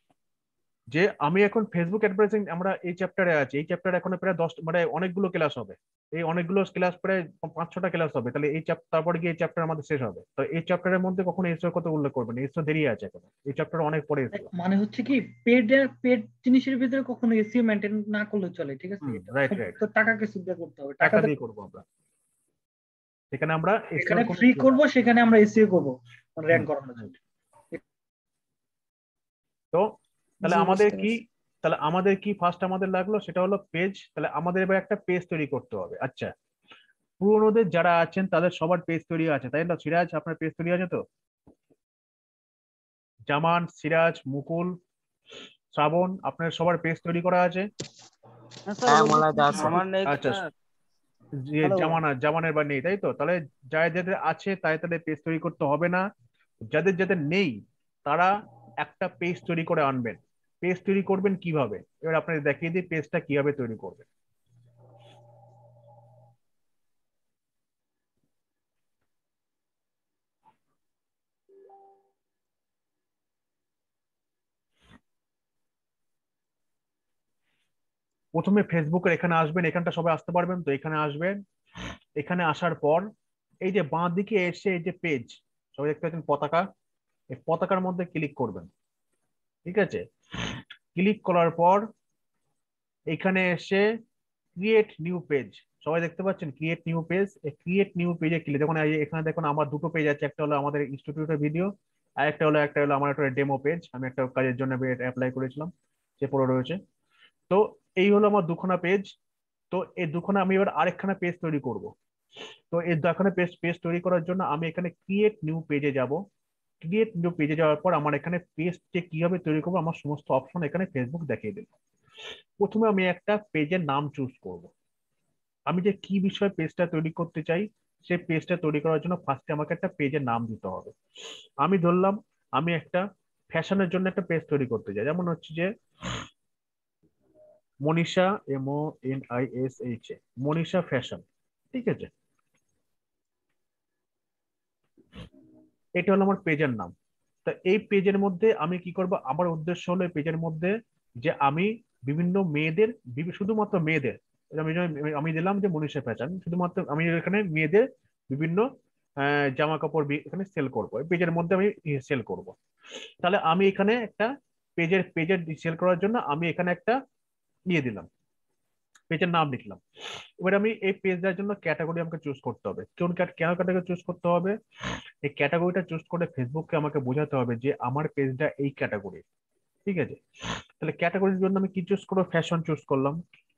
যে আমি এখন ফেসবুক অ্যাডভার্টাইজিং আমরা এই চ্যাপ্টারে আছি, এই চ্যাপ্টারে এখন প্রায় দশ মানে অনেকগুলো ক্লাস হবে, এই অনেকগুলো ক্লাস প্রায় পাঁচ ছটা ক্লাস হবে, তাহলে এই চ্যাপ্টার তারপরে গিয়ে এই চ্যাপ্টার আমাদের শেষ হবে। তো এই চ্যাপ্টারের মধ্যে কখনো এসইও কথা উল্লেখ করবেন না, এসইও দেরি আছে এখন, এই চ্যাপ্টার অনেক পরে এসইও। মানে হচ্ছে কি পেড পেড জিনিসের ভিতরে কখনো এসইও মেইনটেইন না করলে চলে, ঠিক আছে? রাইট রাইট, তো টাকাকে সুবিধা করতে হবে, টাকা দিয়ে করব আমরা। সেখানে আমরা এখানে ফ্রি করব, সেখানে আমরা এসইও করব মানে র‍্যাঙ্ক করানোর জন্য। তো তাহলে আমাদের কি তাহলে আমাদের কি ফার্স্ট আমাদের লাগলো সেটা হলো পেজ। তাহলে আমাদের এবার একটা পেজ তৈরি করতে হবে। আচ্ছা, পুরোনোদের যারা আছেন তাদের সবার পেজ তৈরি আছে, তাই না? সিরাজ, আপনার পেজ তৈরি আছে তো? জামান, সিরাজ, মুকুল, শ্রাবণ, আপনার সবার পেজ তৈরি করা আছে? আচ্ছা, জামানা জামানের বা নেই, তাই তো? তাহলে যাদের যাদের আছে তাই তাদের পেজ তৈরি করতে হবে না। যাদের যাদের নেই তারা একটা পেজ তৈরি করে আনবেন। পেজ তৈরি করবেন কিভাবে এবার আপনাদের দেখিয়ে দিই, পেজটা কিভাবে তৈরি করবেন। প্রথমে ফেসবুকের এখানে আসবেন, এখানটা সবাই আসতে পারবেন তো? এখানে আসবেন, এখানে আসার পর এই যে বাঁ দিকে এসে এই যে পেজ সবাই দেখতে পাচ্ছেন পতাকা, এই পতাকার মধ্যে ক্লিক করবেন। ঠিক আছে, ক্লিক করার পর এখানে এসে ক্রিয়েট নিউ পেজ, সবাই দেখতে পাচ্ছেন ক্রিয়েট নিউ পেজ। এই ক্রিয়েট নিউ পেজে ক্লিক, দেখুন এখানে দেখুন আমার দুটো পেজ আছে, একটা হলো আমাদের ইনস্টিটিউটের ভিডিও আর একটা হলো একটা হলো আমার একটা ডেমো পেজ, আমি একটা কাজের জন্য অ্যাপ্লাই করেছিলাম, সে পড়ে রয়েছে। তো এই হলো আমার দুখানা পেজ। তো এই দুখানে আমি এবার আরেকখানা পেজ তৈরি করব। তো এই দুখানে পেজ পেজ তৈরি করার জন্য আমি এখানে ক্রিয়েট নিউ পেজে যাব। ক্রিয়েট নিউ পেজে যাওয়ার পর আমার এখানে পেজটি কিভাবে তৈরি করবো আমার সমস্ত অপশন এখানে ফেসবুক দেখিয়ে দেবে। প্রথমে আমি একটা পেজের নাম চুজ করব। আমি যে কি বিষয়ে পেজটা তৈরি করতে চাই সেই পেজটা তৈরি করার জন্য ফার্স্টে আমাকে একটা পেজের নাম দিতে হবে। আমি ধরলাম আমি একটা ফ্যাশনের জন্য একটা পেজ তৈরি করতে চাই, যেমন হচ্ছে যে Manisha, M O N I S H A, Manisha fashion. ঠিক আছে, এটা হলো আমার পেজের নাম। তা এই পেজের মধ্যে আমি কি করব, আমার উদ্দেশ্য হলো এই পেজের মধ্যে যে আমি বিভিন্ন মেয়েদের, বিভি- শুধুমাত্র মেয়েদের, আমি আমি দিলাম যে মনীষা ফ্যাশন, শুধুমাত্র আমি এখানে মেয়েদের বিভিন্ন আহ, জামা কাপড় বি- এখানে সেল করবো, এই পেজের মধ্যে আমি সেল করব। তাহলে আমি এখানে একটা পেজের পেজের সেল করার জন্য আমি এখানে একটা নিয়ে দিলাম, পেজের নাম লিখলাম। এবার আমি এই পেজ দেওয়ার জন্য ক্যাটাগরি আমাকে চুজ করতে হবে। কোন ক্যাট- কেন ক্যাটাগরি চুজ করতে হবে? এই ক্যাটাগরিটা চুজ করে ফেসবুককে আমাকে বোঝাতে হবে যে আমার পেজটা এই ক্যাটাগরি। ঠিক আছে, তাহলে ক্যাটাগরির জন্য আমি কি চুজ করবো? ফ্যাশন চুজ করলাম।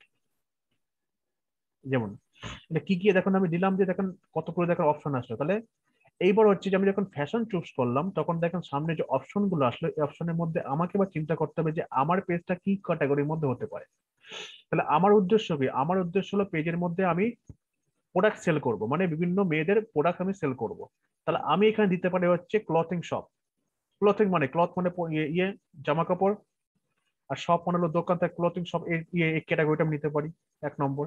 যেমন এটা কি কি দেখুন আমি দিলাম যে দেখেন কত করে দেখেন অপশন আসলো। তাহলে এইবার হচ্ছে যে আমি যখন ফ্যাশন চুজ করলাম তখন দেখেন সামনে যে অপশন গুলো আসলো, এই অপশনের মধ্যে আমাকে এবার চিন্তা করতে হবে যে আমার পেজটা কি ক্যাটাগরির মধ্যে হতে পারে। তাহলে আমার উদ্দেশ্য কি? আমার উদ্দেশ্য হলো পেজের মধ্যে আমি প্রোডাক্ট সেল করব, মানে বিভিন্ন মেয়েদের প্রোডাক্ট আমি সেল করব। তাহলে আমি এখানে দিতে পারি হচ্ছে ক্লথিং শপ। ক্লথিং মানে ক্লথ মানে প- ইয়ে ইয়ে জামা কাপড়, আর শপ মানে হলো দোকান, তাই ক্লথিং শপ ইয়ে এই ক্যাটাগরিটা আমি নিতে পারি এক নম্বর।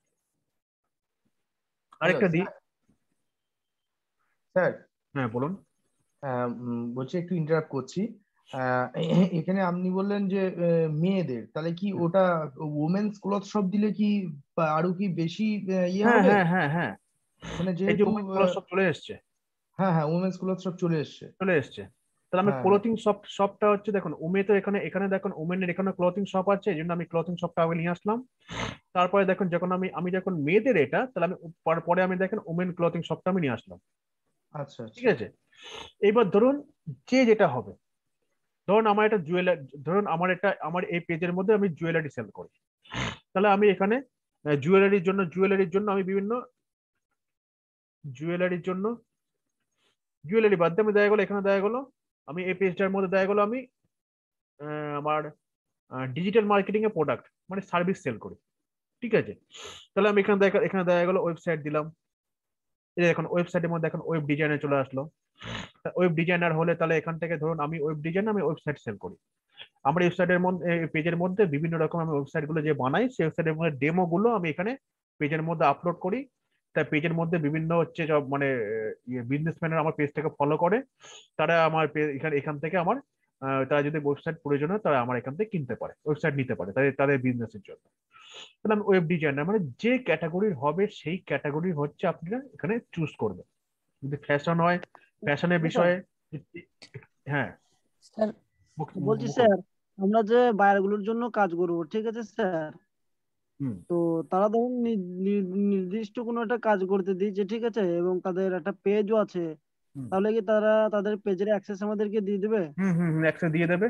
হ্যালো আরেকটা দিই। স্যার, হ্যাঁ বলুন। আহ, উম, বলছি একটু ইন্টারাপ্ট করছি। আহ, এ- এখানে আপনি বললেন যে আহ, মেয়েদের, তাহলে কি ওটা ওমেন্স ক্লথ শপ দিলে কি বা আরো কি বেশি আহ, ইয়ে হ্যাঁ হবে? হ্যাঁ হ্যাঁ হ্যাঁ, মানে এই যে যেহেতু উমেন ক্লথ আহ, শপ চলে এসছে। হ্যাঁ হ্যাঁ, ওমেন্স ক্লথ শপ চলে এসছে। চলে এসছে তাহলে আমি হ্যাঁ হ্যাঁ, ক্লথিং শপ শপটা হচ্ছে দেখুন উমে তো এখানে এখানে দেখুন উমেনের এখানে ক্লথিং শপ আছে, এই জন্য আমি ক্লথিং শপটা আগে নিয়ে আসলাম। তারপরে দেখুন যখন আমি আমি যখন মেয়েদের এটা, তাহলে আমি পর- পরে আমি দেখেন উমেন ক্লথিং শপটা আমি নিয়ে আসলাম। আচ্ছা ঠিক আচ্ছা। আছে, এইবার ধরুন যে যেটা হবে, ধরুন আমার এটা জুয়েলারি, ধরুন আমার এটা আমার এই পেজের মধ্যে আমি জুয়েলারি সেল করি, তাহলে আমি এখানে জুয়েলারির জন্য জুয়েলারির জন্য আমি বিভিন্ন জুয়েলারির জন্য জুয়েলারি বাদ দিয়ে আমি দেখা গেলো এখানে দেখা গেলো আমি এই পেজটার মধ্যে দেখা গেলো আমি আহ, আমার ডিজিটাল মার্কেটিং এ প্রোডাক্ট মানে সার্ভিস সেল করি। ঠিক আছে, তাহলে আমি এখানে দেখা এখানে দেখা গেলো ওয়েবসাইট দিলাম। এই যে এখন ওয়েবসাইটের মধ্যে এখন ওয়েব ডিজাইনার চলে আসলো। ওয়েব ডিজাইনার হলে তাহলে এখান থেকে ধরুন আমি ওয়েব ডিজাইন আমি ওয়েবসাইট সেল করি। আমার ওয়েবসাইটের মধ্যে পেজের মধ্যে বিভিন্ন রকম আমি ওয়েবসাইট গুলো যে বানাই সেই ওয়েবসাইটের মধ্যে ডেমো গুলো আমি এখানে পেজের মধ্যে আপলোড করি। তাই পেজের মধ্যে বিভিন্ন হচ্ছে সব মানে বিজনেসম্যানের আমার পেজটাকে ফলো করে, তারা আমার page- এখানে এখান থেকে আমার আহ, তারা যদি ওয়েবসাইট প্রয়োজন হয় তারা আমার এখান থেকে কিনতে পারে, ওয়েবসাইট নিতে পারে তাদের তাদের বিজনেসের জন্য। তাহলে আমি ওয়েব ডিজাইনার মানে যে ক্যাটাগরির হবে সেই ক্যাটাগরি হচ্ছে আপনারা এখানে চুজ করবেন। যদি ফ্যাশন হয় ফ্যাশনের বিষয়ে। হ্যাঁ স্যার মুখ- বলছি মুকুল। স্যার, আমরা যে বায়ারগুলোর জন্য কাজ করব, ঠিক আছে স্যার? হুম তো তারা ধরুন নি- নি- নির্দিষ্ট কোনো একটা কাজ করতে দিয়েছে, ঠিক আছে, এবং তাদের একটা পেজও আছে, হুম তাহলে কি তারা তাদের পেজের অ্যাক্সেস আমাদেরকে দিয়ে দেবে? হুম হুম হুম, একসাথে দিয়ে দেবে।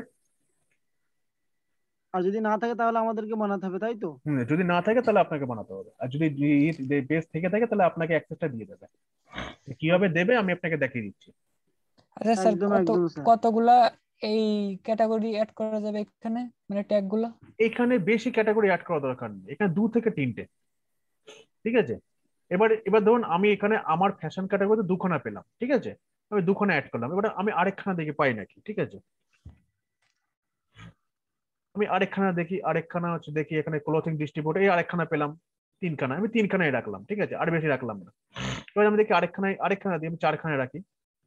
আর যদি না থাকে তাহলে আমাদেরকে বানাতে হবে, তাই তো? হুম, যদি না থাকে তাহলে আপনাকে বানাতে হবে, আর যদি বেস থেকে থাকে তাহলে আপনাকে অ্যাক্সেসটা দিয়ে দেবে। কিভাবে দেবে আমি আপনাকে দেখিয়ে দিচ্ছি। আচ্ছা স্যার, একদম কত একদম স্যার। কতগুলা এই ক্যাটাগরি অ্যাড করা যাবে এখানে, মানে ট্যাগ গুলা? এখানে বেশি ক্যাটাগরি অ্যাড করা দরকার নেই, এখানে দু থেকে তিনটে। ঠিক আছে, এবার এবার ধরুন আমি এখানে আমার ফ্যাশন ক্যাটাগরিতে দুখানা পেলাম, ঠিক আছে, আমি দুখানা অ্যাড করলাম, এবার আমি আরেকখানা দেখি পাই নাকি। ঠিক আছে, আমি আরেকখানা দেখি, আরেকখানা হচ্ছে দেখি এখানে ক্লোথিং ডিস্ট্রিবিউটর, এই আরেকখানা পেলাম, তিনখানা, আমি তিনখানায় রাখলাম। ঠিক আছে, আর বেশি রাখলাম না। এবার আমি দেখি আরেকখানায় আরেকখানা দিয়ে আমি চারখানায় রাখি।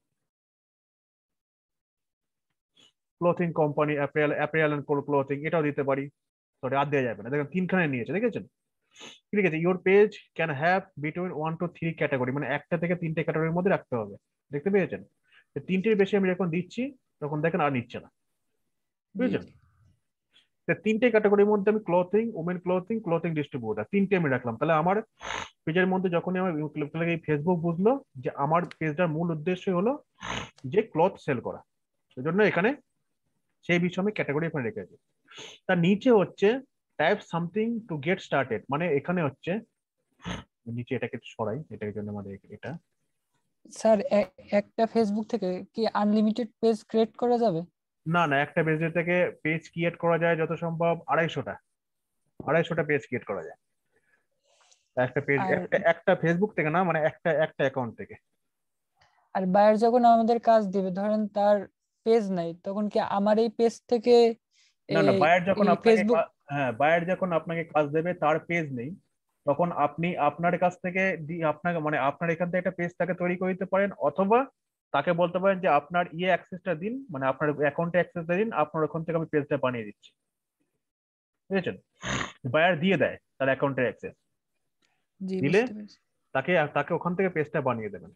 Clothing company apparel apparel and clothing এটাও দিতে পারি। সরি আর দেওয়া যাবে না, দেখেন তিনখানায় নিয়েছে, দেখেছেন? ঠিক আছে, your page can have between one two three category, মানে একটা থেকে তিনটে ক্যাটাগরির মধ্যে রাখতে হবে। দেখতে পেয়েছেন? তো তিনটের বেশি আমি যখন দিচ্ছি তখন দেখেন আর নিচ্ছে না, জি বুঝেছেন? জি। তো তিনটে ক্যাটাগরির মধ্যে আমি clothing, women clothing, clothing distributor তিনটে আমি রাখলাম। তাহলে আমার পেজের মধ্যে যখনই আমার ফেসবুক বুঝলো যে আমার পেজটার মূল উদ্দেশ্য হলো যে ক্লথ সেল করা, সেজন্য এখানে সেই বিষয়ে আমি ক্যাটাগরি এখানে রেখেছি। তার নিচে হচ্ছে type something to get started, মানে এখানে হচ্ছে নিচে এটাকে সরাই, এটার জন্য আমাদের এটা স্যার একটা ফেসবুক থেকে কি আনলিমিটেড পেজ ক্রিয়েট করা যাবে? না না, একটা পেজ থেকে পেজ ক্রিয়েট করা যায় যত সম্ভব আড়াইশোটা আড়াইশোটা পেজ ক্রিয়েট করা যায় একটা পেজ, আর একটা একটা ফেসবুক থেকে না, মানে একটা একটা অ্যাকাউন্ট থেকে। আর বায়ার যখন আমাদের কাজ দিবে, ধরেন তার পেজ নাই, তখন কি আমার এই পেজ থেকে না না, বায়ার যখন আপনাকে ফেসবুক, কা- হ্যাঁ, বায়ার যখন আপনাকে কাজ দেবে তার পেজ নেই, তখন আপনি আপনার কাছ থেকে দি- আপনাকে মানে আপনার এখান থেকে একটা পেজ তাকে তৈরি করে দিতে পারেন, অথবা তাকে বলতে পারেন যে আপনার ইয়ে অ্যাক্সেসটা দিন, মানে আপনার অ্যাকাউন্টে অ্যাক্সেসটা দিন, আপনার ওখান থেকে আমি পেজটা বানিয়ে দিচ্ছি। বুঝেছেন? বায়ার দিয়ে দেয় তার অ্যাকাউন্টের অ্যাক্সেস, জি দিলে বুঝতে পেরেছি। তাকে তাকে ওখান থেকে পেজটা বানিয়ে দেবেন।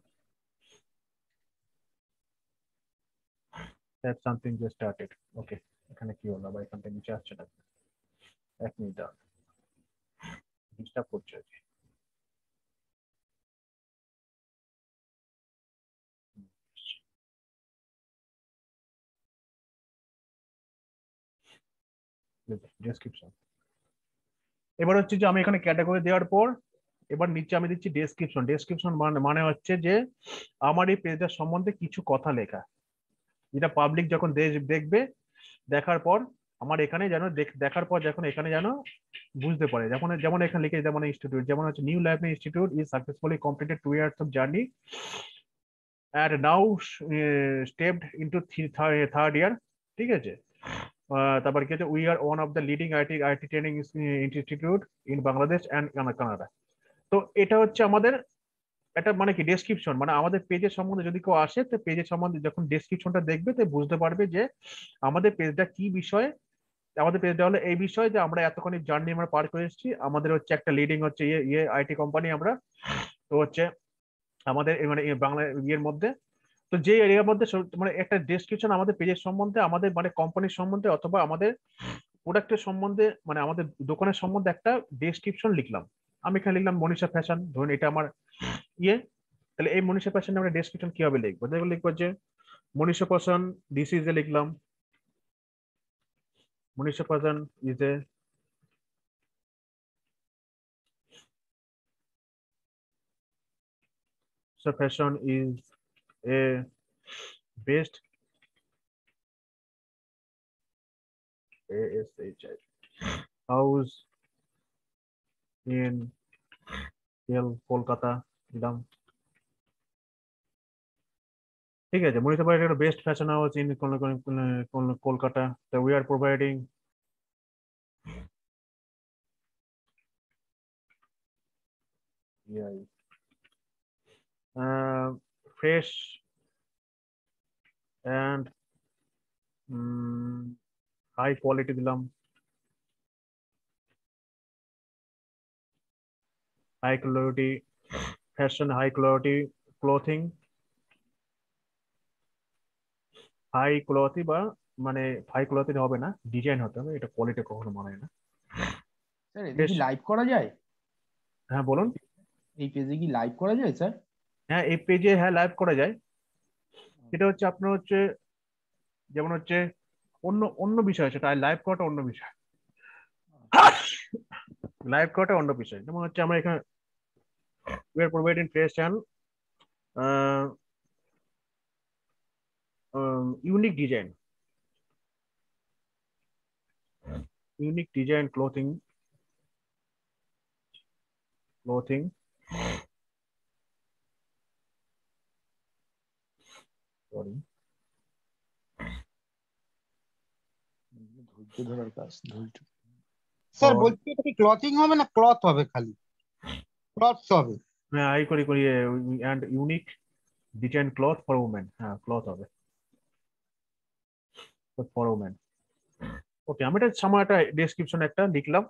That's something just started. Okay, এখানে কি হলো? আবার এখান থেকে নিচে আসছে না, এক মিনিট দাও, ডিস্টার্ব করছে। ডেসক্রিপশন। এবার হচ্ছে যে আমি এখানে ক্যাটাগরি দেওয়ার পর এবার নিচে আমি দিচ্ছি ডেসক্রিপশন। ডেসক্রিপশন মানে মানে হচ্ছে যে আমার এই পেজটার সম্বন্ধে কিছু কথা লেখা, যেটা পাবলিক যখন দে- দেখবে, দেখার পর আমার এখানে যেন দেখ- দেখার পর যখন এখানে যেন বুঝতে পারে, যেমন যেমন এখানে লিখে যেমন ইনস্টিটিউট, যেমন হচ্ছে new library institute is successfully completed two years of journey and now uh, stepped into third year. ঠিক আছে? আহ, তারপর কি আছে, we are one of the leading IT IT training institute in Bangladesh and Canada. তো এটা হচ্ছে আমাদের এটা মানে কি ডেসক্রিপশন, মানে আমাদের পেজের সম্বন্ধে যদি কেউ আসে তো পেজের সম্বন্ধে যখন ডেসক্রিপশনটা দেখবে তো বুঝতে পারবে যে আমাদের পেজটা কি বিষয়ে। আমাদের পেজটা হলো এই বিষয় যে আমরা এতখানি জার্নি আমরা পার করে এসেছি, আমাদের হচ্ছে একটা লিডিং হচ্ছে ইয়ে ইয়ে আইটি কোম্পানি আমরা, তো হচ্ছে আমাদের এই মানে এই বাংলা ইয়ের মধ্যে, তো যে এরিয়ার মধ্যে সব- মানে একটা ডেসক্রিপশন আমাদের পেজের সম্বন্ধে, আমাদের মানে কোম্পানির সম্বন্ধে অথবা আমাদের প্রোডাক্টের সম্বন্ধে, মানে আমাদের দোকানের সম্বন্ধে একটা ডেসক্রিপশন লিখলাম। আমি এখানে লিখলাম মনীষা ফ্যাশন, ধরুন এটা আমার ইয়ে, তাহলে এই মনীষা ফ্যাশন আমরা ডেসক্রিপশন কিভাবে লিখবো? দেখো লিখবো যে Manisha fashion this is a লিখলাম, Manisha fashion is a fashion is a best house in Kolkata দিলাম। ঠিক আছে? মনীষা ফ্যাশন একটা best fashion house in Kolkata, we are providing yeah, uh, fresh and um, high quality দিলাম, high quality fashion, high quality clothing, high quality বা মানে high quality হবে না, design হতে হবে, এটা কোয়ালিটি কখনো মানায় না। স্যার এটা কি লাইভ করা যায়? হ্যাঁ বলুন। এই পেজে কি লাইভ করা যায় স্যার? হ্যাঁ এই পেজে হ্যাঁ লাইভ করা যায়। এটা হচ্ছে আপনার হচ্ছে যেমন হচ্ছে অন্য অন্য বিষয়, সেটা লাইভ করাটা অন্য বিষয়, লাইভ করাটা অন্য বিষয়। যেমন হচ্ছে আমরা এখানে we are providing fresh and uh, um, unique design, unique design clothing, clothing, sorry, ধৈর্য ধরার কাজ, ধৈর্য। স্যার or বলছি এটা কি ক্লথিং হবে না ক্লথ হবে? খালি ক্লথস হবে? হ্যাঁ আই করি করি and unique design cloth for women, হ্যাঁ ক্লথ হবে for women। ওকে, আমি এটা সামনে একটা ডেসক্রিপশন একটা লিখলাম।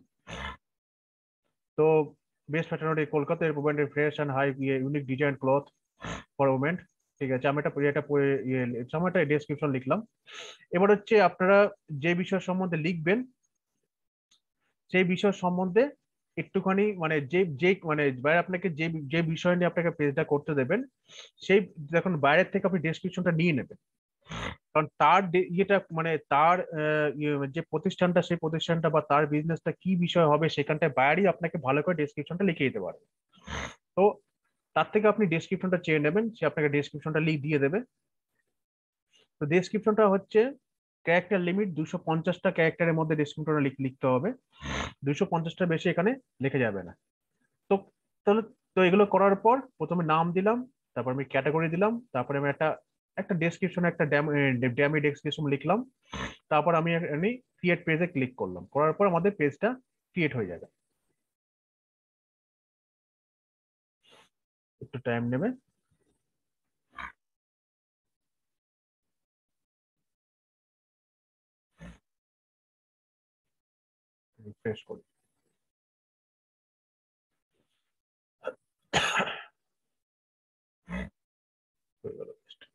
তো বেস্ট ফ্যাশন কলকাতা এর provided fresh and high unique design cloth for women. ঠিক আছে, আমি এটা এটা সামনে একটা ডেসক্রিপশন লিখলাম। এবার হচ্ছে আপনারা যে বিষয় সম্বন্ধে লিখবেন সেই বিষয় সম্বন্ধে একটুখানি মানে যে যে মানে বাইরে আপনাকে যে যে বিষয় নিয়ে আপনাকে পেজটা করতে দেবেন সেই যখন বাইরের থেকে আপনি ডেসক্রিপশনটা নিয়ে নেবেন, কারণ তার ডে- ইয়েটা মানে তার আহ, ইয়ে যে প্রতিষ্ঠানটা সেই প্রতিষ্ঠানটা বা তার বিজনেসটা কি বিষয় হবে সেখানটায় বায়ারই আপনাকে ভালো করে ডেসক্রিপশনটা লিখে দিতে পারবে। তো তার থেকে আপনি ডেসক্রিপশনটা চেয়ে নেবেন, সে আপনাকে ডেসক্রিপশনটা লিখ দিয়ে দেবে। তো ডেসক্রিপশনটা হচ্ছে ক্যারেক্টার লিমিট দুশো পঞ্চাশটা ক্যারেক্টারের মধ্যে ডেসক্রিপশনটা লিখতে হবে, দুশো পঞ্চাশটা বেশি এখানে লিখে যাবে না। তো তাহলে তো এগুলো করার পর প্রথমে নাম দিলাম, তারপর আমি ক্যাটাগরি দিলাম, তারপরে আমি একটা একটা ডেসক্রিপশন একটা ড্যামি ডেসক্রিপশন লিখলাম, তারপর আমি আমি ক্রিয়েট পেজে ক্লিক করলাম, করার পর আমাদের পেজটা ক্রিয়েট হয়ে যাবে। একটু টাইম নেবে। রিফ্রেশ করি। হয়ে গেল পেজটা।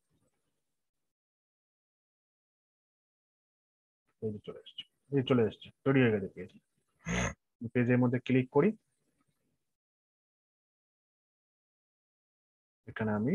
এই যে চলে এসছে, এই চলে এসছে, তৈরি হয়ে গেছে পেজ। পেজের মধ্যে ক্লিক করি, এখানে আমি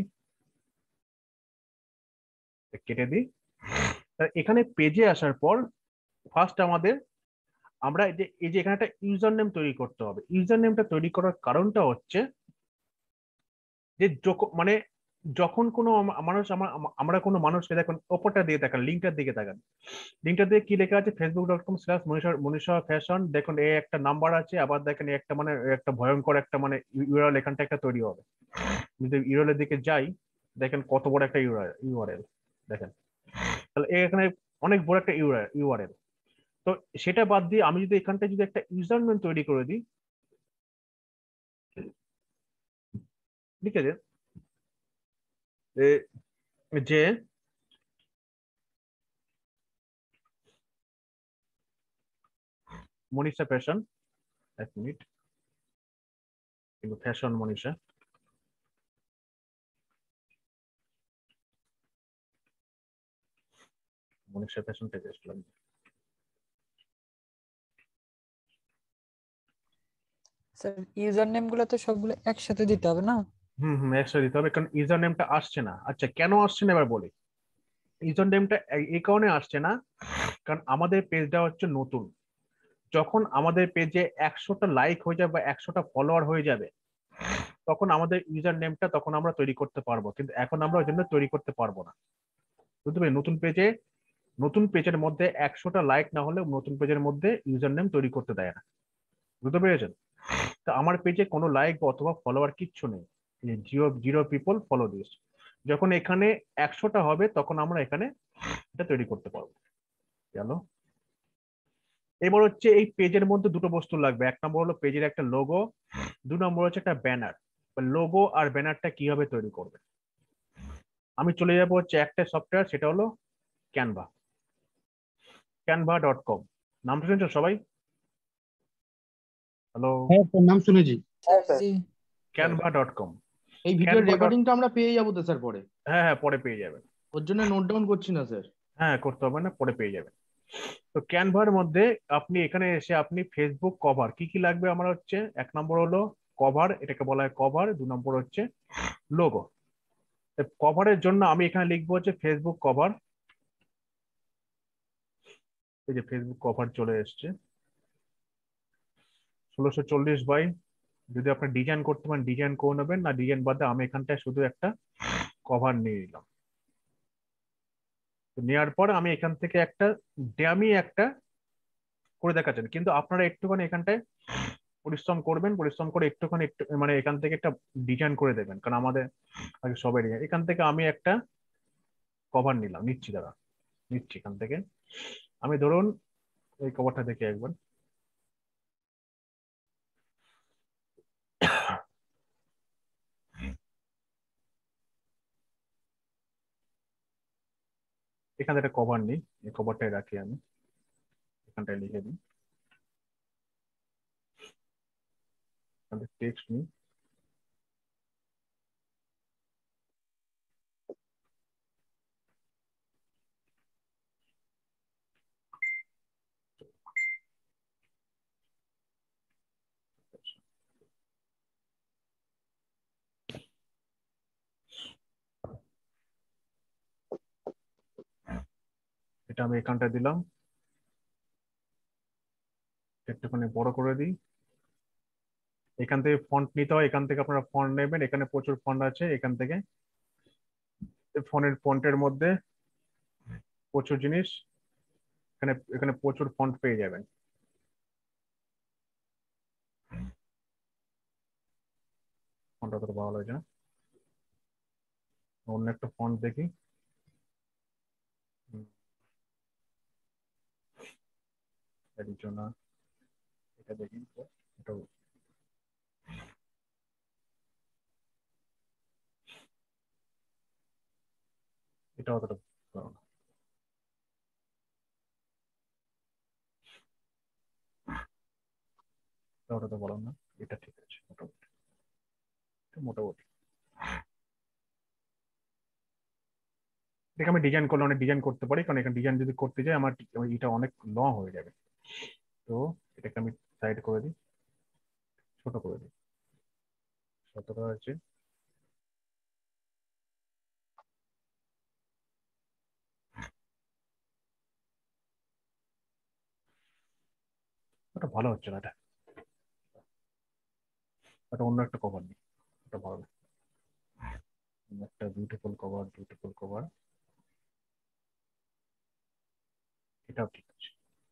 কেটে দিই। আর এখানে পেজে আসার পর ফার্স্ট আমাদের আমরা এই যে এই যে এখানে একটা ইউজার নেম তৈরি করতে হবে। ইউজার নেমটা তৈরি করার কারণটা হচ্ছে যে যখ- মানে যখন কোনো আম- মানুষ আমার আম- আমরা কোনো মানুষকে দেখুন ওপরটা দিয়ে তাকান, লিঙ্কটার দিকে তাকান, লিঙ্কটা দিয়ে কি লেখা আছে, Facebook dot com slash Manisha Manisha fashion. দেখুন এই একটা নাম্বার আছে, আবার দেখেন এই একটা মানে একটা ভয়ঙ্কর একটা মানে ইউআরএল এখানটা একটা তৈরি হবে। যদি ইউআরএল এর দিকে যাই, দেখেন কত বড় একটা ইউআরএল দেখেন। তাহলে এই এখানে অনেক বড় একটা ইউআরএল। তো সেটা বাদ দিয়ে আমি যদি এখানটা যদি একটা ইউজার নেম তৈরি করে দিই, ঠিক আছে, এ- যে মনীষা ফ্যাশন, এক মিনিট, কিন্তু ফ্যাশন মনীষা, মনীষা ফ্যাশন থেকে আসলাম। স্যার ইউজার নেম গুলো তো সবগুলো একসাথে দিতে হবে না? হুম হুম একসাথে দিতে হবে, কারণ ইউজার নেমটা আসছে না। আচ্ছা কেন আসছে না এবার বলি। ইউজার নেমটা এই কারণে আসছে না, কারণ আমাদের পেজটা হচ্ছে নতুন। যখন আমাদের পেজে একশোটা লাইক হয়ে যাবে বা একশোটা ফলোয়ার হয়ে যাবে, তখন আমাদের ইউজার নেমটা তখন আমরা তৈরি করতে পারবো, কিন্তু এখন আমরা ওই জন্য তৈরি করতে পারবো না। বুঝতে পারি, নতুন পেজে নতুন পেজের মধ্যে একশোটা লাইক না হলে নতুন পেজের মধ্যে ইউজার নেম তৈরি করতে দেয় না। বুঝতে পেরেছেন? তো আমার পেজে কোনো লাইক অথবা ফলোয়ার কিচ্ছু নেই, zero zero people follow this. যখন এখানে একশোটা হবে তখন আমরা এখানে এটা তৈরি করতে পারবো। গেল। এবার হচ্ছে এই পেজের মধ্যে দুটো বস্তু লাগবে। এক নম্বর হলো পেজের একটা লোগো, দু নম্বর হচ্ছে একটা ব্যানার। লোগো আর ব্যানারটা কিভাবে তৈরি করবে, আমি চলে যাবো হচ্ছে একটা সফটওয়্যার, সেটা হলো ক্যানভা, ক্যানভা ডট কম। নাম শুনেছো সবাই? হ্যালো, হ্যাঁ স্যার, নাম শুনেছি। জি ক্যানভা ডট কম। এই ভিডিওর রেকর্ডিংটা আমরা পেয়ে যাবো তো স্যার পরে? হ্যাঁ হ্যাঁ পরে পেয়ে যাবেন। ওর জন্য নোট ডাউন করছি না স্যার। হ্যাঁ করতে হবে না, পরে পেয়ে যাবেন। তো ক্যানভার মধ্যে আপনি এখানে এসে আপনি ফেসবুক কভার কি কি লাগবে আমার হচ্ছে, এক নম্বর হলো কভার, এটাকে বলা হয় কভার। দু নম্বর হচ্ছে লোগো। কভারের জন্য আমি এখানে লিখবো হচ্ছে ফেসবুক কভার। এই যে ফেসবুক কভার চলে এসছে, ষোলোশো চল্লিশ বাই, যদি আপনি ডিজাইন করতে পারেন ডিজাইন করে নেবেন, না ডিজাইন বাদে আমি এখানটায় শুধু একটা কভার নিয়ে নিলাম। তো নেওয়ার পর আমি এখান থেকে একটা ড্যামি একটা করে দেখাচ্ছেন, কিন্তু আপনারা একটুখানি এখানটায় পরিশ্রম করবেন, পরিশ্রম করে একটুখানি একটু মানে এখান থেকে একটা ডিজাইন করে দেবেন, কারণ আমাদের আগে সবাই ডিজাইন। এখান থেকে আমি একটা কভার নিলাম, নিচ্ছি দাদা, নিচ্ছি এখান থেকে। আমি ধরুন এই কভারটা দেখে একবার, এখান থেকে একটা কভার নিই, এই কভারটাই রাখি আমি, এখানটায় লিখে দিই, এখান থেকে টেক্সট নিই, এটা আমি এখানটা দিলাম, একটুখানি বড় করে দিই। এখান থেকে ফন্ট নিতে হয়, এখান থেকে আপনারা ফন্ট নেবেন, এখানে প্রচুর ফন্ট আছে। এখান থেকে ফন্টের ফন্টের মধ্যে প্রচুর জিনিস, এখানে এখানে প্রচুর ফন্ট পেয়ে যাবেন। ফন্টটা তো ভালো হয়েছে না, অন্য একটা ফন্ট দেখি। না, এটা দেখি, এটা এটা অতটা ভালো না। এটা অতটা বড় না, এটা ঠিক আছে মোটামুটি, এটা মোটামুটি। এটা আমি ডিজাইন করলে অনেক ডিজাইন করতে পারি, কারণ এখানে ডিজাইন যদি করতে যাই আমার এটা অনেক লং হয়ে যাবে। তো এটাকে আমি সাইড করে দিই, ছোট করে দিই। সতেরো আছে, ওটা ভালো হচ্ছে না, এটা এটা অন্য একটা কভার নিই, ওটা ভালো না। একটা বিউটিফুল কভার, বিউটিফুল কভার, এটাও ঠিক আছে।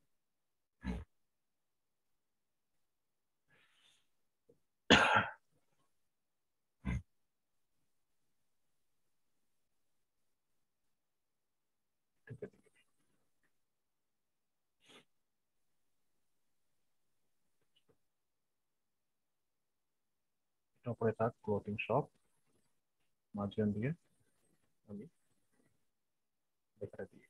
ঠিক আছে, এটা উপরে থাক, ক্লোথিং শপ, মাঝখান দিয়ে আমি লেখাটা দিই।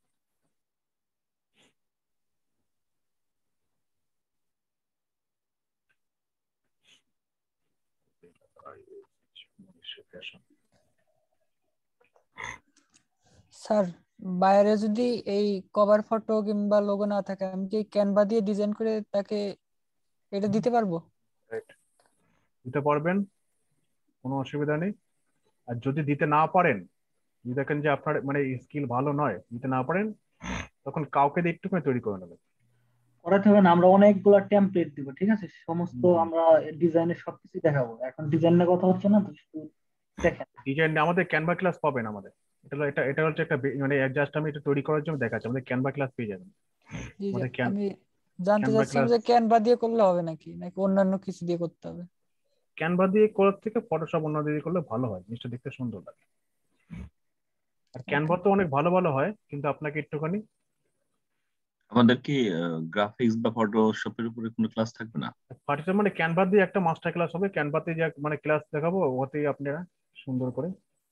স্যার বাইরে যদি এই কভার ফটো কিংবা লোগো না থাকে, আমি কি ক্যানভা দিয়ে ডিজাইন করে তাকে এটা দিতে পারবো? দিতে পারবেন, কোনো অসুবিধা নেই। আর যদি দিতে না পারেন, যদি দেখেন যে আপনার মানে স্কিল ভালো নয়, দিতে না পারেন, তখন কাউকে দিয়ে একটুখানি তৈরি করে নেবেন। করাতে হবে না, আমরা অনেকগুলো টেমপ্লেট দিব, ঠিক আছে? সমস্ত আমরা ডিজাইনের সবকিছু দেখাবো। এখন ডিজাইনের কথা হচ্ছে না তো, শুধু দেখেন। ডিজাইন আমাদের ক্যানভা ক্লাস পাবেন আমাদের। এটা এটা এটা হচ্ছে একটা বে- মানে জাস্ট আমি এটা তৈরি করার জন্য দেখাচ্ছি, আমাদের ক্যানভা ক্লাস পেয়ে যাবেন। জি জি, আমাদের ক্যান আমি জানতে ক্যানভা চাচ্ছিলাম ক্লাস, যে ক্যানভা দিয়ে করলে হবে নাকি নাকি অন্যান্য কিছু দিয়ে করতে হবে? ক্যানভা দিয়ে করার থেকে ফটোশপ অন্য দিয়ে করলে ভালো হয়, জিনিসটা দেখতে সুন্দর লাগে। আর ক্যানভা তো অনেক ভালো ভালো হয়, কিন্তু আপনাকে একটুখানি আমাদের কি গ্রাফিক্স বা ফটোশপের উপরে কোনো ক্লাস থাকবে না? পার্টিটা মানে ক্যানভা দিয়ে একটা মাস্টার ক্লাস হবে, ক্যানভাতে যে মানে ক্লাস দেখাবো, ওতেই আপনারা সুন্দর করে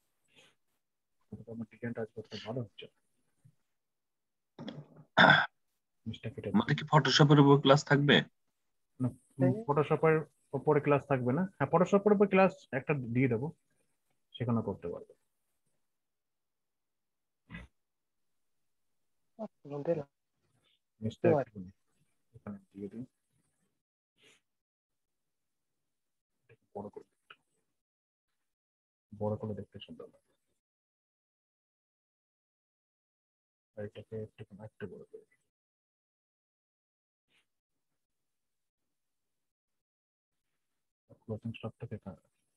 আমার ডিজাইনটা করতে ভালো হচ্ছে। জিনিসটা কেটে আমাদের কি ফটোশপের উপর ক্লাস থাকবে? ফটোশপের উপরে ক্লাস থাকবে না, হ্যাঁ ফটোশপের উপর ক্লাস একটা দিয়ে দেবো, সেখানে করতে পারবে। জিনিসটা একটু এখানে দিয়ে দিই, বড় করে বড় করে দেখতে সুন্দর লাগে। আর এটাকে একটু একটু বড় করে দিই। ক্লোজিং স্টকটাকে এখানে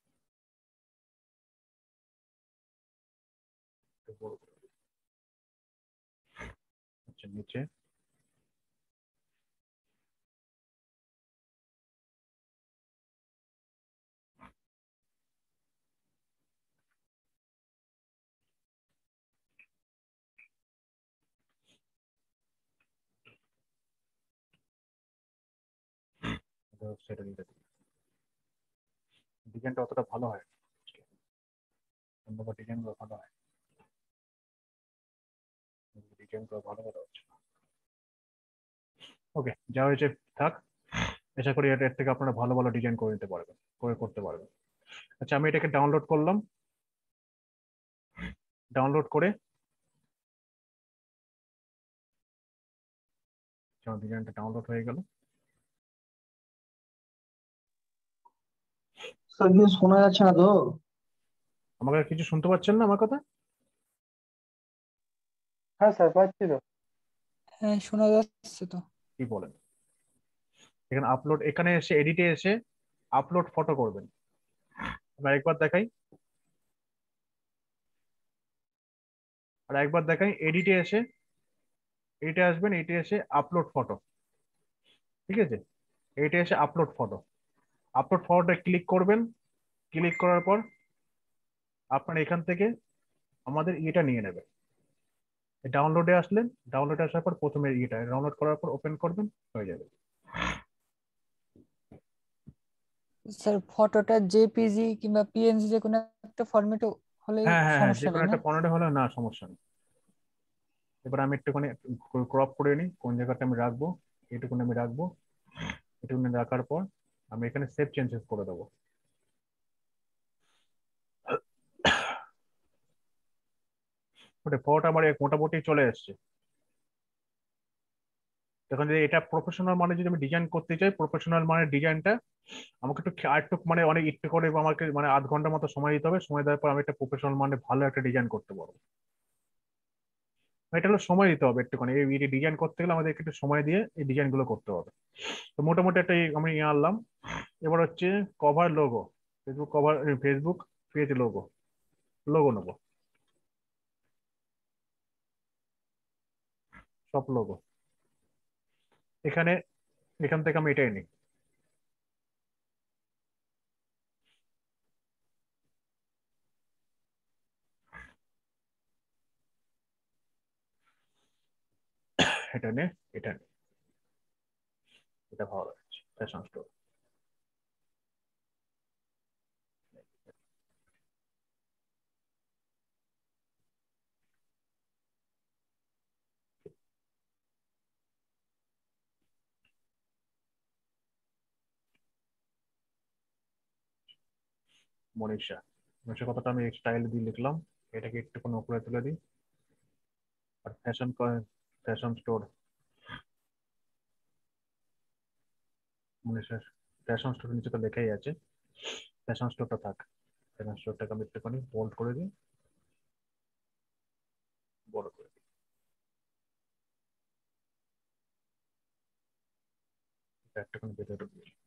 একটু বড় করে দিই। আচ্ছা, নিচে সেটা দিয়ে দিই। ডিজাইনটা অতটা ভালো হয়, ডিজাইনগুলো ভালো হয়, ডিজাইনগুলো ভালো ভালো হচ্ছে। ওকে, যা হয়েছে থাক। আশা করি এটা এর থেকে আপনারা ভালো ভালো ডিজাইন করে নিতে পারবেন, করে করতে পারবেন। আচ্ছা, আমি এটাকে ডাউনলোড করলাম, ডাউনলোড করে ডিজাইনটা ডাউনলোড হয়ে গেল। স্যার কিছু শোনা যাচ্ছে না তো? আমাকে কিছু শুনতে পাচ্ছেন না আমার কথা? হ্যাঁ স্যার পাচ্ছি তো। হ্যাঁ শোনা যাচ্ছে তো। কি বলেন? এখানে আপলোড, এখানে এসে এডিটে এসে আপলোড ফটো করবেন। আমরা একবার দেখাই, আর একবার দেখাই, এডিটে এসে এডিটে আসবেন, এডিটে এসে আপলোড ফটো, ঠিক আছে? এডিটে এসে আপলোড ফটো, আপলোড ফটোটা ক্লিক করবেন। ক্লিক করার পর আপনার এখান থেকে আমাদের ইয়েটা নিয়ে নেবে। ডাউনলোডে আসলেন, ডাউনলোডে আসার পর প্রথমে ইয়েটা ডাউনলোড করার পর ওপেন করবেন, হয়ে যাবে। স্যার ফটোটা জেপিজি কিংবা পিএনজি যে কোনো একটা ফরম্যাটে হলে হ্যাঁ হ্যাঁ হ্যাঁ, যে সমস্যা কোনো নেই না? একটা ফরম্যাটে হলে না সমস্যা নেই। এবার আমি একটুখানি ক্রপ করে নিই, কোন জায়গাটা আমি রাখবো, এটুকুনি আমি রাখবো। এটুকুনি রাখার পর আমি এখানে সেভ চেঞ্জেস করে দেবো। ওটা ফটোটা আমার মোটামুটি চলে এসছে। এখন যদি এটা প্রফেশনাল মানে যদি আমি ডিজাইন করতে চাই, প্রফেশনাল মানে ডিজাইনটা আমাকে একটু খে- আর একটু মানে অনেক একটু করে আমাকে মানে আধ ঘন্টার মতো সময় দিতে হবে। সময় দেওয়ার পর আমি একটা প্রফেশনাল মানে ভালো একটা ডিজাইন করতে পারবো। এটা হলো সময় দিতে হবে একটুখানি, এই ডিজাইন করতে গেলে আমাদের একটু সময় দিয়ে এই ডিজাইন গুলো করতে হবে। তো মোটামুটি একটা এই আমি ইয়ে আনলাম। এবার হচ্ছে cover logo, Facebook cover, Facebook page logo, logo নেবো, সব লোগো। এখানে এখান থেকে আমি এটাই নিই। এটা নে, এটা নে, এটা ভালো লাগছে, ফ্যাশন স্টোর। মনীষা, মনীষা কথাটা আমি স্টাইল দিয়ে লিখলাম, এটাকে একটুখানি উপরে তুলে দিই। আর fashion, fashion store Manisha, fashion store নিচে তো লেখাই আছে, ফ্যাশন স্টোরটা থাক। ফ্যাশন স্টোরটাকে আমি একটুখানি বোল্ড করে দিই, বড় করে দিই, এটা একটুখানি ভেতরে ঢুকিয়ে দিই।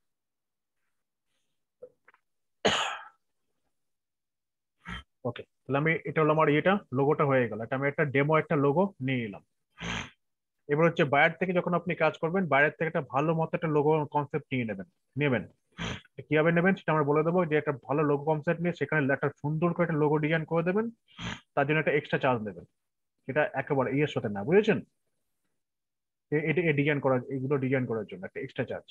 ওকে, তাহলে আমি এটা হলো আমার ইয়েটা, লোগোটা হয়ে গেল। এটা আমি একটা ডেমো একটা লোগো নিয়ে নিলাম। এবার হচ্ছে বাইরে থেকে যখন আপনি কাজ করবেন, বাইরের থেকে একটা ভালো মতো একটা লোগো কনসেপ্ট নিয়ে নেবেন। নেবেন কিভাবে নেবেন সেটা আমরা বলে দেবো, যে একটা ভালো লোগো কনসেপ্ট নিয়ে সেখানে একটা সুন্দর করে একটা লোগো ডিজাইন করে দেবেন। তার জন্য একটা এক্সট্রা চার্জ নেবেন, এটা একেবারে ইয়ের সাথে না, বুঝেছেন? এ- এটা ডিজাইন করার, এগুলো ডিজাইন করার জন্য একটা এক্সট্রা চার্জ।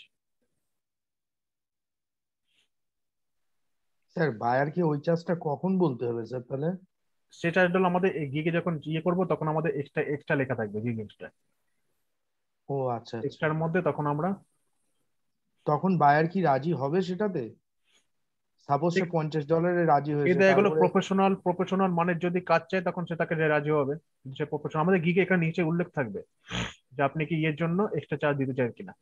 স্যার বায়ার কি ওই চার্জটা কখন বলতে হবে স্যার তাহলে? সেটা হলো আমাদের গিগে যখন ইয়ে করবো তখন আমাদের এক্সট্রা এক্সট্রা লেখা থাকবে, গিগ এক্সট্রা, ও আচ্ছা আচ্ছা। এক্সট্রার মধ্যে তখন আমরা তখন বায়ার কি রাজি হবে সেটাতে? সাপোজ সে পঞ্চাশ ডলারে রাজি এই হয়েছে, দেখা গেলো তারপরে প্রফেশনাল, প্রফেশনাল মানের যদি কাজ চায় তখন সে তাকে যে রাজি হবে। সে প্রফেশনাল, আমাদের গিগে এখানে নিচে উল্লেখ থাকবে যে আপনি কি ইয়ের জন্য এক্সট্রা চার্জ দিতে চান কিনা।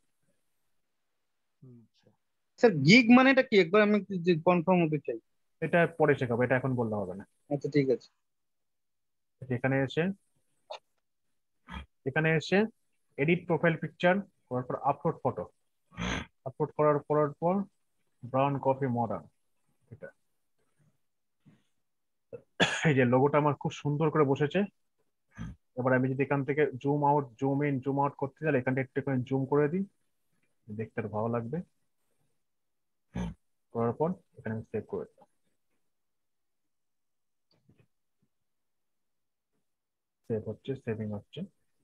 স্যার গিগ মানেটা কি একবার আমি কনফার্ম হতে চাই। এটা পরে শেখাবো, এটা এখন বললে হবে না। আচ্ছা ঠিক আছে। এখানে এসে এখানে এসে এডিট প্রোফাইল পিকচার করার পর আপলোড ফটো, আপলোড করার করার পর ব্রাউন কফি মডার্ন, এটা এই যে লোগোটা আমার খুব সুন্দর করে বসেছে। এবার আমি যদি এখান থেকে zoom out, zoom in, zoom out করতে চাই, এখানটা একটু করে জুম করে দিই, দেখতে আরো ভালো লাগবে। করার পর এখানে আমি সেভ করে দিলাম, সেভ হচ্ছে, সেভিং হচ্ছে।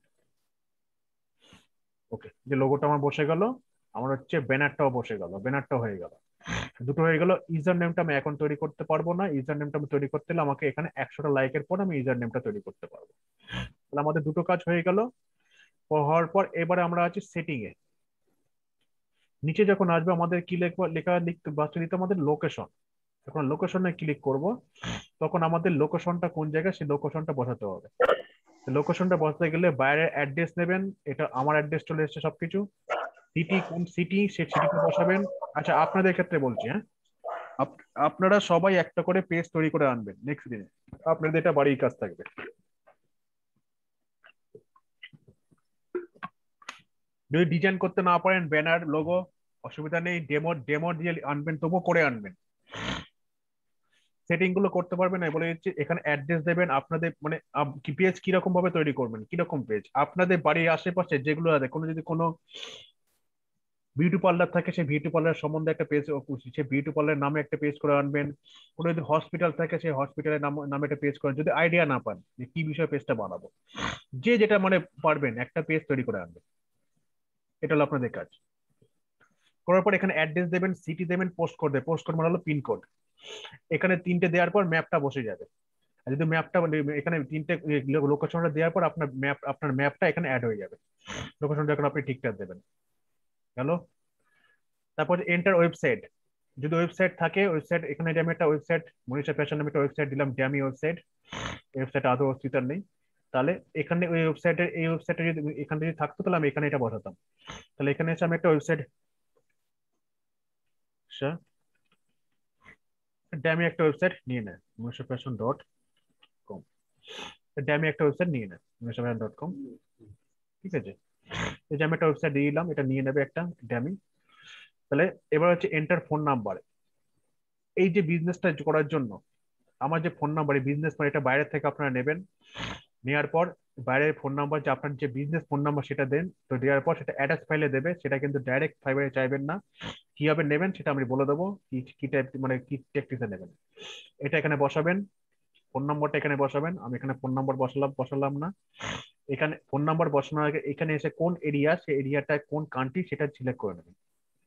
ওকে, যে লোগোটা আমার বসে গেল, আমার হচ্ছে ব্যানারটাও বসে গেল, ব্যানারটাও হয়ে গেল, দুটো হয়ে গেল। ইউজার নেমটা আমি এখন তৈরি করতে পারবো না, ইউজার নেমটা আমি তৈরি করতে হলে আমাকে এখানে একশোটা লাইকের পর আমি ইউজার নেমটা তৈরি করতে পারবো। তাহলে আমাদের দুটো কাজ হয়ে গেল। হওয়ার পর এবারে আমরা আছি সেটিং এ। নিচে যখন আসবে আমাদের কি লেখা, লেখা লিখতে বাচ্চা দিতে আমাদের লোকেশন। যখন লোকেশনে ক্লিক করব তখন আমাদের লোকেশনটা কোন জায়গায় সেই লোকেশনটা বসাতে হবে। লোকেশনটা বসাতে গেলে বাইরের অ্যাড্রেস নেবেন, এটা আমার অ্যাড্রেস চলে এসেছে সবকিছু। সিটি, কোন সিটি সে সিটিতে বসাবেন। আচ্ছা আপনাদের ক্ষেত্রে বলছি, হ্যাঁ আপ- আপনারা সবাই একটা করে পেজ তৈরি করে আনবেন নেক্সট দিনে, আপনাদের এটা বাড়ির কাজ থাকবে। যদি ডিজাইন করতে না পারেন ব্যানার লোগো অসুবিধা নেই, ডেমো ডেমো দিয়ে আনবেন, তবুও করে আনবেন। সেটিং গুলো করতে পারবেন না, বলে দিচ্ছি এখানে অ্যাড্রেস দেবেন আপনাদের, মানে আপ- কি পেজ কিরকম ভাবে তৈরি করবেন, কিরকম পেজ আপনাদের বাড়ির আশেপাশে যেগুলো আছে, কোনো যদি কোনো বিউটি পার্লার থাকে সেই বিউটি পার্লার সম্বন্ধে একটা পেজ, সেই বিউটি পার্লার নামে একটা পেজ করে আনবেন। কোনো যদি হসপিটাল থাকে সেই হসপিটালের নাম নামে একটা পেজ করেন, যদি আইডিয়া না পান যে কি বিষয়ে পেজটা বানাবো, যে যেটা মানে পারবেন একটা পেজ তৈরি করে আনবেন। এটা হলো আপনাদের কাজ। করার পর এখানে অ্যাড্রেস দেবেন, সিটি দেবেন, পোস্ট কোড দেবেন। পোস্ট কোড মানে হলো পিনকোড। এখানে তিনটে দেওয়ার পর ম্যাপটা বসে যাবে। আর যদি ম্যাপটা এখানে তিনটে লোকেশনটা দেওয়ার পর আপনার ম্যাপ আপনার ম্যাপটা এখানে অ্যাড হয়ে যাবে। লোকেশনটা এখন আপনি ঠিকঠাক দেবেন। হ্যালো, তারপর এন্টার ওয়েবসাইট। যদি ওয়েবসাইট থাকে ওয়েবসাইট, এখানে আমি একটা ওয়েবসাইট মনীষা ফ্যাশন নামে একটা ওয়েবসাইট দিলাম, ড্যামি ওয়েবসাইট। ওয়েবসাইট আদৌ অস্তিত্ব নেই, তাহলে এখানে ওই ওয়েবসাইটের এই ওয়েবসাইটে যদি এখানে যদি থাকতো তাহলে আমি এখানে এটা বসাতাম। তাহলে এখানে এসে আমি একটা ওয়েবসাইট, ড্যামি একটা ওয়েবসাইট নিয়ে নেয় Manisha fashion dot com. Dummy একটা ওয়েবসাইট নিয়ে নেয় মনীষা ফ্যাশন ডট কম। ঠিক আছে, এই যে আমি একটা ওয়েবসাইট দিয়ে দিলাম, এটা নিয়ে নেবে একটা ড্যামি। তাহলে এবার হচ্ছে এন্টার ফোন নাম্বার। এই যে বিজনেসটা করার জন্য আমার যে ফোন নাম্বার, এই বিজনেস মানে এটা বাইরে থেকে আপনারা নেবেন। নেওয়ার পর বাইরের ফোন নাম্বার, যে আপনার যে বিজনেস ফোন নাম্বার সেটা দেন। তো দেওয়ার পর সেটা অ্যাটাচ ফাইলে দেবে, সেটা কিন্তু ডাইরেক্ট ফাইবারে চাইবেন না। কিভাবে নেবেন সেটা আমি বলে দেবো, কি কি টাইপ মানে কি টেকনিকে নেবেন। এটা এখানে বসাবেন, ফোন নম্বরটা এখানে বসাবেন। আমি এখানে ফোন নম্বর বসালাম বসালাম না। এখানে ফোন নাম্বার বসানোর আগে এখানে এসে কোন এরিয়া, সেই এরিয়াটা কোন কান্ট্রি সেটা সিলেক্ট করে নেবেন।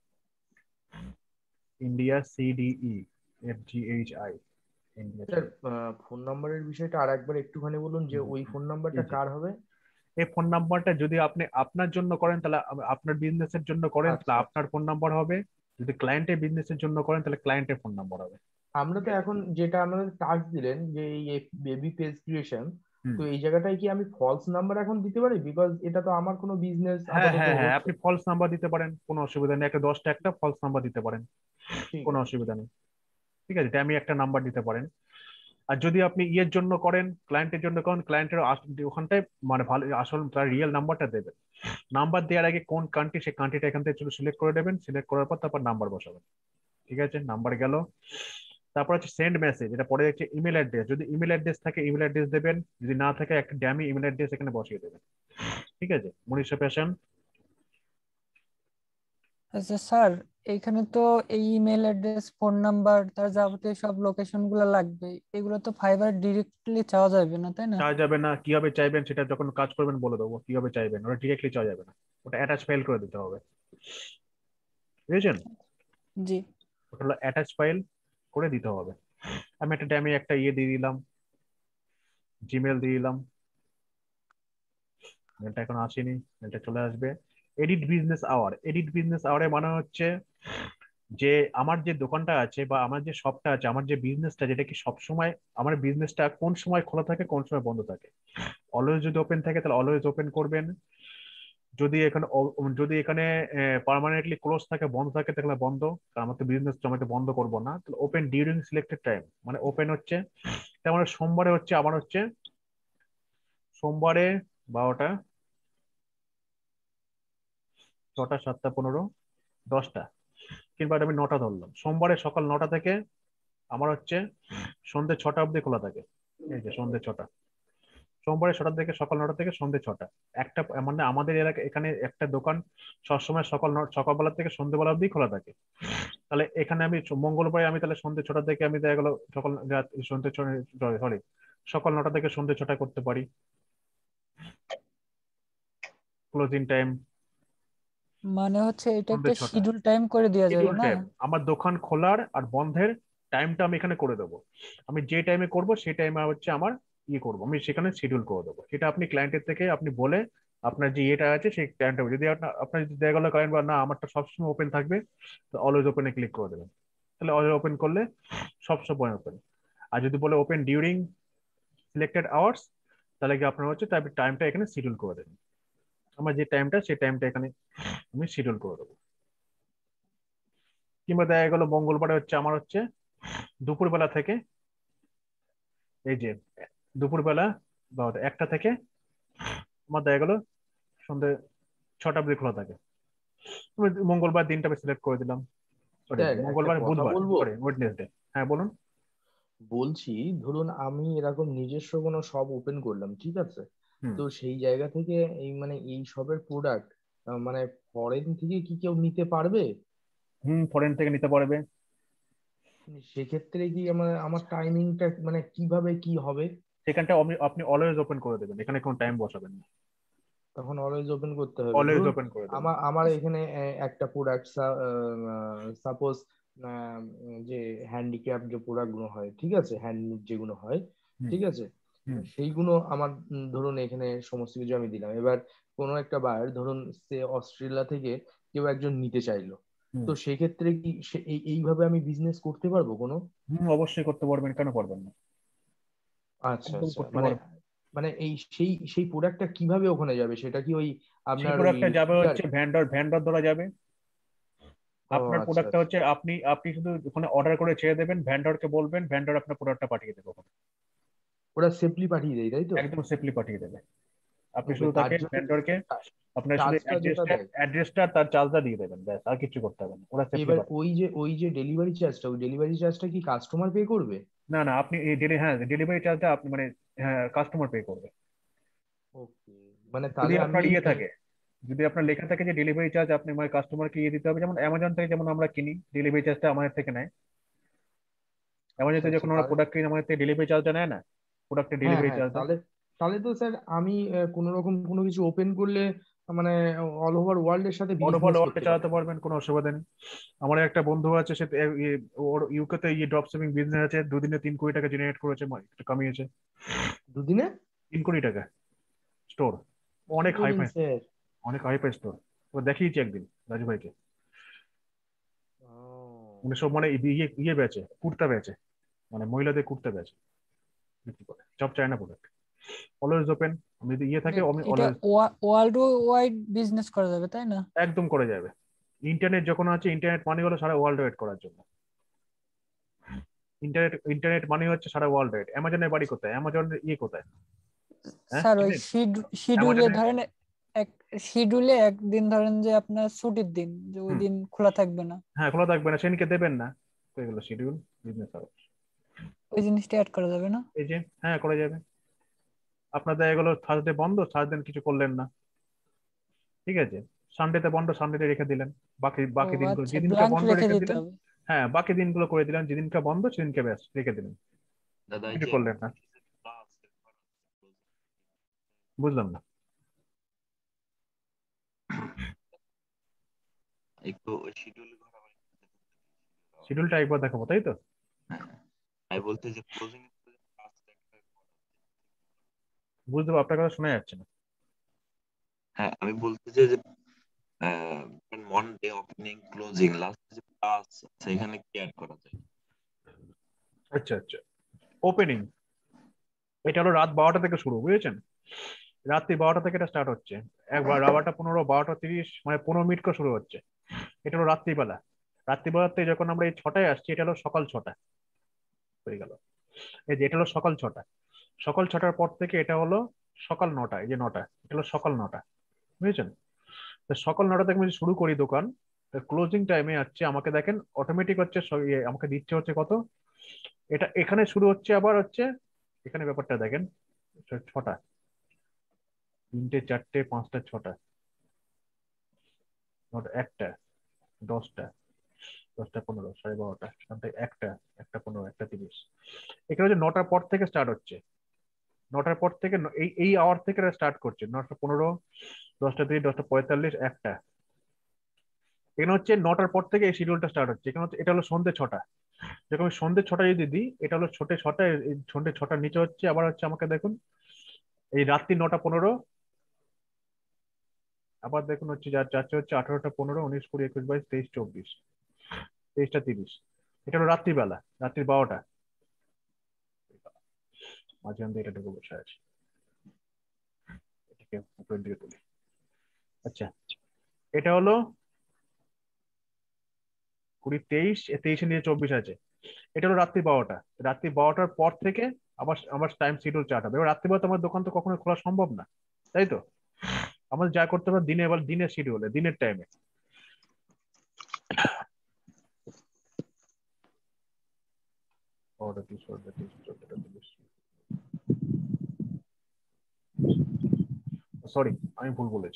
India C D E F G H I India. Sir phone নাম্বারের বিষয়টা আর একবার একটুখানি বলুন, যে ওই ফোন নাম্বারটা কার হবে? এই ফোন নাম্বারটা যদি আপনি আপনার জন্য করেন তাহলে আপনার বিজনেসের জন্য করেন তাহলে আপনার ফোন নাম্বার হবে। যদি ক্লায়েন্টের বিজনেসের জন্য করেন তাহলে ক্লায়েন্টের ফোন নাম্বার হবে। আমরা তো এখন যেটা আমাদের টাস্ক দিলেন যে এই বেবি পেজ ক্রিয়েশন, তো এই জায়গাটায় কি আমি ফলস নাম্বার এখন দিতে পারি? বিকজ এটা তো আমার কোনো বিজনেস হ্যাঁ আপাতত হ্যাঁ হ্যাঁ, হচ্ছে। আপনি ফলস নাম্বার দিতে পারেন, কোনো অসুবিধা নেই। একটা দশটা একটা ফলস নাম্বার দিতে পারেন, কোনো অসুবিধা নেই। ঠিক আছে, আমি একটা নাম্বার দিতে পারেন। আর যদি আপনি ইয়ের জন্য করেন, ক্লায়েন্টের জন্য করেন, ক্লায়েন্টের ওখানটায় মানে ভালো আসল তার রিয়েল নাম্বারটা দেবেন। নাম্বার দেওয়ার আগে কোন কান্ট্রি, সেই কান্ট্রিটা এখান থেকে সিলেক্ট করে দেবেন। সিলেক্ট করার পর তারপর নাম্বার বসাবেন। ঠিক আছে, নাম্বার গেল। তারপর হচ্ছে সেন্ড মেসেজ, এটা পরে হচ্ছে ইমেল অ্যাড্রেস। যদি ইমেল অ্যাড্রেস থাকে ইমেল অ্যাড্রেস দেবেন, যদি না থাকে একটা ড্যামি ইমেল অ্যাড্রেস এখানে বসিয়ে দেবেন। ঠিক আছে, মনীষা ফ্যাশন। আচ্ছা স্যার, এখানে তো এই ইমেল অ্যাড্রেস, ফোন নাম্বার, তার যাবতীয় সব লোকেশন গুলো লাগবে। এগুলো তো ফাইবার ডিরেক্টলি চাওয়া যাবে না, তাই না? চাওয়া যাবে না। কিভাবে চাইবেন সেটা যখন কাজ করবেন বলে দেবো কিভাবে চাইবেন। ওটা ডিরেক্টলি চাওয়া যাবে না, ওটা অ্যাটাচ ফাইল করে দিতে হবে। বুঝেছেন? জি। ওটা হলো অ্যাটাচ ফাইল করে দিতে হবে। আমি একটা ড্যামি একটা ইয়ে দিয়ে দিলাম, জিমেল দিয়ে দিলাম। মেলটা এখন আসেনি, মেলটা চলে আসবে। Edit business hour. Edit business আওয়ারে মানে হচ্ছে যে আমার যে দোকানটা আছে বা আমার যে শপটা আছে, আমার যে বিজনেসটা, যেটা কি সব সময় আমার বিজনেসটা কোন সময় খোলা থাকে কোন সময় বন্ধ থাকে। অলওয়েজ যদি ওপেন থাকে তাহলে অলওয়েজ ওপেন করবেন। যদি এখানে অ- যদি এখানে পার্মানেন্টলি ক্লোজ থাকে বন্ধ থাকে তাহলে বন্ধ, কারণ আমার তো বিজনেস জমাতে বন্ধ করবো না। তাহলে ওপেন ডিউরিং সিলেক্টেড টাইম, মানে ওপেন হচ্ছে তেমন সোমবারে হচ্ছে আমার হচ্ছে সোমবারে বারোটা, ছটা, সাতটা, পনেরো, দশটা, কিংবা আমি নটা ধরলাম। সোমবারে সকাল নটা থেকে আমার হচ্ছে সন্ধ্যে ছটা অবধি খোলা থাকে। এই যে সন্ধ্যে ছটা, সোমবারে ছটা থেকে সকাল নটা থেকে সন্ধ্যে ছটা। একটা মানে আমাদের এলাকা এখানে একটা দোকান সবসময় সকাল ন- সকালবেলা থেকে সন্ধ্যেবেলা অবধি খোলা থাকে। তাহলে এখানে আমি চ- মঙ্গলবারে আমি তাহলে সন্ধ্যে ছটা থেকে আমি দেখা গেলো সকাল রাত সন্ধ্যে সরি সকাল নটা থেকে সন্ধ্যে ছটা করতে পারি। ক্লোজিং টাইম মানে হচ্ছে এটা সন্ধ্যে একটা ছটা। শিডিউল টাইম করে দেওয়া যাবে শিডিউল না? টাইম, আমার দোকান খোলার আর বন্ধের টাইমটা আমি এখানে করে দেবো। আমি যে টাইমে করব সেই টাইমে হচ্ছে আমার ইয়ে করবো, আমি সেখানে শিডিউল করে দেবো। সেটা আপনি ক্লায়েন্টের থেকে আপনি বলে আপনার যে ইয়েটা আছে সেই টাইমটা, যদি আপনার আপনার যদি দেখা গেলো ক্লায়েন্ট বা না আমারটা সবসময় ওপেন থাকবে, তো অলওয়েজ ওপেনে ক্লিক করে দেবেন। তাহলে অলওয়েজ ওপেন করলে সবসময় ওপেন। আর যদি বলে ওপেন ডিউরিং সিলেক্টেড আওয়ার্স, তাহলে কি আপনার হচ্ছে তাই টাইমটা এখানে শিডিউল করে দেবেন। আমার যে টাইমটা সেই টাইমটা এখানে আমি শিডিউল করে দেবো। কিংবা দেখা গেলো মঙ্গলবারে হচ্ছে আমার হচ্ছে দুপুরবেলা থেকে এই যে দুপুরবেলা বা একটা থেকে আমার দেখা গেলো সন্ধ্যে ছটা অবধি খোলা থাকে। তুমি মঙ্গলবার দিনটা আমি সিলেক্ট করে দিলাম, সরি স্যার একটা মঙ্গলবার কথা বুধবার বলবো, সরি ওয়েডনেসডে। হ্যাঁ বলুন। বলছি ধরুন আমি এরকম নিজস্ব কোনো শপ ওপেন করলাম, ঠিক আছে, হুম তো সেই জায়গা থেকে এই মানে এই সবের প্রোডাক্ট মানে ফরেন থেকে কি কেউ নিতে পারবে? হুম ফরেন থেকে নিতে পারবে। সেক্ষেত্রে কি আমার আমার টাইমিংটা মানে কিভাবে কি হবে? সেখানটা আপনি আপনি অলওয়েজ ওপেন করে দেবেন, এখানে কোনো টাইম বসাবেন না, তখন অলওয়েজ ওপেন করতে হবে। অলওয়েজ ধরুন ওপেন করে দেবেন। আমার আমার এখানে আহ, একটা প্রোডাক্ট সাপোজ যে হ্যান্ডিক্রাফট যে প্রোডাক্ট গুলো হয়, ঠিক আছে, হ্যান্ডমেড যেগুলো হয়, হুম ঠিক আছে, হুম সেইগুলো আমার উম, ধরুন এখানে সমস্ত কিছু আমি দিলাম। এবার কোনো একটা বায়ার ধরুন সে অস্ট্রেলিয়া থেকে কেউ একজন নিতে চাইলো, হুম তো সেক্ষেত্রে কি সে এই- এইভাবে আমি বিজনেস করতে পারবো কোনো? হুম অবশ্যই করতে পারবেন, কেন পারবেন না, আচ্ছা একদম আচ্ছা, করতে মানে পারবেন। মানে এই সেই সেই প্রোডাক্টটা কিভাবে ওখানে যাবে? সেটা কি ওই সেই আপনার ওই প্রোডাক্টটা যাবে কুরিয়ার? হচ্ছে ভ্যান্ডর ভ্যান্ডর দ্বারা যাবে। ও আপনার আচ্ছা প্রোডাক্টটা আচ্ছা, হচ্ছে আপনি আপনি শুধু ওখানে অর্ডার করে ছেড়ে দেবেন, ভ্যান্ডরকে বলবেন, ভ্যান্ডর আপনার প্রোডাক্টটা পাঠিয়ে দেবে ওখানে। ওরা সেফলি পাঠিয়ে দেয় তাই তো? একদম সেফলি পাঠিয়ে দেবে। আপনি ওকে, শুধু তার তাকে জন্য ভেন্ডরকে আপনার শুধু চার্জটা যেটা অ্যাড্রেসটা দেয়, অ্যাড্রেসটা তার চার্জটা দিয়ে দেবেন, ব্যাস আর কিছু করতে হবে না, ওরা সেফলি এবার পাঠাবে। ওই যে ওই যে ডেলিভারি চার্জটা, ওই ডেলিভারি চার্জটা কি কাস্টমার পে করবে? না না আপনি এই ডেলি হ্যাঁ ডেলিভারি চার্জটা আপনি মানে হ্যাঁ কাস্টমার পে করবে। ওকে, মানে যদি তাহলে আমি আপনার ইয়ে এই থাকে, যদি আপনার লেখা থাকে যে ডেলিভারি চার্জ আপনি মানে কাস্টমারকে ইয়ে দিতে হবে, যেমন অ্যামাজন থেকে যেমন আমরা কিনি ডেলিভারি চার্জটা আমাদের থেকে নেয়, অ্যামাজন আচ্ছা থেকে আচ্ছা যখন আমরা তাহলে, প্রোডাক্ট কিনি আমাদের থেকে ডেলিভারি চার্জটা নেয় না, প্রোডাক্টের হ্যাঁ ডেলিভারি হ্যাঁ, চার্জটা। তাহলে তাহলে তো স্যার আমি আহ, কোনো রকম কোনো কিছু ওপেন করলে মানে অল ওভার ওয়ার্ল্ড এর সাথে অটোপল বিজনেস ওয়ার্ল্ডে করতে চালাতে পারবো। পারবেন, কোনো অসুবিধা নেই। আমার একটা বন্ধু আছে, সে এ- এ- ওর ইউকে তে ইয়ে ড্রপ শিপিং বিজনেস আছে, দুদিনে তিন কোটি টাকা জেনারেট করেছে, মা- একটু কামিয়েছে। দুদিনে তিন কোটি টাকা স্টোর, কি অনেক হাই বলেন ফাই, স্যার? অনেক হাই ফাই স্টোর। ও দেখিয়েছি একদিন রাজু ভাইকে, ও মানে সব মানে ইয়ে ইয়ে বেচে, কুর্তা বেচে, মানে মহিলাদের কুর্তা বেচে, বিক্রি করে সব চায়না প্রোডাক্ট। অলওয়েজ ওপেন, আমি যদি ইয়ে থাকে এ- আমি এটা অলওয়েজ ওয়ার্ল্ড ওয়াইড বিজনেস করা যাবে তাই না? একদম করে যাবে। ইন্টারনেট যখন আছে, ইন্টারনেট মানে হলো সারা ওয়ার্ল্ড ওয়েড করার জন্য। ইন্টারনেট ইন্টারনেট মানে হচ্ছে সারা ওয়ার্ল্ড ওয়েড। অ্যামাজনের বাড়ি কোথায়, অ্যামাজনের ইয়ে কোথায়, হ্যাঁ স্যার ওই চিনেন? শিডিউলে অ্যামাজনের ধরেন এক শিডিউলে একদিন ধরেন যে আপনার ছুটির দিন, যে ওই হুম দিন খোলা থাকবে না, হ্যাঁ খোলা থাকবে না, সেদিনকে দেবেন না, তো এগুলো শিডিউল বিজনেস আওয়ার। ওই জিনিসটা অ্যাড করা যাবে না? এই যে হ্যাঁ করা যাবে। আপনাদের এগুলো থার্সডে বন্ধ, থার্সডে কিছু করলেন না, ঠিক আছে, সানডেতে বন্ধ, সানডেতে রেখে দিলেন, বাকি ও বাকি দিনগুলো আচ্ছা, যেদিনকে ব্ল্যাঙ্ক বন্ধ রেখে রেখে দিতে দিলেন। হবে। হ্যাঁ বাকি দিনগুলো করে দিলেন, যেদিনকে বন্ধ সেদিনকে ব্যাস রেখে দিলেন, দাদা এই কিছু যে করলেন না। বুঝলাম না। একটু শিডিউল শিডিউলটা একবার দেখাবো তাই তো? আমি বলতে যে ক্লোজিং, বুঝতে পারবো, আপনার কথা শোনা যাচ্ছে না। হ্যাঁ আমি বলতে চাই যে মনডে ওপেনিং ক্লোজিং লাস্ট যে ক্লাস সেখানে কি অ্যাড করা যায়? আচ্ছা আচ্ছা, ওপেনিং এটা হলো রাত বারোটা থেকে শুরু, বুঝেছেন? রাত্রি বারোটা থেকে এটা স্টার্ট হচ্ছে, একবার বারোটা পনেরো বারোটা তিরিশ মানে পনেরো মিনিট করে শুরু হচ্ছে। এটা হলো রাত্রিবেলা। রাত্রিবেলাতে যখন আমরা এই ছটায় আসছি, এটা হলো সকাল ছটা হয়ে গেল। এই যে এটা হলো সকাল ছটা, সকাল ছটার পর থেকে এটা হলো সকাল নটা, এই যে নটা, এটা হলো সকাল নটা, বুঝেছেন? তো সকাল নটা থেকে আমি যদি শুরু করি দোকান, ক্লোজিং টাইমে আসছে আমাকে দেখেন অটোমেটিক হচ্ছে স- ইয়ে আমাকে দিচ্ছে হচ্ছে কত, এটা এখানে শুরু হচ্ছে আবার হচ্ছে, এখানে ব্যাপারটা দেখেন, ছ- ছটা, তিনটে চারটে পাঁচটা ছটা, নটা একটা, দশটা, দশটা পনেরো, সাড়ে বারোটা, এখান থেকে একটা, একটা পনেরো, একটা তিরিশ, এখানে হচ্ছে নটার পর থেকে স্টার্ট হচ্ছে। নটার পর থেকে ন- এই এই আওয়ার থেকে স্টার্ট করছে, নটা পনেরো, দশটা তিরিশ, দশটা পঁয়তাল্লিশ, একটা, এখানে হচ্ছে নটার পর থেকে এই শিডিউলটা স্টার্ট হচ্ছে। এখানে হচ্ছে এটা হলো সন্ধ্যে ছটা, যখন আমি সন্ধ্যে ছটা যদি দিই, এটা হলো ছোটে ছটা, এই সন্ধ্যে ছটার নিচে হচ্ছে আবার হচ্ছে আমাকে দেখুন এই রাত্রি নটা পনেরো, আবার দেখুন হচ্ছে যার যাচ্ছে হচ্ছে আঠারোটা পনেরো, উনিশ কুড়ি একুশ বাইশ তেইশ চব্বিশ, তেইশটা তিরিশ, এটা হলো রাত্রিবেলা, রাত্রি বারোটা, মাঝখান দিয়ে এটা ঢুকে বসে আছে, এটাকে উপরের দিকে তুলি। আচ্ছা, এটা হলো কুড়ি তেইশ, তেইশে নিয়ে চব্বিশ আছে, এটা হলো রাত্রি বারোটা। রাত্রি বারোটার পর থেকে আবার আমার টাইম শিডিউল চার্ট হবে। এবার রাত্রিবেলা তোমার দোকান তো কখনো খোলা সম্ভব না, তাই তো? আমাদের যা করতে হবে দিনে এবার দিনের শিডিউলে দিনের টাইমে। সরি আমি ভুল বলেছি,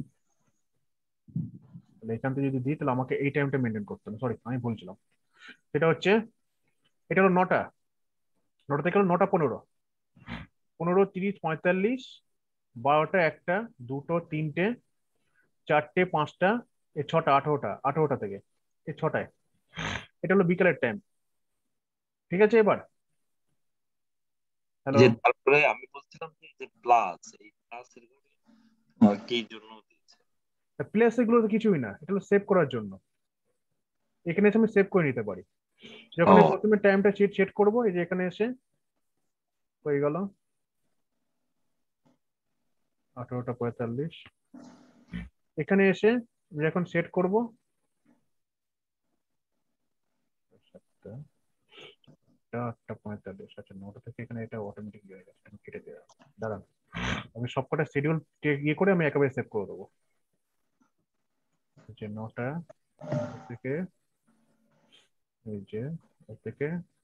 এখান থেকে যদি দিই তাহলে আমাকে এই টাইমটা মেনটেন করতে হবে। সরি আমি বলছিলাম সেটা হচ্ছে এটা হলো নটা, নটা থেকে হলো নটা পনেরো, পনেরো তিরিশ পঁয়তাল্লিশ বারোটা একটা দুটো তিনটে চারটে পাঁচটা এ ছটা আঠারোটা আঠারোটা থেকে এই ছটায়, এটা হলো বিকেলের টাইম। ঠিক আছে এবার হ্যালো যে তারপরে আমি বলছিলাম যে যে প্লাস এই প্লাস এর কি জন্য দিয়েছে? প্লেস এগুলো তো কিছুই না, এটা হলো সেভ করার জন্য। এখানে এসে আমি সেভ করে নিতে পারি যখন ও প্রথমে টাইমটা সেট সেট করবো। এই যে এখানে এসে হয়ে গেল আঠারোটা পঁয়তাল্লিশ, এখানে এসে আমি এখন সেট করব সাতটা আটটা পঁয়তাল্লিশ। আচ্ছা নটা থেকে এখানে এটা অটোমেটিক হয়ে গেছে, আমি কেটে দেওয়া দাঁড়ান, আমি সবকটা শিডিউল ইয়ে করে আমি একেবারে সেভ করে দেবো। যে নটা থেকে এই যে থেকে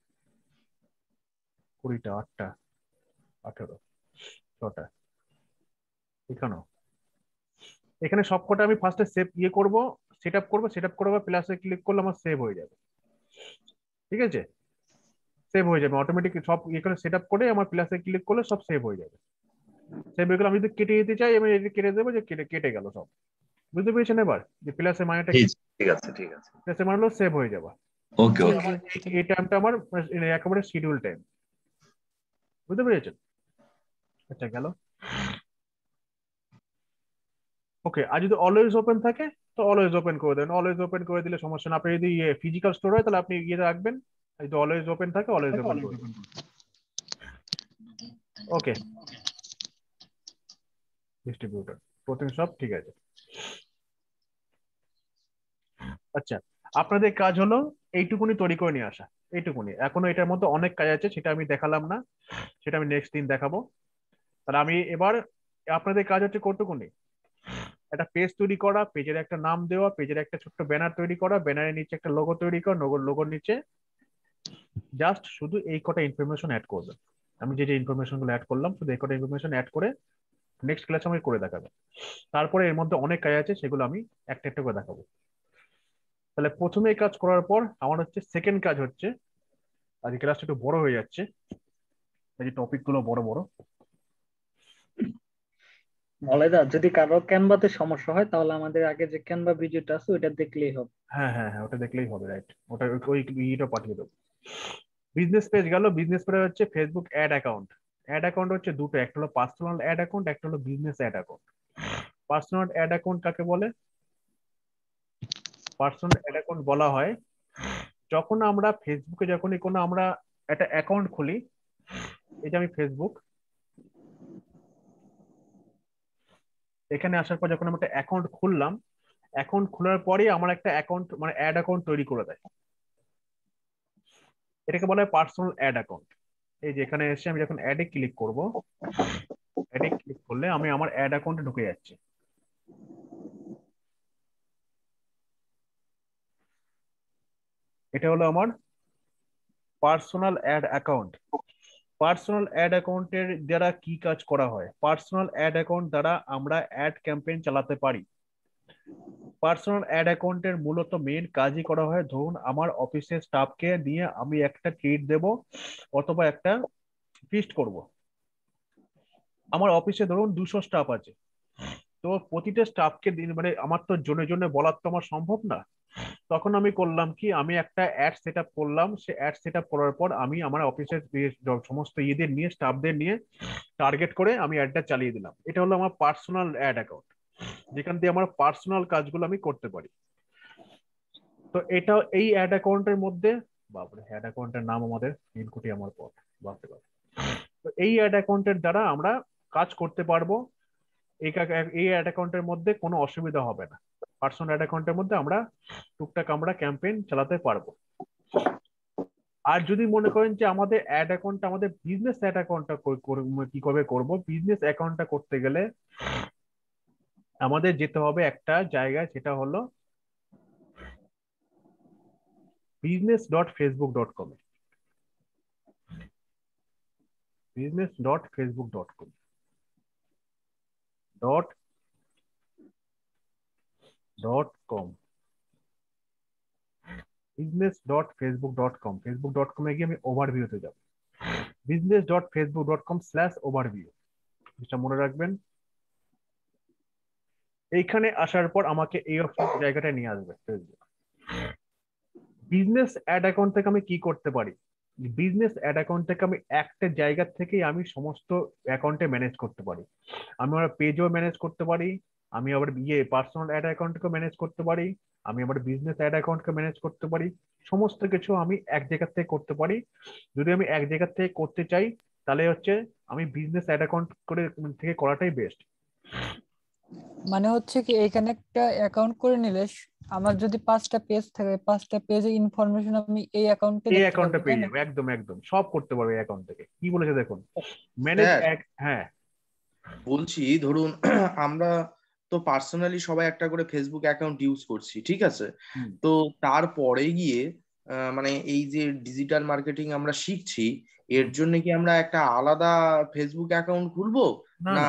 কুড়িটা আটটা আঠারো ছটা এখানেও, এখানে সবকটা আমি ফার্স্টে সেভ ইয়ে করবো, সেট আপ করবো, সেট আপ করবো প্লাসে ক্লিক করলে আমার সেভ হয়ে যাবে। ঠিক আছে সেভ হয়ে যাবে অটোমেটিক, সব এখানে সেট আপ করে আমার প্লাসে ক্লিক করলে সব সেভ হয়ে যাবে। সেভ হয়ে গেলে আমি যদি কেটে দিতে চাই আমি এটা কেটে দেবো, যে কেটে কেটে গেল সব। বুঝতে পেরেছেন এবার যে প্লাসের মানেটা কি? ঠিক আছে ঠিক আছে প্লাসের মানে হলো সেভ হয়ে যাবে। ওকে ওকে আমার এই টাইমটা আমার একেবারে শিডিউল টাইম। বুঝতে পেরেছেন? আচ্ছা গেল। ওকে আর যদি অলওয়েজ ওপেন থাকে তো অলওয়েজ ওপেন করে দেন, অলওয়েজ ওপেন করে দিলে সমস্যা না। আপনি যদি ফিজিক্যাল স্টোর হয় তাহলে আপনি ইয়ে রাখবেন, যদি অলওয়েজ ওপেন থাকে অলওয়েজ ওপেন করে দেবেন। ওকে ডিস্ট্রিবিউটর প্রথমে সব ঠিক আছে। আচ্ছা আপনাদের কাজ হলো এইটুকুনি তৈরি করে নিয়ে আসা, এইটুকুনি। এখনো এটার মধ্যে অনেক কাজ আছে, সেটা আমি দেখালাম না, সেটা আমি নেক্সট দিন দেখাবো। তাহলে আমি এবার আপনাদের কাজ হচ্ছে কতটুকুনি একটা পেজ তৈরি করা, পেজের একটা নাম দেওয়া, পেজের একটা ছোট্ট ব্যানার তৈরি করা, ব্যানারের নিচে একটা লোগো তৈরি করা, লোগোর লোগোর নিচে জাস্ট শুধু এই কটা ইনফরমেশন অ্যাড করবে। আমি যে যে ইনফরমেশন গুলো অ্যাড করলাম শুধু এই কটা ইনফরমেশন অ্যাড করে নেক্সট ক্লাসে আমি করে দেখাবো। তারপরে এর মধ্যে অনেক কাজ আছে, সেগুলো আমি একটা একটা করে দেখাবো। তাহলে প্রথমে এই কাজ করার পর আমার হচ্ছে সেকেন্ড কাজ হচ্ছে, আজ ক্লাসটা একটু বড় হয়ে যাচ্ছে, এই টপিক গুলো বড় বড়। মলেদা যদি কারো ক্যানভাতে সমস্যা হয় তাহলে আমাদের আগে যে ক্যানভা ভিডিওটা আছে ওটা দেখলেই হবে। হ্যাঁ হ্যাঁ হ্যাঁ ওটা দেখলেই হবে, রাইট। ওটা ওই ইটা পাঠিয়ে দেবো। বিজনেস পেজ গেল, বিজনেস পেজ হচ্ছে Facebook ad account. Ad account হচ্ছে দুটো, একটা হলো পার্সোনাল অ্যাড অ্যাকাউন্ট, একটা হলো business ad account. Personal ad account কাকে বলে? পার্সোনাল অ্যাড অ্যাকাউন্ট বলা হয় যখন আমরা ফেসবুকে যখনই কোনো আমরা একটা অ্যাকাউন্ট খুলি, এই যে আমি ফেসবুক, এখানে আসার পর যখন আমি একটা অ্যাকাউন্ট খুললাম, অ্যাকাউন্ট খোলার পরেই আমার একটা অ্যাকাউন্ট মানে অ্যাড অ্যাকাউন্ট তৈরি করে দেয়, এটাকে বলা হয় পার্সোনাল অ্যাড অ্যাকাউন্ট। এই যে এখানে এসে আমি যখন অ্যাডে ক্লিক করব, অ্যাডে ক্লিক করলে আমি আমার অ্যাড অ্যাকাউন্টে ঢুকে যাচ্ছি। এটা হলো আমার personal ad account. Personal ad অ্যাকাউন্টের দ্বারা কি কাজ করা হয়? পার্সোনাল অ্যাড অ্যাকাউন্ট দ্বারা আমরা অ্যাড ক্যাম্পেইন চালাতে পারি। পার্সোনাল অ্যাড অ্যাকাউন্টের মূলত মেইন কাজই করা হয়, ধরুন আমার অফিসের স্টাফকে নিয়ে আমি একটা ট্রিট দেব অথবা একটা ফিস্ট করব। আমার অফিসে ধরুন দুশো স্টাফ আছে, তো প্রতিটা স্টাফকে দিন মানে আমার তো জনে জনে বলার তো আমার সম্ভব না। তখন আমি করলাম কি, আমি একটা অ্যাড সেট আপ করলাম। সে অ্যাড সেট আপ করার পর আমি আমার অফিসের সমস্ত ইয়েদের নিয়ে স্টাফদের নিয়ে টার্গেট করে আমি অ্যাডটা চালিয়ে দিলাম। এটা হলো আমার পার্সোনাল অ্যাড অ্যাকাউন্ট, যেখান দিয়ে আমার পার্সোনাল কাজগুলো আমি করতে পারি। তো এটা এই অ্যাড অ্যাকাউন্টের মধ্যে, বাপরে অ্যাড অ্যাকাউন্টের নাম আমাদের নীলকুঠি আমার পথ, বাপরে বাপ। তো এই অ্যাড অ্যাকাউন্টের দ্বারা আমরা কাজ করতে পারবো। এই এই অ্যাড অ্যাকাউন্টের মধ্যে কোনো অসুবিধা হবে না। পার্সোনাল অ্যাড অ্যাকাউন্টের মধ্যে আমরা টুকটাক আমরা ক্যাম্পেইন চালাতে পারবো। আর যদি মনে করেন যে আমাদের অ্যাড অ্যাকাউন্টটা আমাদের বিজনেস অ্যাড অ্যাকাউন্টটা কি করে করব, বিজনেস অ্যাকাউন্টটা করতে গেলে আমাদের যেতে হবে একটা জায়গায়, সেটা হলো business dot Facebook dot com business dot Facebook dot com dot dot com business dot Facebook dot com Facebook dot কমে গিয়ে আমি ওভারভিউতে যাব। Business dot Facebook dot com slash overview, এটা মনে রাখবেন। এইখানে আসার পর আমাকে এই অপশন জায়গাটা নিয়ে আসবে ফেসবুক। বিজনেস অ্যাড অ্যাকাউন্ট থেকে আমি কি করতে পারি? বিজনেস অ্যাড অ্যাকাউন্ট থেকে আমি একটা জায়গা থেকেই আমি সমস্ত অ্যাকাউন্টে ম্যানেজ করতে পারি। আমি আমার পেজও ম্যানেজ করতে পারি, আমি আবার ইয়ে পার্সোনাল অ্যাড অ্যাকাউন্টকে ম্যানেজ করতে পারি, আমি আবার বিজনেস অ্যাড অ্যাকাউন্টকে ম্যানেজ করতে পারি। সমস্ত কিছু আমি এক জায়গা থেকে করতে পারি। যদি আমি এক জায়গা থেকে করতে চাই তাহলে হচ্ছে আমি বিজনেস অ্যাড অ্যাকাউন্ট করে থেকে করাটাই বেস্ট। মানে হচ্ছে কি এখানে একটা অ্যাকাউন্ট করে নিলে স- আমার যদি পাঁচটা পেজ থাকে, পাঁচটা পেজের ইনফরমেশন আমি এই অ্যাকাউন্টে এই দেখতে অ্যাকাউন্টে পারবো, তাই পেয়ে না? যাবে, একদম একদম সব করতে পারবে এই অ্যাকাউন্ট থেকে। কি বলেছে দেখুন, ম্যানেজ স্যার এক, হ্যাঁ বলছি ধরুন আমরা তো পার্সোনালি সবাই একটা করে ফেসবুক অ্যাকাউন্ট ইউজ করছি, ঠিক আছে? হুম। তো তারপরে গিয়ে আহ, মানে এই যে ডিজিটাল মার্কেটিং আমরা শিখছি, এর জন্য কি আমরা একটা আলাদা ফেসবুক অ্যাকাউন্ট খুলবো, না না না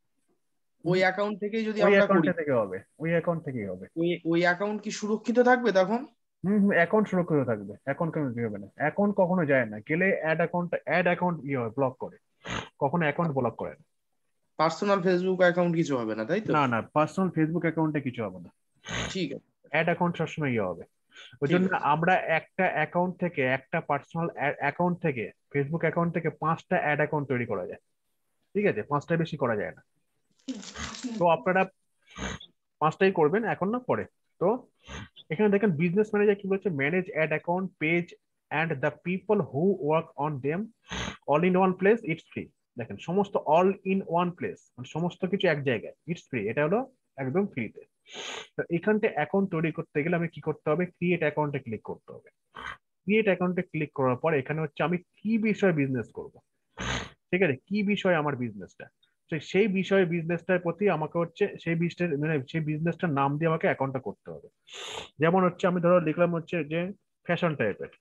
ওই অ্যাকাউন্ট থেকেই যদি ওই আমরা করি অ্যাকাউন্টে থেকে হবে, ওই অ্যাকাউন্ট থেকেই হবে। ওই ওই অ্যাকাউন্ট কি সুরক্ষিত থাকবে তখন? হম হম অ্যাকাউন্ট সুরক্ষিত থাকবে, অ্যাকাউন্ট কেন কি হবে না, অ্যাকাউন্ট কখনো যায় না, গেলে অ্যাড অ্যাকাউন্ট অ্যাড অ্যাকাউন্ট ইয়ে হয় ব্লক করে, কখনো অ্যাকাউন্ট ব্লক করে না। পার্সোনাল ফেসবুক অ্যাকাউন্ট কিছু হবে না, তাই তো? না না পার্সোনাল ফেসবুক অ্যাকাউন্টে কিছু হবে না, ঠিক আছে, অ্যাড অ্যাকাউন্ট সবসময় ইয়ে হবে। ওই ঠিক জন্য আছে। আমরা একটা অ্যাকাউন্ট থেকে, একটা পার্সোনাল অ্যাকাউন্ট থেকে, ফেসবুক অ্যাকাউন্ট থেকে পাঁচটা অ্যাড অ্যাকাউন্ট তৈরি করা যায়, ঠিক আছে? পাঁচটা বেশি করা যায় না। তো আপনারা পাঁচটাই করবেন, এখন না পরে। তো এখানে দেখেন বিজনেস ম্যানেজার কি বলছে, manage ad account page and the people who work on them all in one place, it's free. দেখেন সমস্ত অল ইন ওয়ান প্লেস, সমস্ত কিছু এক জায়গায়, ইটস ফ্রি, এটা হলো একদম ফ্রিতে। তো এখানটা অ্যাকাউন্ট তৈরি করতে গেলে আমি কি করতে হবে, ক্রিয়েট অ্যাকাউন্টে ক্লিক করতে হবে। ক্রিয়েট অ্যাকাউন্টে ক্লিক করার পর এখানে হচ্ছে আমি কি বিষয়ে বিজনেস করব, ঠিক আছে, কি বিষয়ে আমার বিজনেসটা, তো সেই বিষয়ে বিজনেসটার প্রতি আমাকে হচ্ছে সেই বিজনেস মানে সেই বিজনেসটার নাম দিয়ে আমাকে অ্যাকাউন্টটা করতে হবে। যেমন হচ্ছে আমি ধরো লিখলাম হচ্ছে যে ফ্যাশন টাইপের,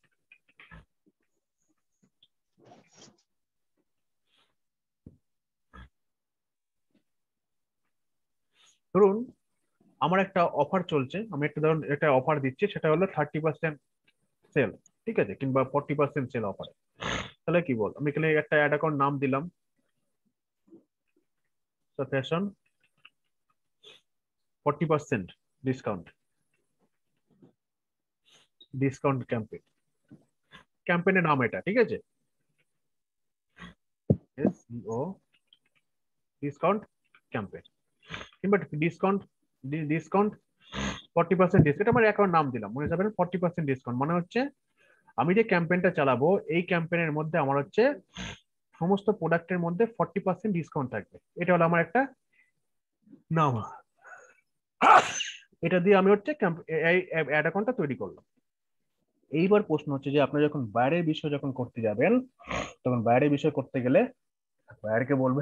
ধরুন আমার একটা অফার চলছে, আমি একটা ধরুন একটা অফার দিচ্ছি, সেটা হলো থার্টি পার্সেন্ট সেল, ঠিক আছে, কিংবা ফর্টি পার্সেন্ট সেল অফার। তাহলে কি বল, আমি এখানে একটা অ্যাড অ্যাকাউন্ট নাম দিলাম fashion forty percent discount, discount campaign, ক্যাম্পেইনের নাম এটা, ঠিক আছে, এসইও ডিসকাউন্ট ক্যাম্পেইন, কিংবা discount discount forty percent discount, আমার অ্যাকাউন্ট নাম দিলাম, মনে যাবেন ফর্টি পার্সেন্ট ডিসকাউন্ট মানে হচ্ছে আমি যে ক্যাম্পেইনটা চালাবো এই ক্যাম্পেইনের মধ্যে আমার হচ্ছে সমস্ত প্রোডাক্টের মধ্যে ফর্টি পার্সেন্ট ডিসকাউন্ট থাকবে, এটা হলো আমার একটা নাম। এটা দিয়ে আমি হচ্ছে এই অ্যাড অ্যাকাউন্টটা তৈরি করলাম। এইবার প্রশ্ন হচ্ছে যে আপনি যখন বাইরের বিষয় যখন করতে যাবেন, তখন বাইরের বিষয় করতে গেলে বাইরকে বলবে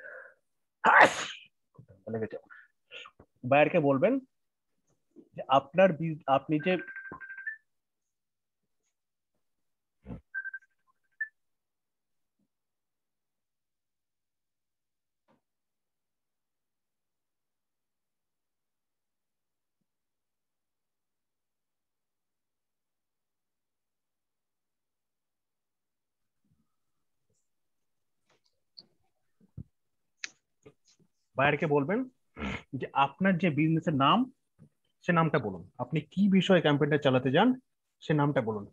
বাইরকে বলবেন যে আপনার আপনি যে বাইরকে বলবেন যে আপনার যে বিজনেসের নাম সে নামটা বলুন, আপনি কি বিষয়ে ক্যাম্পেইনটা চালাতে যান সে নামটা বলুন।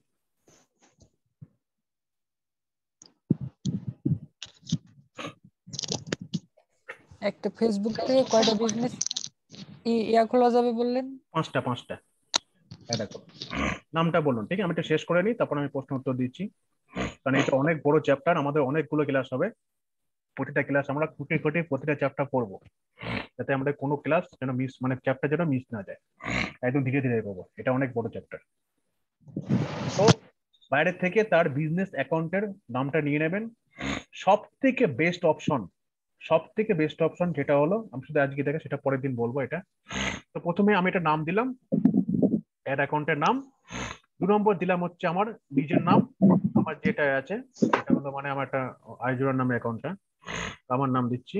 একটা ফেসবুক থেকে কয়টা বিজনেস ইয়া খোলা যাবে বললেন? পাঁচটা পাঁচটা এটা করুন, নামটা বলুন, ঠিক আছে? আমি এটা শেষ করে নিই, তারপর আমি প্রশ্ন উত্তর দিচ্ছি, কারণ এটা অনেক বড় চ্যাপ্টার, আমাদের অনেকগুলো ক্লাস হবে, প্রতিটা ক্লাস আমরা খুঁটে খুঁটে প্রতিটা চ্যাপ্টার পড়বো, যাতে আমাদের কোনো ক্লাস যেন মিস মানে চ্যাপ্টার যেন মিস না যায়, একদম ধীরে ধীরে এগোবো, এটা অনেক বড় চ্যাপ্টার। তো বাইরে থেকে তার বিজনেস অ্যাকাউন্টের নামটা নিয়ে নেবেন। সব থেকে বেস্ট অপশন, সব থেকে বেস্ট অপশন যেটা হলো, আমি শুধু আজকে দেখে সেটা পরের দিন বলবো এটা। তো প্রথমে আমি এটা নাম দিলাম, অ্যাড অ্যাকাউন্টের নাম। দু নম্বর দিলাম হচ্ছে আমার নিজের নাম, আমার যেটা আছে এটা হলো মানে আমার একটা আইজোরার নামে অ্যাকাউন্টটা, আমার নাম দিচ্ছি।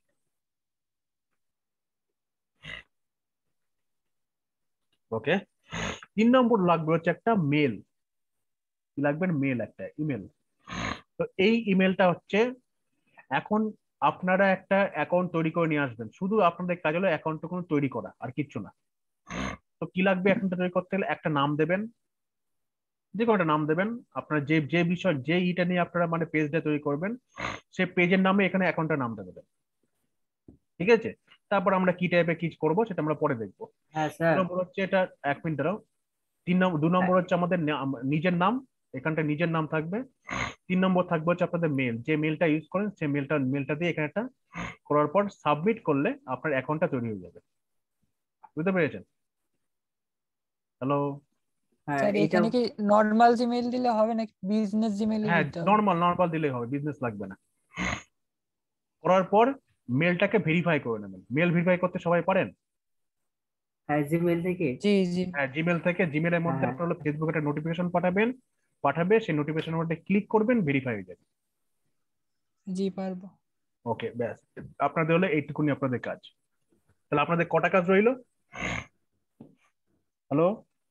ওকে। তিন নম্বর লাগবে হচ্ছে একটা মেল, লাগবে মেল, একটা ইমেল। তো এই ইমেলটা হচ্ছে এখন আপনারা একটা অ্যাকাউন্ট তৈরি করে নিয়ে আসবেন, শুধু আপনাদের কাজ হলো অ্যাকাউন্টটা কোনো তৈরি করা, আর কিচ্ছু না। তো কি লাগবে অ্যাকাউন্টটা তৈরি করতে গেলে? একটা নাম দেবেন, যে কোনো একটা নাম দেবেন আপনার, যে যে বিষয় যে ইটা নিয়ে আপনারা মানে পেজটা তৈরি করবেন সেই পেজের নামে এখানে অ্যাকাউন্টের নামটা দেবেন, ঠিক আছে? তারপর আমরা কি টাইপের কি করব সেটা আমরা পরে দেখবো। হ্যাঁ দু স্যার। নম্বর হচ্ছে এটা, এক মিনিট দাঁড়াও। তিন নম্বর দু নম্বর হচ্ছে আমাদের নাম- নিজের নাম, এখানটা নিজের নাম থাকবে। তিন নম্বর থাকবে হচ্ছে আপনাদের মেল, যে মেলটা ইউজ করেন সেই মেলটা মেলটা দিয়ে এখানে একটা করার পর সাবমিট করলে আপনার অ্যাকাউন্টটা তৈরি হয়ে যাবে। বুঝতে পেরেছেন? হ্যালো? হ্যাঁ স্যার এইটা এখানে কি নর্মাল জিমেইল দিলে হবে নাকি বিজনেস জিমেইল হ্যাঁ, দিতে হবে? নর্মাল নর্মাল দিলেই হবে, বিজনেস লাগবে না। করার পর মেলটাকে ভেরিফাই করে নেবেন। মেল ভেরিফাই করতে সবাই পারেন? হ্যাঁ জিমেইল থেকে। জি জি হ্যাঁ, জিমেল থেকে। জিমেলের মধ্যে হ্যাঁ আপনার হলো ফেসবুক একটা নোটিফিকেশন পাঠাবেন, পাঠাবে, সেই নোটিফিকেশনের মধ্যে ক্লিক করবেন, ভেরিফাই হয়ে যাবে। জি পারবো। ওকে, ব্যাস। আপনাদের হলো এইটুকুনি আপনাদের কাজ। তাহলে আপনাদের কটা কাজ রইলো? হ্যালো?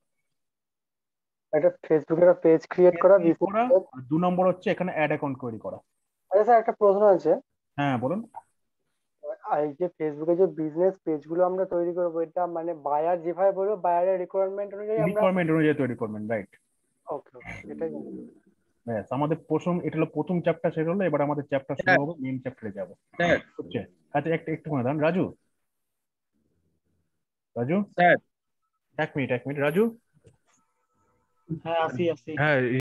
একটা ফেসবুকে একটা পেজ ক্রিয়েট করা, ক্রিয়েট করা, আর দু নম্বর হচ্ছে এখানে অ্যাড অ্যাকাউন্ট তৈরি করা। আচ্ছা স্যার একটা প্রশ্ন আছে। হ্যাঁ বলুন। এই যে ফেসবুকে যে বিজনেস পেজ গুলো আমরা তৈরি করবো, এটা মানে বায়ার যেভাবে বলবো বায়ারের রিকোয়ারমেন্ট অনুযায়ী আমরা? রিকোয়ারমেন্ট অনুযায়ী তৈরি করবেন, রাইট। ওকে ওকে, এটাই জানতে চাই। ব্যাস, আমাদের প্রথম এটা হলো প্রথম চ্যাপ্টার শেষ হলো, এবার আমাদের চ্যাপ্টার শুরু হবে, মেইন চ্যাপ্টারে যাবো। স্যার হচ্ছে আচ্ছা, একটা একটু মনে দাঁড়ান রাজু, রাজু স্যার এক মিনিট এক মিনিট রাজু। হ্যাঁ আসি আসি হ্যাঁ